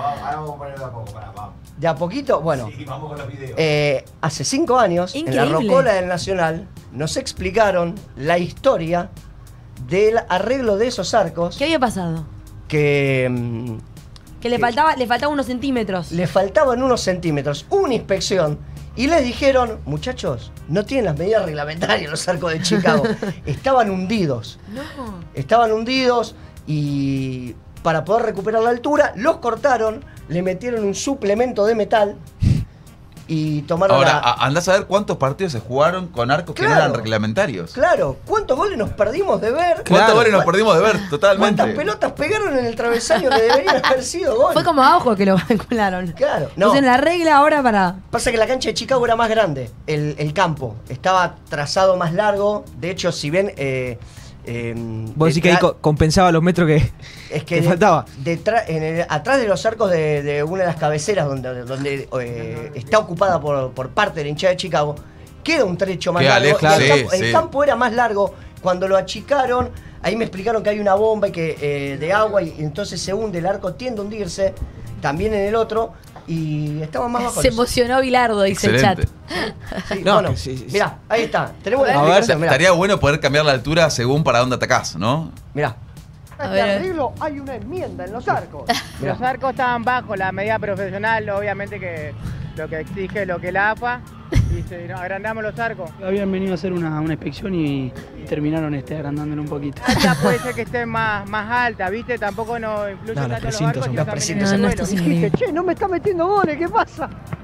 De a poquito, bueno. Eh, hace cinco años, en la Increíble. Rocola del Nacional, nos explicaron la historia del arreglo de esos arcos ¿Qué había pasado? que mm, Que le ¿Qué? faltaba, le faltaban unos centímetros. le faltaban unos centímetros. Una inspección. Y les dijeron, muchachos, no tienen las medidas reglamentarias los arcos de Chicago. Estaban hundidos. No. Estaban hundidos y para poder recuperar la altura, los cortaron, le metieron un suplemento de metal y tomaron Ahora, la... a- andás a ver cuántos partidos se jugaron con arcos que no Claro. eran reglamentarios. Claro, ¿cuántos goles nos perdimos de ver? ¿Cuántos Claro. goles nos perdimos de ver? Totalmente. ¿Cuántas pelotas pegaron en el travesaño que deberían haber sido gol? Fue como a ojo que lo calcularon. Claro, no. Entonces la regla ahora para... Pasa que la cancha de Chicago era más grande, el, el campo. Estaba trazado más largo. De hecho, si ven... Eh, eh, Vos decís que ahí detrás- co- compensaba los metros que, es que que de- faltaba. detrás- en el- atrás de los arcos de, de una de las cabeceras donde, donde eh, está ocupada por, por parte de la hinchada de Chicago, queda un trecho más Queda largo. lejos, y el, sí, campo, el sí. campo era más largo. Cuando lo achicaron, ahí me explicaron que hay una bomba y que, eh, de agua y entonces se hunde, el arco tiende a hundirse, también en el otro, y estaban más bajos. Se emocionó Bilardo, dice Excelente. el chat. Sí, No, bueno, que sí, sí, sí. mirá, ahí está. Tenemos la A ver. explicación, mirá. Estaría bueno poder cambiar la altura según para dónde atacás, ¿no? Mirá. A ver. hay una enmienda en los arcos. Los arcos estaban bajo la medida profesional, obviamente que lo que exige lo que la A F A, y se, no, agrandamos los arcos. Habían venido a hacer una, una inspección y, y terminaron este, agrandándolo un poquito. Ya puede ser que esté más, más alta, ¿viste? Tampoco nos influye No, los tanto los precintos arcos, son- ya los también precintos en el No, no, suelo. esto es increíble. che, no me está metiendo goles, ¿qué pasa?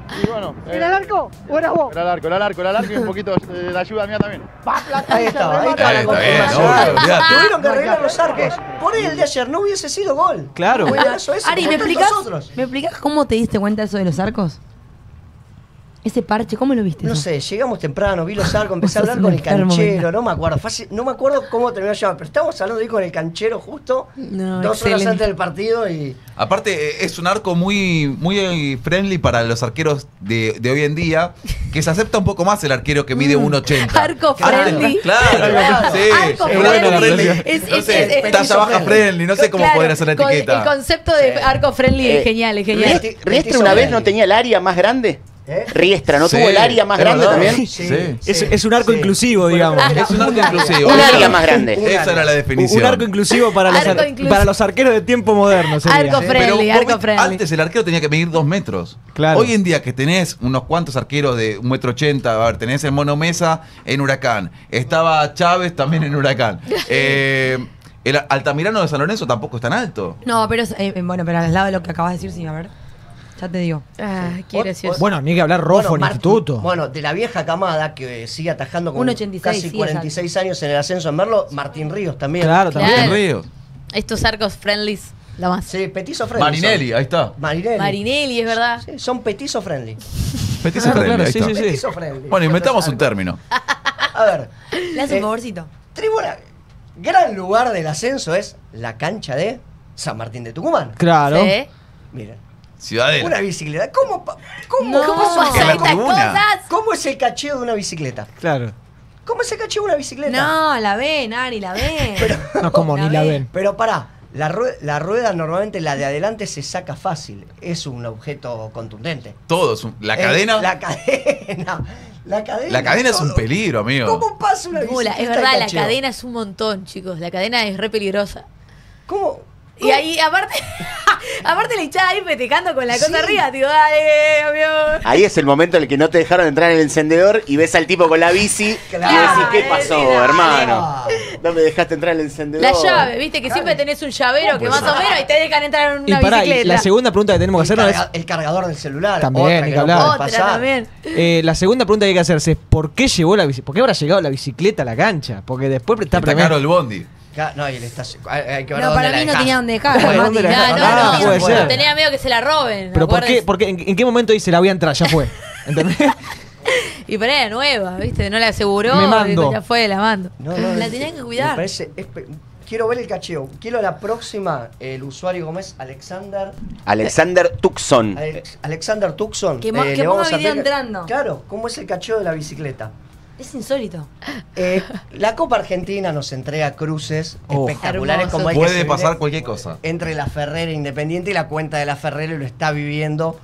Y bueno. ¿Era el arco o eras vos? Era el arco, era el arco, era el arco y un poquito de la ayuda mía también. Ahí estaba, ahí estaba la Está bien, confirmación. obvio, olvidate. Tuvieron que arreglar los arcos. Por ahí el de ayer no hubiese sido gol. Claro. Buenazo ese, Ari, como ¿me tantos explicás, otros. ¿me explicás cómo te diste cuenta eso de los arcos? Ese parche, ¿cómo lo viste? No eso? sé, llegamos temprano, vi los arcos, empecé a Vos sos hablar un con el enfermo canchero, mental. no me acuerdo. Fácil, no me acuerdo cómo terminó la llamada, pero estábamos hablando ahí con el canchero justo No, dos excelente. horas antes del partido y. Aparte, eh, es un arco muy, muy friendly para los arqueros de, de hoy en día, que se acepta un poco más el arquero que mide uno ochenta. Arco friendly. Claro, Claro. sí. Arco Es bueno, friendly. friendly. Es- No es- sé, es- es- talla baja friendly, no sé cómo Claro, poder hacer la con- etiqueta. El concepto de arco friendly Eh, es genial, es genial. Riestra, Riestra una vez no tenía el área más grande. ¿Eh? Riestra, ¿no Sí, tuvo el área más es grande verdad. también? Sí. Es, es un arco Sí. inclusivo, digamos. Es un arco inclusivo. Un Esa- área más grande. Esa era la definición. Un arco inclusivo para los, Arco ar- inclusivo. para los arqueros de tiempo moderno. Sería. Arco ¿eh? friendly, Pero vos arco viste, friendly. antes el arquero tenía que medir dos metros. Claro. Hoy en día que tenés unos cuantos arqueros de un metro ochenta, a ver, tenés el Mono Mesa en Huracán. Estaba Chávez también en Huracán. Eh, el Altamirano de San Lorenzo tampoco es tan alto. No, pero es, eh, bueno, pero al lado de lo que acabas de decir, sí, a ver. Ya te digo. Ah, qué Ot- gracioso. Bueno, ni que hablar Rofo Bueno, en Martín- instituto. Bueno, de la vieja camada que sigue atajando con uno ochenta y seis, casi sí, cuarenta y seis años en el ascenso en Merlo, Martín Ríos también. Claro, también. Claro. Ríos. Estos arcos friendlies, la más. Sí, petizo friendly. Marinelli, ahí está. son. Marinelli. Marinelli, es verdad. Sí, son petizo friendly. Petizo Claro, friendly, claro, ahí sí, está. sí, sí. Petizo friendly. Bueno, inventamos un Entonces, término. A ver, Le hace un Eh, favorcito. tribuna, gran lugar del ascenso es la cancha de San Martín de Tucumán. Claro. Sí. Miren, Ciudadela. una bicicleta. ¿Cómo, pa- cómo, No, cómo, pasan es, la estas tribuna. cosas. cómo es el cacheo de una bicicleta? Claro. ¿Cómo es el cacheo de una bicicleta? No, la ven, Ari, la ven. No, como ni la ven. Pero pará, la, rue- la rueda normalmente, la de adelante, se saca fácil. Es un objeto contundente. Todos. La Eh, cadena. La cadena. La cadena. La cadena es un todo. peligro, amigo. ¿Cómo pasa una Mula, bicicleta? es de verdad, la cacheo? cadena es un montón, chicos. La cadena es re peligrosa. ¿Cómo? Y ahí, aparte, aparte la hinchada ahí festejando con la cosa Sí. arriba, digo, dale, amigo. Ahí es el momento en el que no te dejaron entrar en el encendedor y ves al tipo con la bici Claro. y decís, ¿qué Eh, pasó, sí, dale. hermano? No me dejaste entrar en el encendedor. La llave, viste que siempre tenés un llavero que más o menos y te dejan entrar en Y una pará, y bicicleta. la segunda pregunta que tenemos que El, hacernos es. carga- el cargador del celular. También, otra ni que que no hablar. puede Otra pasar. también. Eh, la segunda pregunta que hay que hacerse es: ¿por qué llevó la bici? ¿Por qué habrá llegado la bicicleta a la cancha? Porque después está, Está caro el bondi. Ca- No, y el estacio- hay, hay que ver No, dónde para la mí no dejás. tenía dónde dejar. Bueno, Mati. ¿dónde la No, dejás? no, Ah, no, puede no, ser. tenía miedo que se la roben. Pero ¿por qué? acuérdense. Porque en, en qué momento dice la voy a entrar? Ya fue. ¿Entendés? Y pero era nueva, viste, no la aseguró. Me mando. y ya fue, la mando. No, no, La es- tenían que me cuidar. parece espe- quiero ver el cacheo. Quiero la próxima, el usuario como es Alexander. Alexander Tucson. Alex- Alexander Tucson. Que mo- Eh, que le ponga vamos a video pedir- entrando. Claro, ¿cómo es el cacheo de la bicicleta? Es insólito. Eh, la Copa Argentina nos entrega cruces Oh, espectaculares hermoso. como el que se Puede viene pasar cualquier cosa. entre la Ferrera Independiente y la cuenta de la Ferrera y lo está viviendo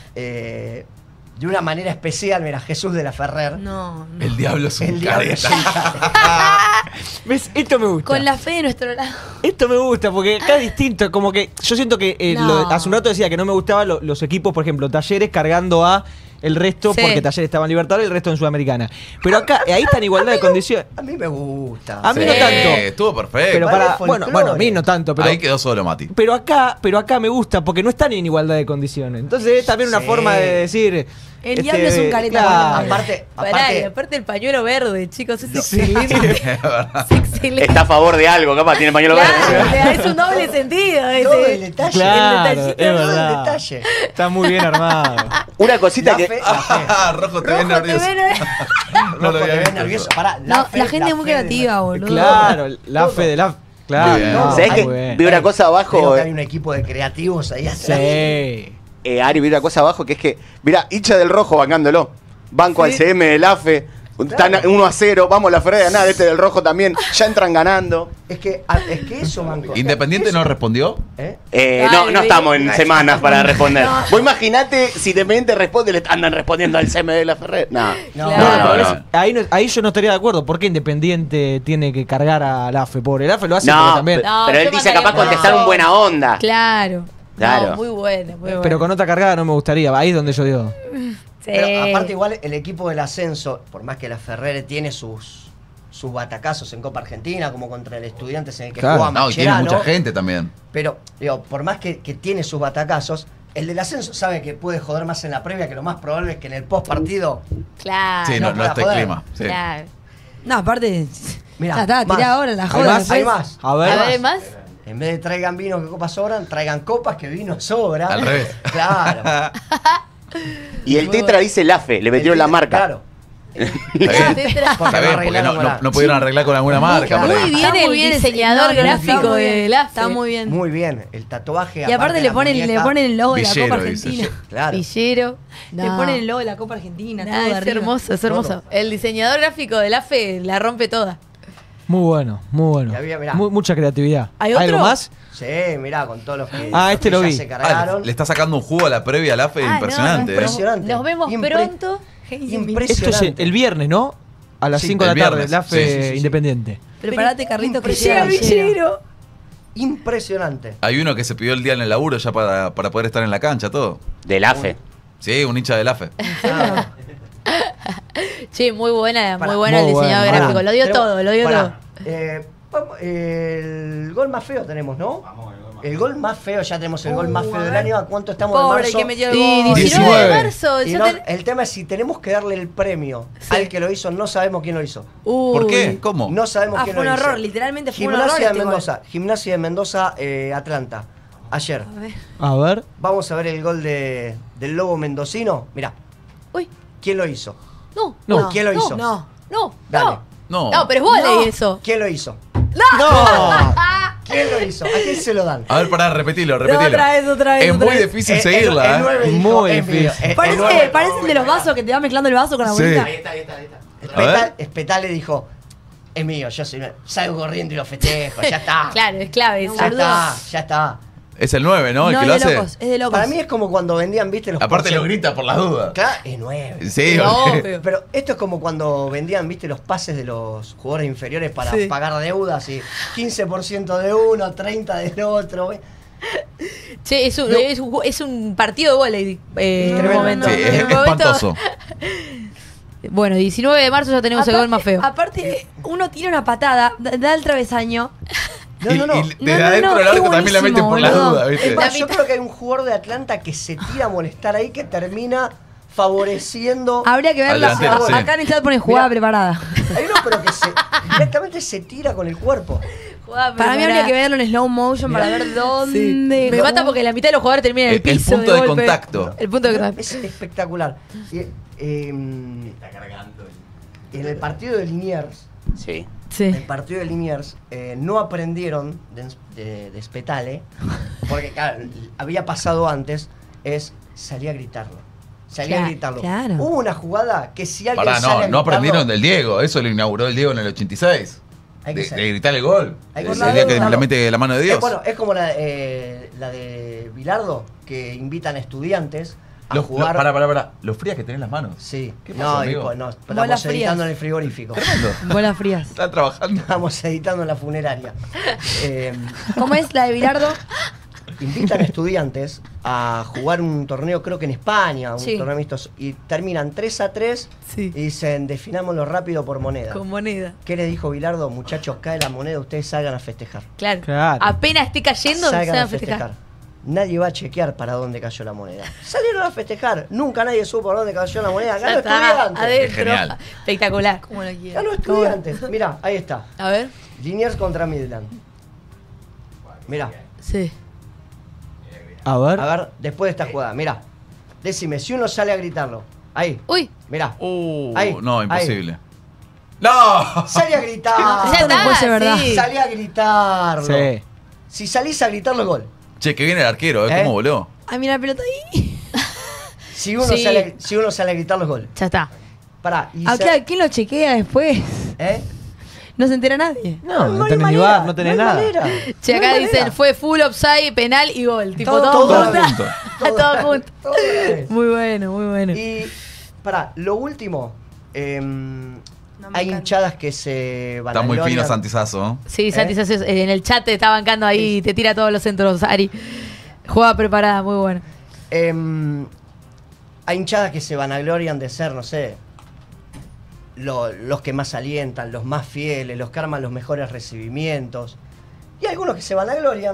eh, de una manera especial. Mira, Jesús de la Ferrer. No, no. El diablo es un El diablo es careta. ¿Ves? Esto me gusta. Con la fe de nuestro lado. Esto me gusta porque acá es distinto. Como que yo siento que eh, No. lo- hace un rato decía que no me gustaban lo- los equipos, por ejemplo, Talleres cargando a el resto Sí. porque Talleres estaba en Libertadores y el resto en Sudamericana. Pero acá, ahí está en igualdad de condiciones. A mí me gusta. A mí Sí, no tanto. Estuvo perfecto. Pero Vale, para, folclore. bueno, bueno, a mí no tanto, pero Ahí quedó solo, Mati. pero acá, pero acá me gusta porque no están en igualdad de condiciones. Entonces es también una Sí. forma de decir. El este, diablo es un careta. claro. Aparte, Pará, y aparte, aparte el pañuelo verde, chicos, es Sí. excelente. Es verdad. Es excelente. Está a favor de algo, capaz, tiene pañuelo Claro, verde. le da- es un doble sentido todo ese. el detalle. Claro, el detallito, es todo el verdad. detalle. Está muy bien armado. Una cosita La que. fe, la fe. Ah, Rojo te ves Rojo, te nervioso. ven, ¿eh? No lo Rojo, había te ves visto nervioso. eso. Pará, No, fe- la gente es muy fe de la- creativa, boludo. Claro, la Todo. fe de la. Claro. Muy bien. no, ¿Sabés muy que bien. vi una cosa Creo abajo? que hay un equipo de creativos ahí atrás. Sí. Eh, Ari, vi una cosa abajo que es que, mira, hincha del rojo bancándolo. Banco al C M del A F E. Están uno a cero, vamos la Ferrera, nada, este del rojo también. Ya entran ganando. Es que, a- es que eso, Manco. ¿Independiente no respondió? ¿Eh? Eh, Ay, no, no vi- estamos en no, semanas para responder. No. Vos imaginate si Independiente responde, le andan respondiendo al C M de la Ferrera. No. No, No, No, no, pero no. es- ahí, no- ahí yo no estaría de acuerdo. ¿Por qué Independiente tiene que cargar al A F E? Pobre, el A F E lo hace pero No, también. pe- No, pero él yo dice mandaría capaz por contestar eso. un buena onda. Claro. Claro. No, muy buena, muy buena. Pero con otra cargada no me gustaría. Ahí es donde yo digo. Sí. Pero aparte igual el equipo del ascenso, por más que la Ferrere tiene sus sus batacazos en Copa Argentina, como contra el Estudiantes en el que Claro. juega No, y tiene Mascherano, mucha gente también. pero digo, por más que, que tiene sus batacazos, el del ascenso sabe que puede joder más en la previa, que lo más probable es que en el post partido. Claro. Sí, no, no pueda está el joder. clima. Sí. Claro. No, aparte. Mirá, ya está, más. tirá ahora la Hay joda. más, después. hay más. A ver. A ver, ¿más? En vez de traigan vino que copas sobran, traigan copas que vino sobra. Al revés. Claro. Y el Tetra dice el A F E, le metieron la marca. Claro. Está bien. Tetra. Porque Está bien, porque arreglaron no, con no, la- no pudieron arreglar con alguna marca. por ahí. Muy bien Está el muy bien ese- diseñador no, no, gráfico está muy bien, del A F E. Está muy bien. Muy bien. El tatuaje. Y aparte de le la ponen, le muñeca, ponen el logo de la Villero, Copa dice. Argentina. Claro. Villero. Le No. ponen el logo de la Copa Argentina. Nah, todo es arriba. hermoso, es hermoso. Todo. El diseñador gráfico del A F E la rompe toda. Muy bueno, muy bueno. Y había, mirá. Mu- mucha creatividad. ¿Hay ¿Algo otro? más? Sí, mirá, con todos los que, Ah, este que lo ya vi. se Ah, cargaron. le, le está sacando un jugo a la previa al A F E Ah, impresionante. no, ¿eh? Impresionante. Nos vemos Impre- pronto. Esto es el, el viernes, ¿no? A las Sí, cinco de el la tarde, viernes. el A F E Sí, sí, sí, sí. Independiente. Preparate, Carlitos, que Llega llega Villero. Impresionante. Hay uno que se pidió el día en el laburo ya para, para poder estar en la cancha, todo. Del A F E. Sí, un hincha del A F E. Ah, Che, muy buena, Pará. muy buena el Muy diseñador bueno. gráfico. Lo dio tenemos- todo, lo dio pará. todo. Eh, vamos, el gol más feo tenemos, ¿no? El gol más feo, ya tenemos el gol más Uh, feo a del ver. año. ¿A cuánto estamos Pobre de marzo? que metió el Y gol. diecinueve de diecinueve. marzo. Y ya no, ten- el tema es si tenemos que darle el premio Sí. al que lo hizo, no sabemos quién lo hizo. ¿Por Uy. qué? ¿Cómo? No sabemos Ah, quién fue lo un hizo. error, literalmente fue un error. Gimnasia de este gol. Mendoza, Gimnasia de Mendoza, eh, Atlanta. Ayer. A ver. A ver. Vamos a ver el gol de, del Lobo Mendocino. Mirá, Uy, ¿quién lo hizo? no. No. ¿Quién lo no, hizo? No. No, Dale. no. No. No, pero es volei No. eso. ¿Quién lo hizo? ¡No! ¿Quién lo hizo? ¿A quién se lo dan? A ver, pará, repetilo, repetilo. otra vez, otra vez, Es otra muy vez. difícil Eh, seguirla, el, el ¿eh? nueve dijo, Muy es mío. difícil. Eh, el Parece, nueve- parece el de los vasos que te va mezclando el vaso con la Sí. bolita. Ahí está, ahí está, ahí está. A ver. Espetal, Espetal le dijo, es mío, yo soy, salgo corriendo y lo festejo, ya está. Claro, es clave Ya eso. está, ya está. Es el nueve, ¿no? El No, que es lo de hace. locos, es de locos. Para mí es como cuando vendían, viste, los Aparte lo porcent- grita por las dudas. Claro, es nueve. Sí, No, porque- pero- Pero esto es como cuando vendían, viste, los pases de los jugadores inferiores para Sí. pagar deudas y quince por ciento de uno, treinta del otro. Che, es un, No. es un, es un partido de volei eh, en un Tremendo. momento. Sí, En es un momento- espantoso. Bueno, diecinueve de marzo ya tenemos el gol más feo. Aparte, uno tira una patada, da, da el travesaño. No, no, no. Y, y No, desde no, adentro no, del es arco también la meten buenísimo, por las boludo. dudas, Es ¿viste? más, La yo mitad- creo que hay un jugador de Atlanta que se tira a molestar ahí que termina favoreciendo. Habría que Al verla. delantero, sí. Acá en el chat pone jugada Mirá. preparada. Hay uno, pero que se, directamente se tira con el cuerpo. Para mí habría que verlo en slow motion para ver dónde. Me mata porque la mitad de los jugadores terminan en el El- el piso. punto de golpe. contacto. El punto de contacto. Es espectacular. Y, eh, en el partido de Liniers, Sí. el Sí. partido de Liniers, eh, no aprendieron de, de, de Spetale, porque claro, había pasado antes, es salir a gritarlo. Salir a Claro, gritarlo. claro. Hubo una jugada que si alguien Pará, sale a no, no gritarlo, aprendieron del Diego. Eso lo inauguró el Diego en el ochenta y seis. Hay que De, ser. de gritar el gol. Hay que El ser. día que Claro. le mete la mano de Dios. Es, bueno, es como la, eh, la de Bilardo, que invitan a estudiantes a Los, jugar. Pará, pará, pará. Lo frías que tenés las manos. Sí. ¿Qué pasó, no, amigo? hijo, no, Bolas estamos frías. editando en el frigorífico. Tremendo. Bolas frías. Están trabajando. Estamos editando en la funeraria. Eh, ¿Cómo es la de Bilardo? invitan a estudiantes a jugar un torneo, creo que en España, un Sí. torneo amistoso, y terminan tres a tres Sí. y dicen, definámoslo rápido por moneda. Con moneda. ¿Qué les dijo Bilardo? Muchachos, cae la moneda, ustedes salgan a festejar. Claro. Claro. Apenas esté cayendo, Salgan se a a festejar. festejar. Nadie va a chequear para dónde cayó la moneda. Salieron a festejar. Nunca nadie supo para dónde cayó la moneda. Ya Ganó está, estudiantes. adentro. Genial. Espectacular. Como lo quiera. Ganó estudiantes. Mirá, ahí está. A ver. Liniers contra Midland. Mirá. Sí. A ver. A ver, después de esta jugada, mirá. Decime, si uno sale a gritarlo. Ahí. Uy. Mirá. Uh, Ahí, no, ahí. imposible. ¡No! Sale a gritar. Ya Esto no está, puede ser verdad. sí. Salí a gritarlo. Sí. Si salís a gritarlo, gol. Che, que viene el arquero, ¿eh? ¿Eh? ¿Cómo voló? Ay, mira la pelota ahí. Si uno, Sí. sale, si uno sale a gritarlo, gol. Ya está. Pará. Y Ah, se- claro, ¿quién lo chequea después? ¿Eh? No se entera nadie. No, no, hay tenés ni manera, bar, no tenés hay nada. manera. Che, No acá hay dicen, manera. fue full offside, penal y gol. Tipo, Todo- todo, todo junto. junto. Todo junto. Todo a la vez. Muy bueno, muy bueno. Y, pará, lo último. em, me hay encanta. hinchadas que se van Está a muy gloriar. fino Santizazo, ¿no? Sí, Santi ¿Eh? Sacios, eh, en el chat te está bancando ahí, te tira todos los centros, Ari. Juega preparada, muy bueno. Em, hay hinchadas que se vanaglorian de ser, no sé, lo- los que más alientan, los más fieles, los que arman los mejores recibimientos. Y hay algunos que se vanaglorian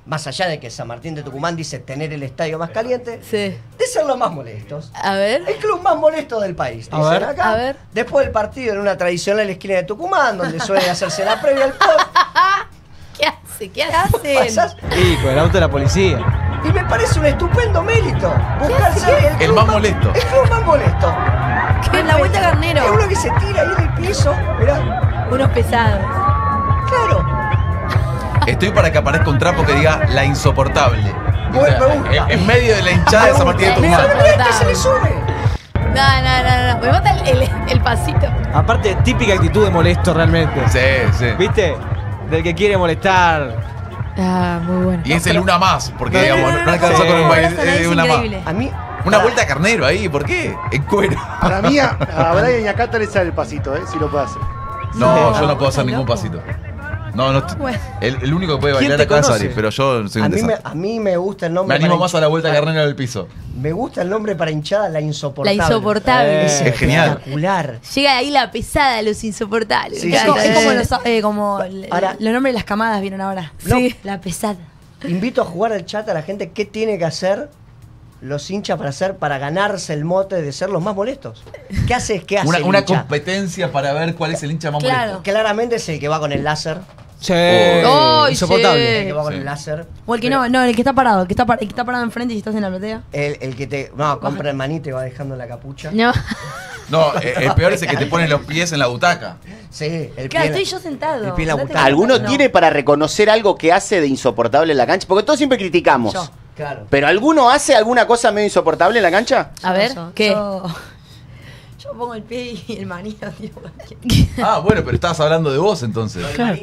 más allá de que San Martín de Tucumán dice tener el estadio más caliente, Sí. de ser los más molestos. A ver. El club más molesto del país. A Dicen ver. acá. A ver. Después del partido en una tradicional esquina de Tucumán, donde suele hacerse la previa al pod. ¿Qué hace? ¿Qué hacen? Pasás, Y con el auto de la policía. y me parece un estupendo mérito. Buscar ser el, El club más molesto. El club más molesto. En la vuelta Es Garnero. uno que se tira ahí en el piso. Mirá. Unos pesados. Claro. Estoy para que aparezca un trapo que diga la insoportable. Bueno, me gusta. en, en medio de la hinchada de San Martín de Tucumán. Mirá que se le sube. No, no, no, no. Me mata el, el, el pasito. Aparte, típica actitud de molesto realmente. Sí, sí. ¿Viste? Del que quiere molestar. Ah, muy bueno. Y es el una más, porque No, no, digamos, no, no, no, alcanzó no, con un no, baile, no, no, eh, es una más. increíble. A mí. Una vuelta a carnero ahí, ¿por qué? En cuero. Para mí, a, a Brian y a Cata le sale el pasito, ¿eh? Si lo puede hacer. No, Sí. yo no puedo hacer ningún loco. pasito. No, no. Bueno. El, el único que puede ¿Quién bailar te acá es conoce? Ari, pero yo soy A un mí, me, desastre. a mí me gusta el Me nombre. animo para más a la vuelta a hinchada. carnero del piso. Me gusta el nombre para hinchada, la insoportable. La insoportable. Es, Es genial. espectacular. Llega ahí la pesada, los insoportables. Sí, Me Es sí, como, encanta. es como los, eh, como el- Ahora- los nombres de las camadas vieron ahora. Sí. La pesada. Invito a jugar al chat a la gente qué tiene que hacer los hinchas para hacer para ganarse el mote de ser los más molestos. ¿Qué hace? ¿Qué hace Una, el una hincha? competencia para ver cuál es el hincha más Claro. molesto. Claramente es el que va con el láser. Sí. Ay, Insoportable. El que va con Sí. el láser. O el que no, no, el que está parado, el que está, par- el que está parado enfrente y si estás en la platea. El, el que te. No, compra el manito y va dejando la capucha. No. No, eh, el peor es el que te pone los pies en la butaca. Sí, el Claro, pie. estoy yo sentado. el pie en la Date butaca. cuenta ¿Alguno que no. tiene para reconocer algo que hace de insoportable en la cancha? Porque todos siempre criticamos. Yo. Claro. ¿Pero alguno hace alguna cosa medio insoportable en la cancha? A ver, Yo- ¿qué? Yo, yo pongo el pie y el manito. Tío. Ah, bueno, pero estabas hablando de vos entonces.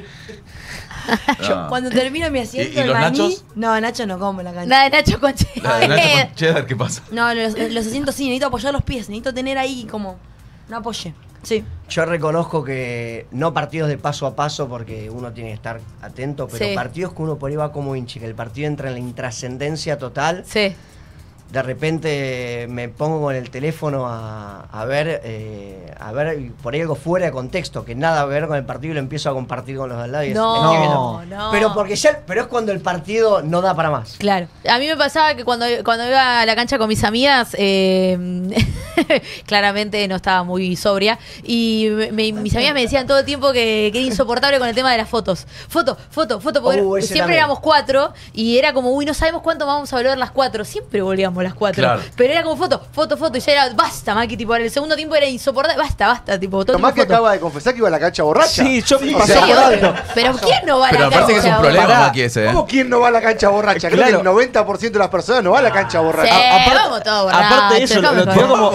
Ah. Cuando termino mi asiento, ¿Y- y el los maní. nachos? No, Nacho no como en la cancha. Nada de Nacho con La de Nacho con cheddar, ¿qué pasa? No, los, los asientos sí, necesito apoyar los pies, necesito tener ahí como un apoye. Sí. Yo reconozco que no partidos de paso a paso porque uno tiene que estar atento, pero Sí. partidos que uno por ahí va como hincha, que el partido entra en la intrascendencia total. Sí. De repente me pongo con el teléfono a, a ver eh, a ver y por ahí algo fuera de contexto, que nada a ver con el partido y lo empiezo a compartir con los de al lado. Y es- No, es que no, no. Pero porque ya, pero es cuando el partido no da para más. Claro. A mí me pasaba que cuando, cuando iba a la cancha con mis amigas, eh, claramente no estaba muy sobria, y me- mis amigas me decían todo el tiempo que, que era insoportable con el tema de las fotos. Foto, foto, foto, porque Uh, ese siempre también. éramos cuatro, y era como, uy, no sabemos cuánto vamos a volver las cuatro. Siempre volvíamos las cuatro. Claro. Pero era como foto, foto, foto, y ya era, basta, Maki, tipo, en el segundo tiempo era insoportable, basta, basta, tipo, todo el Tomás que tiempo foto. acaba de confesar que iba a la cancha borracha. Sí, yo Sí, pasé pasó Sí, por obvio. alto. Pero ¿quién no va a Pero la me parece que es un cancha? problema, Pará. Maki, ese, ¿eh? ¿Cómo quién no va a la cancha borracha? Creo Claro. que el noventa por ciento de las personas no va a la cancha Sí, borracha. aparte- vamos todos borrachos. aparte de eso, lo- vamos lo todos. tiró como-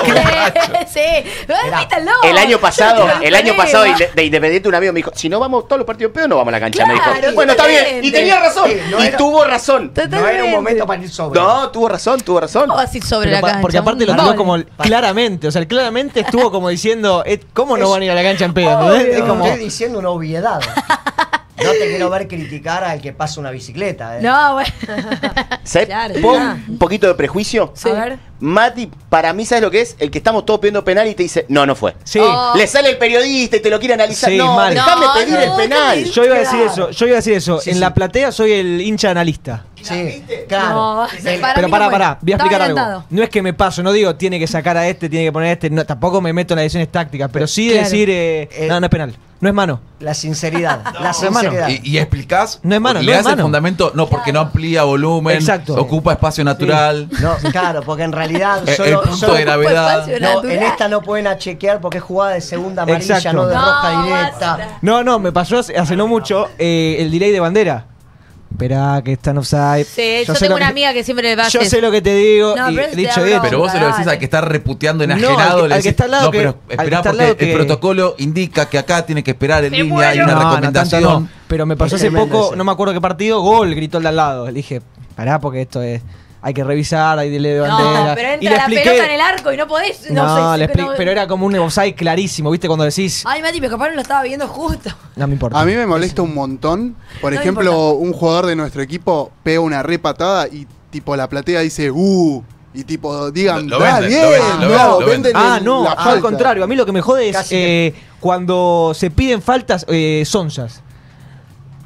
Sí, invítalo. El año pasado, Yo te el año lo pasado creo. de, de Independiente un amigo me dijo, si no vamos todos los partidos en pedo, no vamos a la cancha. me Claro, dijo, bueno, está bien. Y totalmente. tenía razón. Sí, no y era- tuvo razón. No era un momento para ir sobre. No, tuvo razón, tuvo razón. ¿Cómo vas a ir sobre Pero la pa- cancha? porque aparte lo Un tiró gol. como claramente, o sea, claramente estuvo como diciendo, eh, ¿cómo no van a ir a la cancha en pedo? ¿entendés? Obvio, Es como, estoy diciendo una obviedad. No te quiero ver criticar al que pasa una bicicleta. ¿eh? No, bueno. ¿Sabes? Claro, Pon ya. un poquito de prejuicio. A ver. Mati, para mí, ¿sabes lo que es? El que estamos todos pidiendo penal y te dice, no, no fue. sí. Oh. Le sale el periodista y te lo quiere analizar. Sí, no, mal. déjame No, pedir no, el penal. Yo iba a decir Claro. eso, yo iba a decir eso. Sí, en sí. la platea soy el hincha analista. Sí, claro. No, El- para Pero mí pará, no fue. pará, voy a Estaba explicar algo. adelantado. No es que me paso, no digo tiene que sacar a este, tiene que poner a este, no, tampoco me meto en las decisiones tácticas, pero sí Claro. decir, eh, Eh, no, no es penal, no es mano. La sinceridad. la hermano. sinceridad. Y, y explicás, No es mano, le no es das el mano. fundamento, no, porque no amplía volumen, Exacto. ocupa espacio natural. No, claro, porque en realidad El- solo, el punto solo- de gravedad. Espacio No, natural. en esta no pueden a chequear porque es jugada de segunda amarilla, Exacto. no de No, roja directa. basta. No, no, me pasó hace, hace no mucho eh, el delay de bandera. Esperá, que están offside. Sí, yo, sé tengo lo una que- amiga que siempre le va a Yo hacer. sé lo que te digo, No, y pero ese te dicho hablo. y hecho. Pero vos se lo decís Dale. al que está reputeando, No, enajenado, al que- le al que decís, está al lado no, que- pero al que esperá está al porque lado que- el protocolo indica que acá tiene que esperar en Me línea, hay muero. una No, no, tanto recomendación. no. Pero me pasó Es hace tremendo poco, ese. no me acuerdo qué partido, gol, gritó el de al lado. Le dije, pará, porque esto es. Hay que revisar, hay delay de bandera. No, pero Y entra le la expliqué- pelota en el arco y no podés. No, No, sé, le sé, expli- no- pero era como un offside clarísimo, ¿viste? Cuando decís, Ay, Mati, pero capaz no lo estaba viendo justo. no me importa. A mí me molesta un montón. Por No me ejemplo, importa. un jugador de nuestro equipo pega una re patada y tipo la platea dice, uh, y tipo digan, Lo- lo "Ah, venden, bien, lo venden, lo no, venden, lo venden Ah, el- no, la al falta". contrario. A mí lo que me jode es Casi eh, cuando se piden faltas eh, sonzas.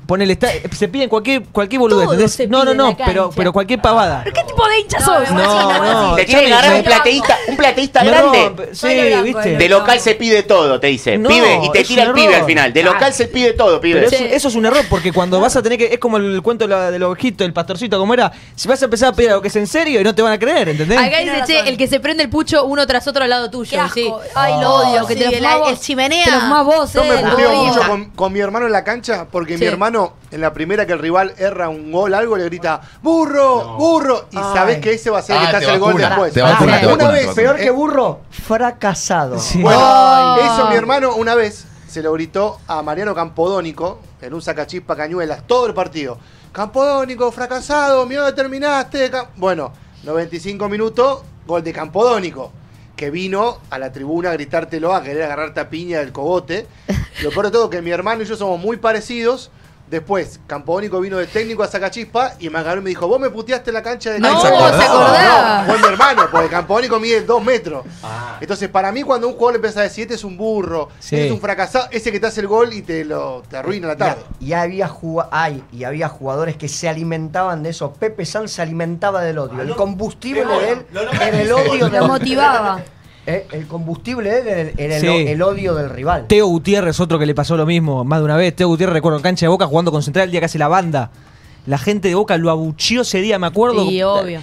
Ponele, está, se piden cualquier, cualquier boludez, Todo ¿entendés? se No, no, pide en no, la pero, cancha. pero cualquier pavada. ¿Qué tipo de hincha sos? No, no. Te tiene que agarrar un plateísta, un plateísta Me grande. rompe, sí, viste. De local se pide todo, te dice. No, Pibe, y te es tira un el pibe error. al final. De local se pide todo, pibe. Pero eso, eso es un error, porque cuando vas a tener que. Es como el cuento de la- del ovejito, el pastorcito, como era. Si vas a empezar a pedir algo que es en serio y no te van a creer, ¿entendés? Acá dice, che, el que se prende el pucho uno tras otro al lado tuyo. Qué asco. Sí. Ay, Ay, lo odio, que sí, te lo el, fumás vos. el chimenea. Te lo fumás vos, Yo me eh, puteo lo mucho odio. con, con mi hermano en la cancha porque Sí. mi hermano en la primera que el rival erra un gol algo le grita ¡burro! ¡burro! Y Ay. sabés que ese va a ser el Ah, que te te hace el gol vacuna, después. te vacuna, Ah, te una vacuna, te vez, vacuna. Peor que eh, burro, fracasado. bueno, Oh. eso mi hermano una vez se lo gritó a Mariano Campodónico en un sacachispa cañuelas todo el partido. Campodónico, fracasado, mira dónde terminaste. Cam-". Bueno, noventa y cinco minutos, gol de Campodónico, que vino a la tribuna a gritártelo, a querer agarrarte a piña del cogote. Lo peor de todo que mi hermano y yo somos muy parecidos. Después, Campodónico vino de técnico a Sacachispa y me agarró y me dijo, vos me puteaste en la cancha de No, cancha". ¿se acordaba? No, fue mi hermano, porque Campodónico mide dos metros. Entonces, para mí, cuando un jugador le empieza a decir, este es un burro, Sí. este es un fracasado, ese que te hace el gol y te lo te arruina la tarde. Y había, juga- hay, y había jugadores que se alimentaban de eso. Pepe San se alimentaba del odio. El combustible de él era el odio del Lo motivaba. Eh, el combustible de él era el, era el Sí. o- el odio del rival. Teo Gutiérrez, otro que le pasó lo mismo más de una vez. Teo Gutiérrez, recuerdo, en cancha de Boca jugando con Central el día que hace la banda. La gente de Boca lo abucheó ese día, me acuerdo. Y obvio.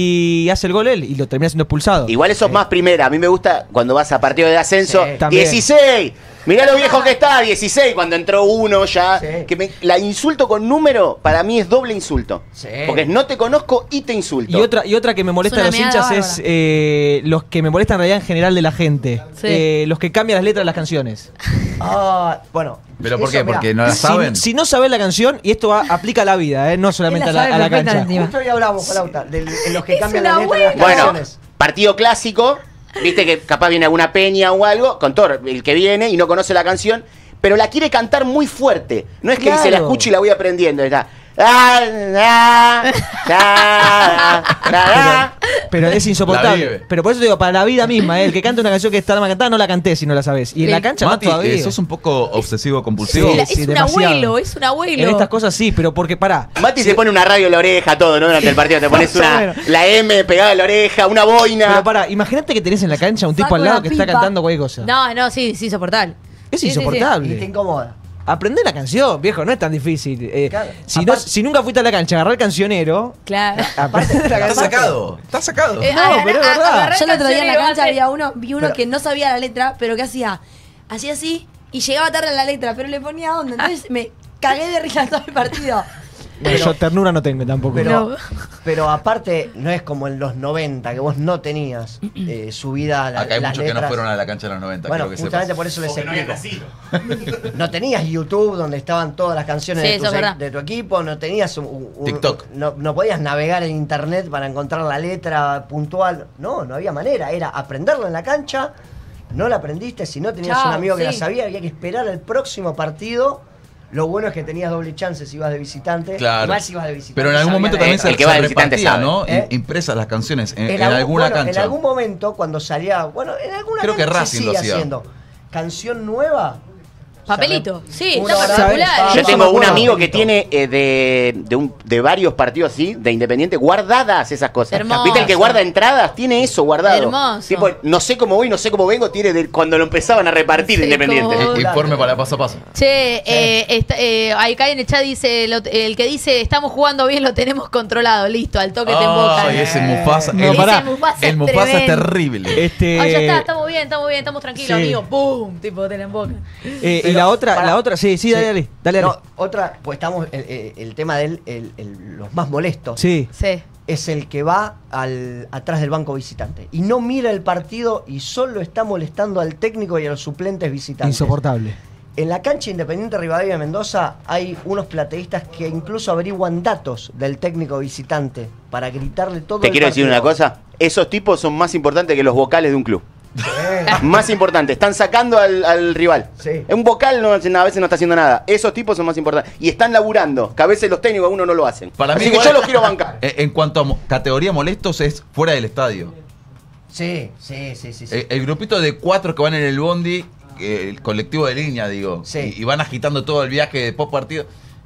Y hace el gol él y lo termina siendo expulsado. Igual eso es más primera. A mí me gusta cuando vas a partido de ascenso. Sí, también. dieciséis. Mirá lo viejo que está, dieciséis. Cuando entró uno ya. Sí. Que me- la insulto con número, para mí es doble insulto. Sí. Porque es no te conozco y te insulto. Y otra, y otra que me molesta Es de una los hinchas meada es bárbara. eh, los que me molestan en realidad en general de la gente. Sí. Eh, los que cambian las letras de las canciones. Ah, bueno. ¿Pero por eso, qué? mirá, ¿Porque no la Si- saben? Si, no sabes la canción, y esto va- aplica a la vida, eh, no solamente a Él la la, sabe a la cancha. perfectamente. Justo hoy hablamos, Lauta, de, de los que Es cambian una la letra de las buena. Bueno, canciones. partido clásico. Viste que capaz viene alguna peña o algo. Con todo el que viene y no conoce la canción. Pero la quiere cantar muy fuerte. No es que Claro. se la escuche y la voy aprendiendo. Está. "Ah, ah, ah, ah, ah". Pero es La insoportable. vive. Pero por eso te digo, para la vida misma, eh, el que canta una canción que está mal cantada, no la canté si no la sabes. Y en la cancha Mati, más todavía. eh, ¿sos un poco obsesivo compulsivo? Sí, Es sí, un demasiado. abuelo, es un abuelo. En estas cosas sí, pero porque pará. Mati se pone una radio en la oreja, todo, ¿no? Durante el partido te pones Más o una, menos. la M pegada en la oreja, una boina. Pero pará, imagínate que tenés en la cancha un tipo Saco al lado la que está pipa. cantando cualquier cosa. No, no, sí, sí, insoportable. Es Sí, sí, sí. insoportable. Y te incomoda. Aprende la canción, viejo, no es tan difícil. Eh, Claro. si, no, Aparte- si nunca fuiste a la cancha, agarrar el cancionero. Claro. Aprende la Está canción. sacado, está sacado. Eh, No, agarra- pero es a- verdad. agarra Yo el otro día en la canción y cancha lo hace. había uno, vi uno Pero- que no sabía la letra, pero que hacía, hacía así y llegaba tarde a la letra, pero le ponía onda. Entonces me cagué de risa todo el partido. Bueno, yo ternura no tengo tampoco. Pero, No. pero aparte, no es como en los noventa, que vos no tenías eh, subida a la, Acá hay las muchos que no letras. fueron a la cancha en los noventa, Bueno, quiero que justamente sepas. por eso les explico. No tenías YouTube donde estaban todas las canciones Sí, de, eso tu, es verdad. de tu equipo, no tenías un, un- TikTok. No, no podías navegar en internet para encontrar la letra puntual. No, no había manera. Era aprenderla en la cancha, no la aprendiste. Si no tenías Chao, un amigo que la sí. sabía, había que esperar al próximo partido. Lo bueno es que tenías doble chance si ibas de visitante. Claro. Igual si ibas de visitante. Pero en algún sabías momento la también letra. se, El que se va de visitante repartía, sabe. ¿no? ¿Eh? Impresas las canciones en, en algún- alguna bueno, cancha. En algún momento, cuando salía. Bueno, en alguna Creo que cancha Racing se lo sigue hacía. haciendo. Canción nueva. Papelito. Sí, Una está hora particular. antes, Yo Eso tengo me un acuerdo. amigo que tiene eh, de, de, un- de varios partidos así, de Independiente, guardadas esas cosas. Hermoso. ¿Viste el que guarda entradas? Tiene eso guardado. Hermoso. Tipo, no sé cómo voy, no sé cómo vengo, tiene de cuando lo empezaban a repartir Sí, Independiente. como- Eh, Informe para paso a paso. Che, eh, está- eh, acá en el chat dice, lo- el que dice, estamos jugando bien, lo tenemos controlado, listo, al toque te embocan. Ay, ese Mufasa. No, el, pará. Ese Mufasa el Mufasa es tremendo. terrible. Este, Ah, ya está, estamos bien, estamos bien, estamos tranquilos, Sí. amigo. ¡Pum! Tipo, te la embocan. eh, y Pero, la otra, pará. la otra, sí, sí, dale, dale, dale. No, dale. otra, pues estamos. El, el- el tema de el, el- los más molestos. Sí. Sí. Es el que va al, atrás del banco visitante. Y no mira el partido y solo está molestando al técnico y a los suplentes visitantes. Insoportable. En la cancha Independiente Rivadavia de Mendoza hay unos plateístas que incluso averiguan datos del técnico visitante para gritarle todo Te el quiero decir partido. una cosa, esos tipos son más importantes que los vocales de un club. Más importante, están sacando al, al rival. Sí. Un vocal no, a veces no está haciendo nada. Esos tipos son más importantes. Y están laburando, que a veces los técnicos uno no lo hacen. Para mí Así que igual- yo los quiero bancar. Eh, En cuanto a mo- categoría molestos es fuera del estadio. Sí, sí, sí, sí. sí. El, el grupito de cuatro que van en el bondi, eh, el colectivo de línea, digo, Sí. y, y van agitando todo el viaje de post partido.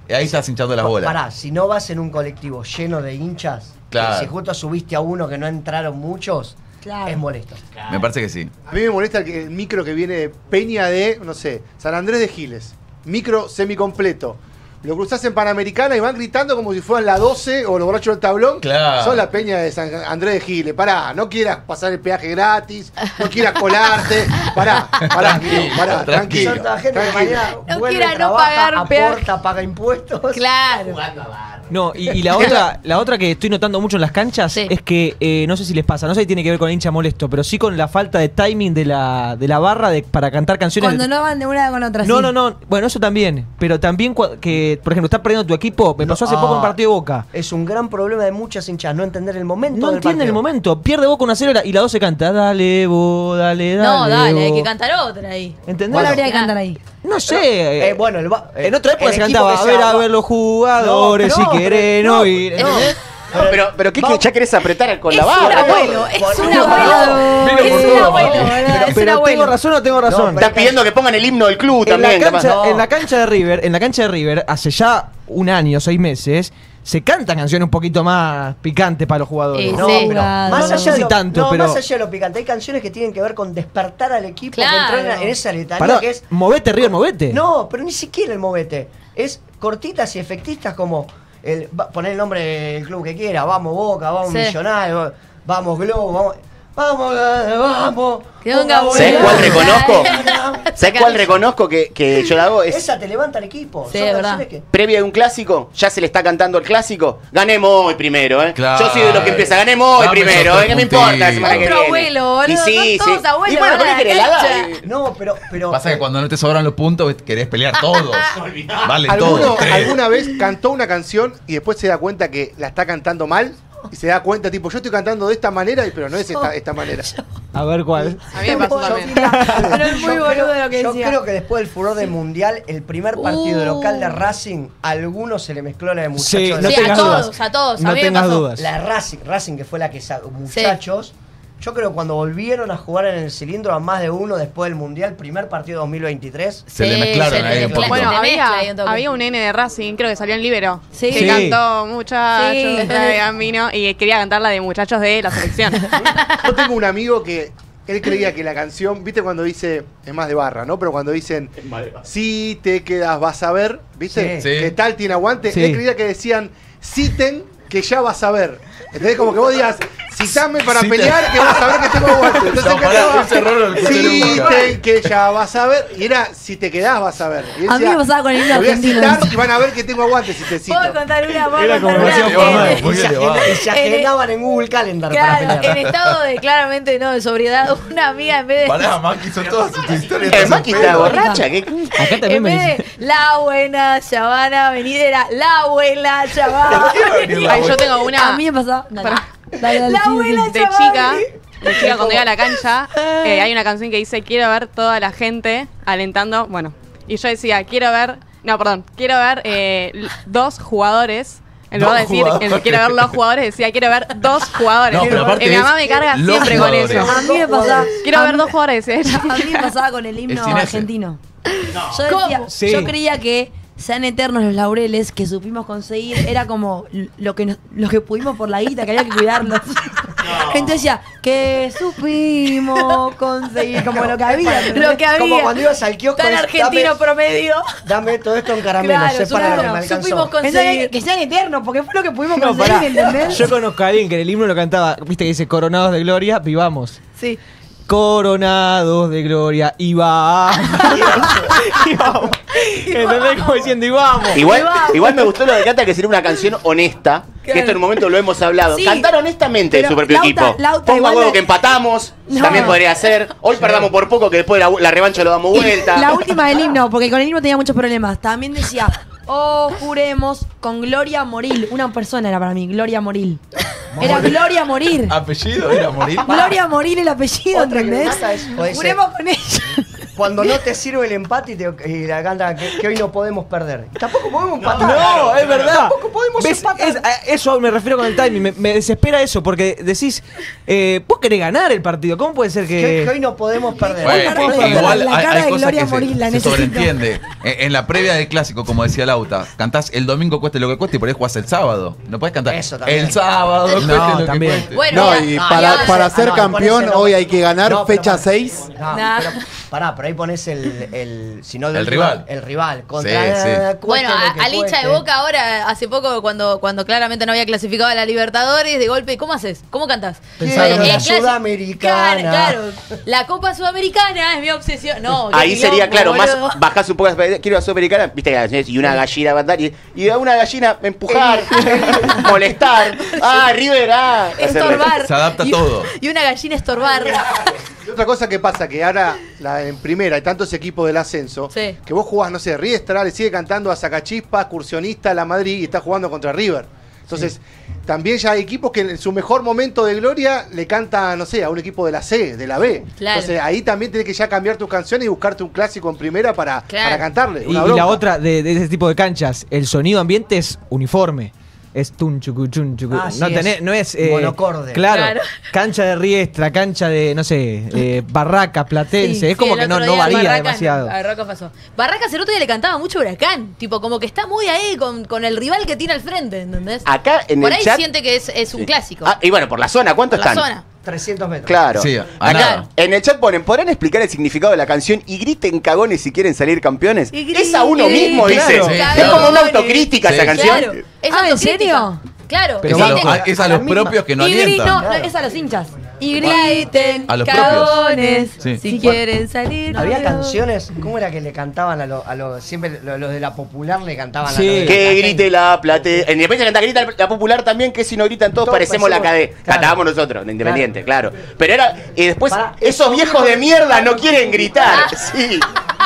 Ahí estás hinchando las bolas. Pará, si no vas en un colectivo lleno de hinchas, Claro. si justo subiste a uno que no entraron muchos, Claro. es molesto. Me parece que sí. A mí me molesta el, que- el micro que viene de Peña de, no sé, San Andrés de Giles. Micro semicompleto. Lo cruzás en Panamericana y van gritando como si fueran la doce o los borrachos del tablón. Claro. Son la Peña de San Andrés de Giles. Pará, no quieras pasar el peaje gratis, no quieras colarte. Pará, pará, Guido, pará, tranquilo. Son toda gente que tranquilo. mañana No vuelve, quiera no trabaja, pagar peaje. aporta, paga impuestos. Claro. No, y, y la otra la otra que estoy notando mucho en las canchas es que, eh, no sé si les pasa, no sé si tiene que ver con el hincha molesto, pero sí con la falta de timing de la, de la barra de, para cantar canciones. Cuando no van de una con otra. No, sí. no, no. Bueno, eso también. Pero también cua- que, por ejemplo, está perdiendo tu equipo. Me pasó hace Ah, poco en un partido de Boca. Es un gran problema de muchas hinchas, no entender el momento No del entiende el partido. momento. Pierde Boca una cero y la dos se canta. Dale, vos, dale, dale. No, dale, vos. hay que cantar otra ahí. ¿Entendés? ¿Cuál habría que cantar ahí? No sé. Eh, bueno, el va- en otra época el se equipo cantaba que a se ver, a aba- ver los jugadores, No, si no, querés, pero- no no, ir. no. ¿entendés? No, pero, pero ¿qué, Vamos. qué- ya querés apretar con la Es un barra? abuelo, es Por- un no, abuelo. Vino Es por un todo. abuelo, Pero, ¿verdad? Es un pero abuelo. tengo razón o tengo razón. Estás pidiendo que pongan el himno del club en, la también. cancha, capaz. en la cancha de River, en la cancha de River, hace ya un año, seis meses, se cantan canciones un poquito más picantes para los jugadores. Eh, No, sí. pero- Más no, Más no allá, sé de si lo, tanto, no, pero. más allá de lo picante, hay canciones que tienen que ver con despertar al equipo, Claro. que entró en, en esa letanía Pará, que es... movete, River, movete. No, pero ni siquiera el movete. Es cortitas y efectistas como el, va- poner el nombre del club que quiera, vamos Boca, vamos Sí. Millonarios, vamos Globo, vamos... Vamos, eh, vamos. Que venga Boca, ¿Sabés Boca. cuál Boca. reconozco? ¿Sabés cuál reconozco que, que yo la hago? Es Esa te levanta el equipo. Sí, Son es verdad. canciones que... previa de un clásico, ya se le está cantando el clásico. Ganemos hoy primero, ¿eh? Claro. Yo soy de los que empieza, ganemos hoy Dame primero, esos ¿eh? ¿Qué me tres importa la semana que Otro viene? abuelo, boludo, Y sí, son todos sí. abuelos, Y bueno, van a ¿por qué la querés la cancha. edad? No, pero... pero Pasa que cuando no te sobran los puntos, querés pelear todos. Vale ¿Alguno todo. tres. alguna vez cantó una canción y después se da cuenta que la está cantando mal? Y se da cuenta, tipo, yo estoy cantando de esta manera, y- pero no es esta, esta manera. A ver cuál. A mí me pasó también. Pero es muy yo boludo creo, lo que yo decía. creo que después del furor del Mundial, el primer partido Uh. local de Racing, a algunos se le mezcló la de muchachos. Sí, de no Sí, tengas a dudas. todos, a todos. No a mí me tengas pasó. dudas. La de Racing, Racing que fue la que sacó, muchachos. Yo creo que cuando volvieron a jugar en el cilindro a más de uno después del Mundial, primer partido dos mil veintitrés. Se le mezclaron se le ahí un mezcla- poquito. Bueno, se le había, mezcla ahí un toque. había un nene de Racing, creo que salió en Libero, Sí. que Sí. cantó Muchachos Sí. de Gambino y quería cantar la de Muchachos de la selección. Yo tengo un amigo que él creía que la canción, viste cuando dice, es más de barra, ¿no? Pero cuando dicen, si te quedas vas a ver, ¿viste? Sí. Sí. Que tal tiene aguante. Sí. Él creía que decían, citen que ya vas a ver. ¿Entendés? Como que vos digas, citame para Citen. pelear que vas a ver que tengo aguante. Entonces No, pará, cantaba, ese error no lo escuché nunca. citen que ya vas a ver. Y era, si te quedás vas a ver. Y él A mí me pasaba con el himno "Te voy a argentino". citar y van a ver que tengo aguante si te cito. Puedo contar una, puedo Era contar como una. demasiado Eh, formal. Y se, agenda- y se En el- agendaban en Google Calendar para Claro, pelear. en estado de claramente no de sobriedad, una amiga en vez de. Pará, Maki, son todas tus historias. El Maki está borracha. ¿qué? Acá también En me vez dice. de la buena Chavana venida era la abuela Chavana. Ay, yo tengo una A mí me pasaba. Dale, Pará. dale, dale, La sí, abuela sí. de chica. De chica cuando iba a la cancha, eh, hay una canción que dice quiero ver toda la gente alentando, bueno, y yo decía, quiero ver, no, perdón, quiero ver eh, l- dos jugadores. En lugar de Dos decir jugadores. eh, quiero ver los jugadores, decía quiero ver dos jugadores. No, pero aparte y mi mamá es me carga los siempre jugadores. con eso. A mí me pasaba. Quiero a ver mí- dos jugadores, decía ella. A mí me pasaba con el himno sin ese. argentino. Yo decía, ¿Cómo? Sí. yo creía que sean eternos los laureles que supimos conseguir, era como lo que nos- lo que pudimos por la guita, que había que cuidarlos. Entonces decía, que supimos conseguir, como lo que había. Lo que había. Como cuando ibas al kiosco. Tan es, argentino dame, promedio. dame todo esto en caramelo, Claro, sé para lo que me supimos, alcanzó. supimos Entonces, conseguir. que sean eternos, porque fue lo que pudimos No, conseguir, pará. ¿entendés? Yo conozco a alguien que en el himno lo cantaba, viste que dice coronados de gloria, vivamos. Sí. Coronados de gloria y vamos. Y vamos. ¿Entendés? Como diciendo y vamos. Igual, igual me gustó lo de Cata, que sería una canción honesta. Que esto en un momento lo hemos hablado. Sí. Cantar honestamente de Pero su propio Lauta- equipo. Lauta Ponga igual huevo me- que empatamos. No. También podría ser. Hoy perdamos por poco, que después la, la revancha lo damos vuelta. La última del himno, porque con el himno tenía muchos problemas. También decía, oh, juremos con Gloria Moril. Una persona era para mí, Gloria Moril. Era Gloria Morir. ¿Apellido era morir? Gloria Moril el apellido, Otra que me ¿entendés? mata es- puede ser- Juremos con ella. cuando no te sirve el empate y, te, y la canta que, que hoy no podemos perder. Y tampoco podemos empatar. No, es verdad. Tampoco podemos ¿Ves? empatar. Es- a eso me refiero con el timing. Me, me desespera eso porque decís, eh, vos querés ganar el partido. ¿Cómo puede ser Que, que.? que hoy no podemos perder. Bueno, Hoy no podemos perder. igual La hay, cara hay de cosas Gloria que se, Morín la se necesito. sobreentiende. En, en la previa del clásico, como decía Lauta, cantás el domingo cueste lo que cueste y por ahí jugás el sábado. No podés cantar Eso también. el sábado, No, cueste lo que también. cueste. Bueno, No, mira, y ah, para, ya, para ya. ser no, campeón ponéselo. hoy hay que ganar No, pero fecha para- seis. No, Nah. pero pará, pero ahí pones el, el si no El rival. el rival contra Sí, sí. cueste Bueno, lo a- que al hincha de cueste. Boca ahora, hace poco, cuando, cuando claramente no había clasificado a la Libertadores, de golpe, ¿cómo haces? ¿Cómo cantás? Quiero Eh, la el clásico- Sudamericana. Claro, claro. La Copa Sudamericana es mi obsesión. No, qué Ahí sería, quilombo, claro, boludo. más bajás un poco, quiero la Sudamericana, viste, y una gallina va a andar, y, y a una gallina empujar, molestar, ah, River, ah. Estorbar. Se adapta Y- todo. Y una gallina estorbar. Y otra cosa que pasa, que ahora la, en primera hay tantos equipos del ascenso, Sí. que vos jugás, no sé, Riestra le sigue cantando a Sacachispa, Excursionista, La Madrid, y está jugando contra River. Entonces, también ya hay equipos que en su mejor momento de gloria le canta, no sé, a un equipo de la C, de la B. Claro. Entonces, ahí también tenés que ya cambiar tus canciones y buscarte un clásico en primera para, Claro. para cantarle. Y, una y bronca. la otra de, de ese tipo de canchas, el sonido ambiente es uniforme. Es tun chucu chun chucu. Ah, sí, no, es tenés, no es. eh, monocorde. Claro, Claro. cancha de Riestra, cancha de, no sé, eh, Barraca, Platense. Sí, es como sí, que el no, otro no día varía Barracas- demasiado. Barracas pasó. Barracas el otro día le cantaba mucho Huracán. Tipo, como que está muy ahí con, con el rival que tiene al frente, ¿entendés? Acá en Por el ahí chat. siente que es, es un Sí. clásico. Ah, y bueno, por la zona, ¿cuánto Por la están? zona. trescientos metros. Claro. Sí, a Acá nada. en el chat ponen, ¿podrán explicar el significado de la canción y griten cagones si quieren salir campeones? Y Es a uno griten mismo, dice. claro. Es como una autocrítica Sí. esa canción. Claro. Es Ah, ¿en autocrítica. serio? Claro. Pero es, a Griten- los, a- es a los propios que no y gri- alientan. no, No, es a los hinchas. Y griten, A los propios. cagones, Sí. si quieren salir. Había campeón. canciones, ¿cómo era que le cantaban a los, a los siempre lo- los de la popular le cantaban Sí. a los de Que la grite la plate. En Independiente canta grita la popular también, que si no gritan todos, Todos parecemos la parecemos- cadena. claro. Cantábamos nosotros, de Independiente, claro. Pero era. Y después, Pará, esos eso viejos mismo- de mierda no quieren gritar. Sí.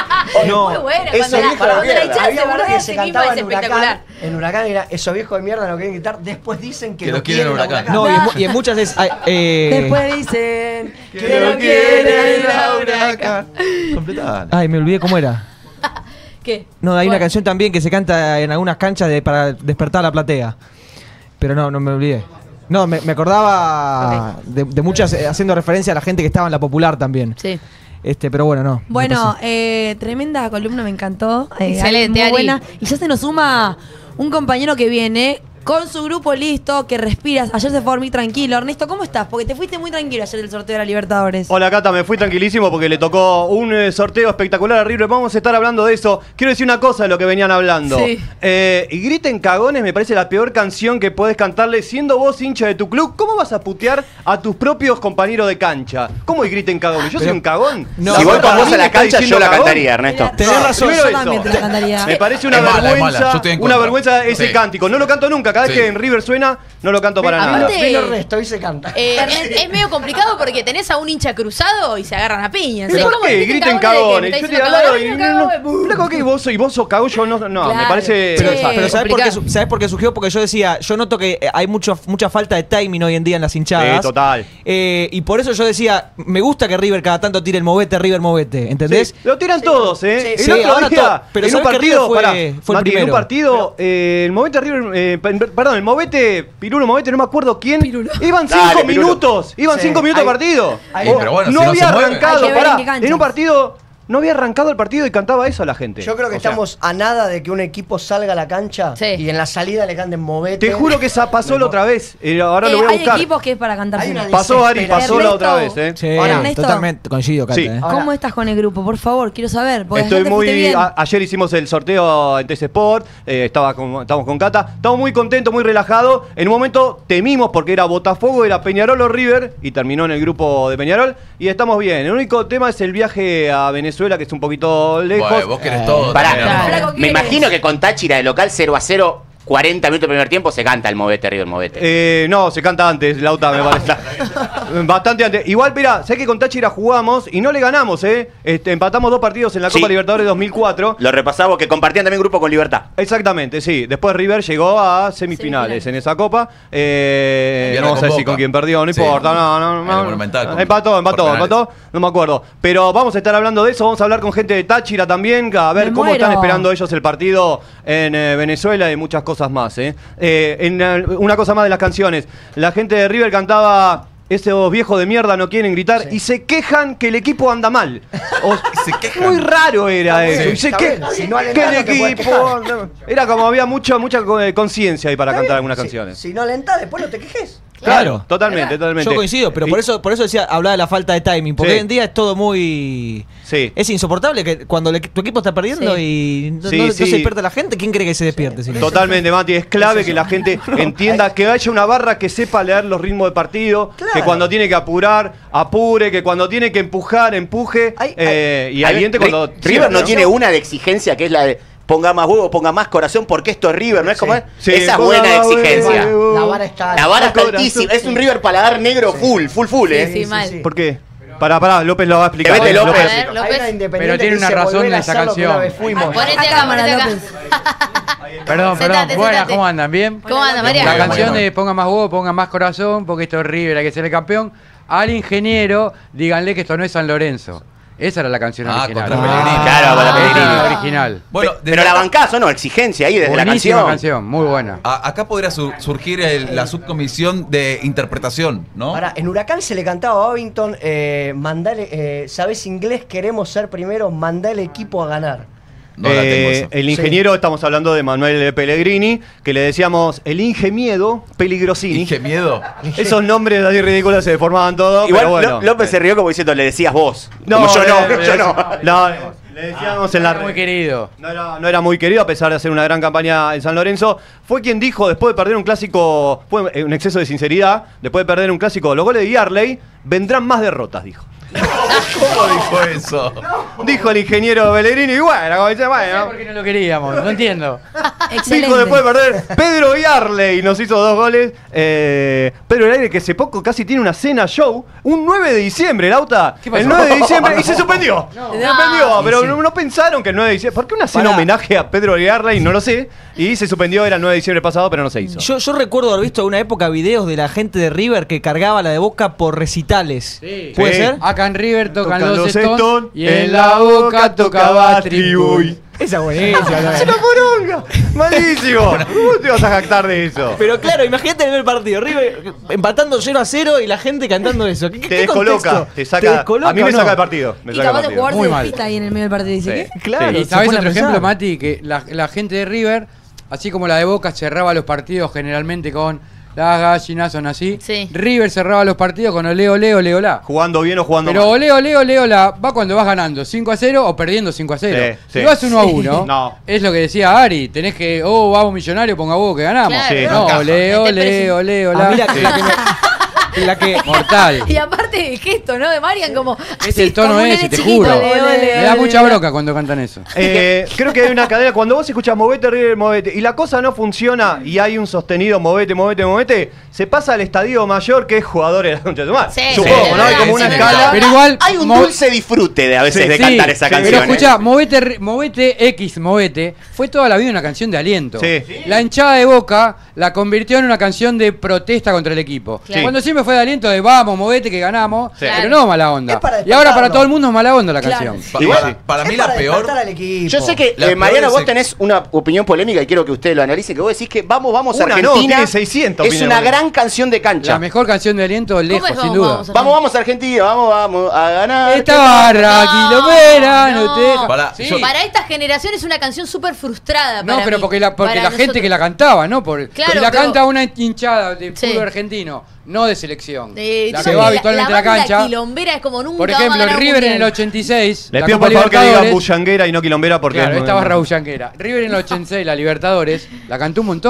No, Muy buena. eso Cuando la, dijo la cuando la mierda. hinchada Había se uno bardea que a se sí misma cantaba es en Huracán, espectacular. en Huracán era esos viejos de mierda no quieren gritar, después dicen que, Que lo lo quieren quieren a a Huracán. Huracán. no, y en, mu- y en muchas es. ah, eh, Después dicen Que lo quieren ir a Huracán. Completale. Ay, me olvidé cómo era. ¿Qué? No, hay una Bueno. canción también que se canta en algunas canchas de, para despertar a la platea. Pero no, no me olvidé. No, me, me acordaba de, de muchas eh, haciendo referencia a la gente que estaba en la popular también. Sí. Este, pero bueno, no. Bueno, eh, tremenda columna, me encantó. Eh, Excelente, muy Ari. buena. Y ya se nos suma un compañero que viene con su grupo listo, que respiras. Ayer se fue a dormir tranquilo. Ernesto, ¿cómo estás? Porque te fuiste muy tranquilo ayer del sorteo de la Libertadores. Hola Cata, me fui tranquilísimo porque le tocó un eh, sorteo espectacular a River. Vamos a estar hablando de eso. Quiero decir una cosa de lo que venían hablando. Sí. Eh, y griten cagones me parece la peor canción que puedes cantarle siendo vos hincha de tu club. ¿Cómo vas a putear a tus propios compañeros de cancha? ¿Cómo y griten cagones? Yo soy un cagón. No, Si voy con vos mí a me la está cancha, diciendo yo la cagón. cantaría, Ernesto. Tenés No, razón. primero Yo eso. también te la cantaría. Me parece una Es mala, es vergüenza, mala. Yo estoy en una contra. vergüenza ese Sí. cántico. No lo canto nunca. Cada vez Sí. que en River suena, no lo canto para nada. Aparte- Vino Ernesto y se canta. Eh, Ernest, es medio complicado porque tenés a un hincha cruzado y se agarran a piñas. ¿Pero ¿sí? por ¿Cómo qué? griten Griten cagones de cagones. que Yo me estoy está al lado y diciendo no, cagones? no, flaco, que vos, y vos sos cagón, yo no, no, me Claro. parece. Pero, Sí. pero ¿sabes, por qué, complicado. su- ¿sabes por qué surgió? Porque yo decía, yo noto que eh, hay mucho, mucha falta de timing hoy en día en las hinchadas. Sí, total. Eh, y por eso yo decía, me gusta que River cada tanto tire el movete, River movete, ¿entendés? Sí, lo tiran todos, ¿eh? Sí, el sí, otro ahora día, todo. Pero en un ¿sabés que partido, River fue- pará, fue el Mati, en un primero? partido, eh, el Movete River, eh, per- perdón, el Movete, Pirulo Movete, no me acuerdo quién, iban cinco Dale, Pirulo. minutos, iban Sí, cinco minutos hay- de partido. hay- O- pero bueno, no si no había se mueve. arrancado, Hay que ver pará, en qué canchas. en un partido, no había arrancado el partido y cantaba eso a la gente. Yo creo que O sea, estamos a nada de que un equipo salga a la cancha Sí. y en la salida le canten movete. te juro que esa pasó la otra vez, eh, ahora lo Eh, voy a hay buscar. equipos que es para cantar. Hay una Pasó Ari, pasó la Ernesto, otra vez, ¿eh? Sí, Ahora, Ernesto. totalmente, coincido, Cata, Sí. ¿eh? ¿Cómo estás con el grupo? Por favor, quiero saber. porque Estoy ayer te fuiste muy. bien. a- ayer hicimos el sorteo en T C Sport, eh, estaba con, estábamos con Cata, estamos muy contentos, muy relajados. En un momento temimos porque era Botafogo, era Peñarol o River, y terminó en el grupo de Peñarol, y estamos bien. El único tema es el viaje a Venezuela, que es un poquito lejos. Bueno, vos querés todo. Pará, también, ¿no? Flaco, me ¿qué imagino que con Táchira de local cero a cero cuarenta minutos del primer tiempo se canta el Movete, River Movete. Eh, no, se canta antes, Lauta me parece. Bastante antes. Igual, mira, sé que con Táchira jugamos y no le ganamos, ¿eh? Este, empatamos dos partidos en la Copa Sí. Libertadores dos mil cuatro. Lo repasamos, que compartían también grupo con Libertad. Exactamente, sí. Después River llegó a semifinales en esa Copa. Eh, Y no ahora sé con si Boca. con quién perdió, no Sí. importa. No, no, En no. el Monumental, con- Empató, empató, por penales. empató. No me acuerdo. Pero vamos a estar hablando de eso. Vamos a hablar con gente de Táchira también. A ver Me cómo muero. están esperando ellos el partido en eh, Venezuela y muchas cosas más. ¿eh? Eh, en, eh, una cosa más de las canciones. La gente de River cantaba. Esos viejos de mierda no quieren gritar y se quejan que el equipo anda mal. O- Se quejan. muy raro era eso. Y se está que, bien. Si no que alentás, el no te puedes equipo anda- era como había mucha mucha eh, conciencia ahí para Está cantar bien. algunas Si- canciones. Si no alentás, después no te quejes. Claro. Totalmente, totalmente. Yo coincido, pero por Y- eso, por eso decía, hablaba de la falta de timing, porque Sí. hoy en día es todo muy... Sí. Es insoportable que cuando le- tu equipo está perdiendo y no, Sí, no- no sí. se despierta la gente, ¿quién cree que se despierte? si no? Totalmente, Mati, es clave que la gente entienda que haya una barra que sepa leer los ritmos de partido, que Claro. cuando tiene que apurar, apure, que cuando tiene que empujar, empuje, Hay- eh, y A ver, aliente Ri- cuando... River no ¿no? tiene una de exigencia que es la de ponga más huevo, ponga más corazón, porque esto es River, ¿no es como es? Sí, Esa es ponga buena más exigencia. huevo. La vara está. La vara está Corazón. altísima. Es un River paladar negro full, full, full, ¿eh? Sí, mal. ¿Por qué? Pará, pará, López lo va a explicar. Que vete, López. A ver, Hay López. una independiente Pero tiene que una dice, razón "Volver a esa hacer lo que una canción". vez fuimos. Ponete A acá, cámara, ponete acá. López. Perdón, Sentate, perdón. Buenas, sentate. ¿cómo andan? ¿Bien? ¿Cómo anda, María? La Bueno, canción bueno. de Ponga más huevo, ponga más corazón, porque esto es River, hay que ser el campeón. Al ingeniero, díganle que esto no es San Lorenzo. Esa era la canción Ah, original. contra Pellegrini. Claro, para Esa era Pellegrini. la original. Bueno, Pe- de- pero la bancás o no, exigencia ahí desde la Buenísima canción. canción, muy buena. a- acá podría su- surgir el- la subcomisión de interpretación, ¿no? Ahora, en Huracán se le cantaba a Babington, eh, mandale, eh, ¿sabés inglés? Queremos ser primero, mandá el equipo a ganar. No la tengo Eh, esa. el ingeniero, estamos hablando de Manuel Pellegrini, que le decíamos el Ingemiedo Peligrosini. Qué miedo. Esos nombres así ridículos se deformaban todo, Igual pero bueno. Lo- López se rió como diciendo, le decías vos. No, Como yo no, eh, yo no. no, le decíamos en la Muy querido. No era, no era muy querido a pesar de hacer una gran campaña en San Lorenzo. Fue quien dijo, después de perder un clásico, fue un exceso de sinceridad, después de perder un clásico, los goles de Yarley, vendrán más derrotas, dijo. ¿Cómo dijo eso? Dijo el ingeniero Pellegrini, y bueno, como dice, No sé bueno. por qué no lo queríamos, no entiendo. Excelente. Dijo después de perder, Pedro Yarley nos hizo dos goles. Eh, Pedro Yarley, que hace poco casi tiene una cena show, un nueve de diciembre, Lauta. ¿Qué pasó? El nueve de diciembre, y se suspendió. No. Se suspendió, pero Sí, sí. no, no pensaron que el nueve de diciembre. ¿Por qué una cena Pará. homenaje a Pedro Yarley? No lo sé. Y se suspendió, era el nueve de diciembre pasado, pero no se hizo. Yo, yo recuerdo haber visto en una época videos de la gente de River que cargaba la de Boca por recitales. Sí. ¿Puede Sí. ser? Acá en River tocan, Tocan los los Stones Stones, y en la boca tocaba Tribuy. Esa buenísima. ¡Es una poronga! ¡Malísimo! ¿Cómo te vas a jactar de eso? Pero claro, imagínate el partido. River empatando cero a cero y la gente cantando eso. ¿Qué, Te qué descoloca, contexto? te saca. descoloca a mí me o no? saca el partido. Me Y saca el capaz de partido. jugar Muy se mal. despista ahí en el medio del partido y dice, Sí. ¿qué? Claro, y se sabés pone a otro pensar. ejemplo, Mati, que la, la gente de River, así como la de Boca cerraba los partidos generalmente con las gallinas son así, Sí. River cerraba los partidos con ole, ole, ole, olá. Jugando bien o jugando Pero mal. ole, ole, ole, olá va cuando vas ganando cinco a cero o perdiendo cinco a cero. Sí, sí. Si vas uno a uno, No. es lo que decía Ari, tenés que, oh, vamos millonario, ponga huevo que ganamos. Claro. Sí. No, Acá. ole, Este ole, precio. ole, A olá. mí la, Sí. la que me- la que- Mortal. Y aparte el gesto, ¿no? De Marian como. Es así, el tono como un ese, nene te chiquito. juro. Ole, ole, Me da ole, mucha ole. bronca cuando cantan eso. Eh, creo que hay una cadena. Cuando vos escuchás movete, River, movete, y la cosa no funciona y hay un sostenido movete, movete, movete, se pasa al estadio mayor que es jugadores de la concha de tu madre. Sí, Supongo, sí, ¿no? Hay sí, como sí, una sí, escala. Pero igual. Hay un mo- dulce disfrute de a veces Sí, de sí, cantar esa sí. canción. Pero ¿eh? escuchá, movete, movete X, movete, fue toda la vida una canción de aliento. Sí. La hinchada de Boca la convirtió en una canción de protesta contra el equipo. Claro. Cuando siempre fue de aliento de vamos, movete que ganamos, Sí. pero no mala onda. Es para Y ahora para despertarlo. todo el mundo es mala onda la Claro. canción. Pa- Igual- para, para Es mí la para peor. despertar al equipo. Yo sé que, La eh, peor Mariano, es vos el- tenés una opinión polémica y quiero que ustedes lo analicen, que vos decís que vamos, vamos Una no, Argentina. tiene seiscientas es opiniones. una gran canción de cancha. La mejor canción de aliento lejos, es sin vamos, duda. vamos? Vamos, vamos Argentina, vamos, vamos a ganar. Esta barra, kilomera, no, te deja. Para- Sí. yo- Para esta generación es una canción súper frustrada. No, para pero mí. porque la, porque Para la gente nosotros. que la cantaba, ¿no? Por, Claro, y la pero- canta una hinchada de Sí. fútbol argentino, no de selección. Eh, la yo que creo va que habitualmente a la banda cancha. quilombera es como nunca Por vamos a ejemplo, ganar un River en el mundial. ochenta y seis. Les la pido Copa por favor que digan Libertadores. bullanguera y no quilombera porque. Claro, es- esta barra bullanguera. River en el ochenta y seis, la Libertadores, la cantó un montón.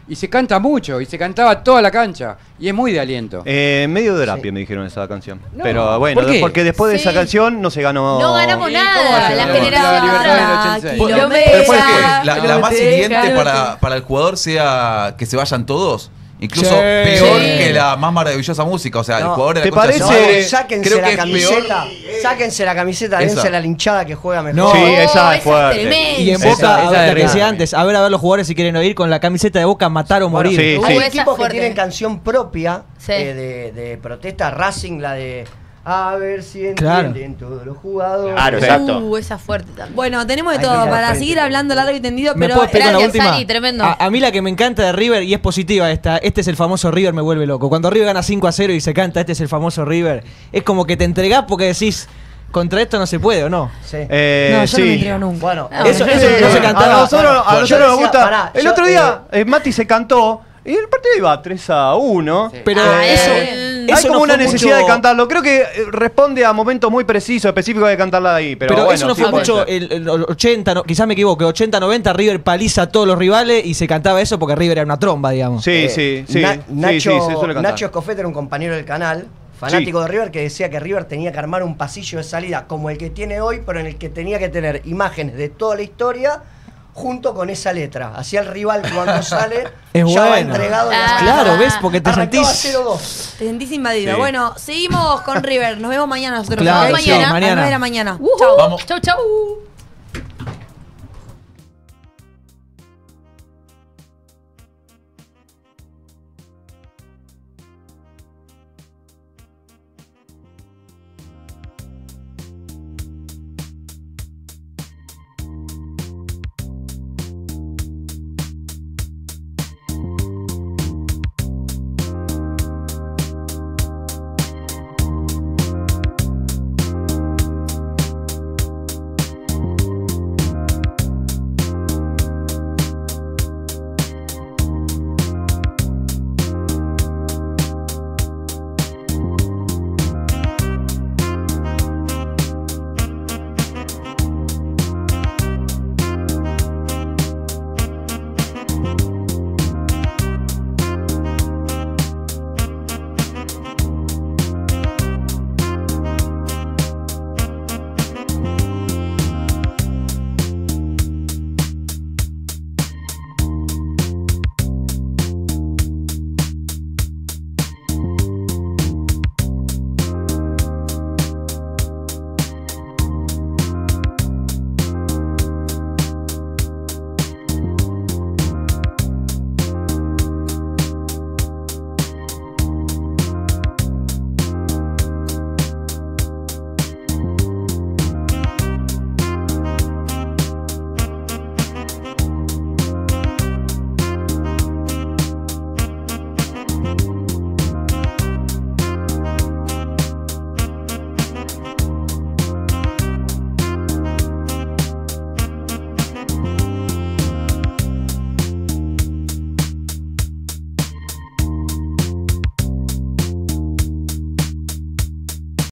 Y se canta mucho, y se cantaba toda la cancha. Y es muy de aliento. Eh, medio de terapia me dijeron esa canción. No. Pero bueno, ¿Por qué? porque después de Sí. esa canción no se ganó. No ganamos ¿Y nada. cómo se La ganó? generación. La Libertadores del ochenta y seis. Pu- Kilómetros. Pero puede que la, la más Biblioteca, hiriente para, biblioteca. para el jugador sea que se vayan todos. Incluso Sí. peor Sí. que la más maravillosa música. O sea, el No. jugador de la ¿Te concha de su parece? madre, No, sáquense creo la que es camiseta. peor. Sáquense la camiseta, Esa. dense la linchada que juega mejor. No. Sí, Oh, esa es fuerte. tremenda. Y en Esa- Boca, esa la de que River. decía antes, a ver a ver los jugadores si quieren oír con la camiseta de Boca matar o Bueno, morir. sí, Uh, sí. Hay esa equipos que fuerte. tienen canción propia Sí. eh, de, de protesta. Racing, la de a ver si Claro. entienden todos los jugadores. Claro, exacto. Uh, esa fuerte también. Bueno, tenemos de Ahí todo tenés para frente. seguir hablando largo y tendido, ¿Me pero puedo explicar la gracias, última? Sari, tremendo. A, a mí la que me encanta de River, y es positiva esta, este es el famoso River me vuelve loco. Cuando River gana cinco a cero y se canta, este es el famoso River, es como que te entregás porque decís, contra esto no se puede, ¿o no? Sí. Eh, no, yo sí. no me entrego nunca. Bueno, Ah, Eso, bueno. eso no se A cantaba. nosotros, a Bueno, nosotros yo nos decía, gusta. pará, el yo, otro día, eh, Mati se cantó y el partido iba tres a uno. Pero Ah, eso, eh. Hay eso como no una fue necesidad mucho- de cantarlo. Creo que eh, responde a momentos muy precisos, específicos de cantarla ahí. Pero, Pero, bueno, eso no sí fue puede mucho ser. el, el ochenta, no, quizás me equivoque, ochenta noventa River paliza a todos los rivales y se cantaba eso porque River era una tromba, digamos. Sí, eh, sí, sí. Na- sí, Nacho, sí, se suele cantar. Nacho Escofeta era un compañero del canal, fanático de River, que decía que River tenía que armar un pasillo de salida como el que tiene hoy, pero en el que tenía que tener imágenes de toda la historia junto con esa letra. Así el rival cuando sale Es ya va bueno. entregado. en la Ah. salida. Claro, ¿ves? Porque te Arrancaba sentís- cero dos. Te sentís invadido. Sí. Bueno, seguimos con River. Nos vemos mañana nosotros. Claro, ¿ok? sí, A las mañana. nueve de la mañana. Ujú. Chau. Vamos. Chau, chau.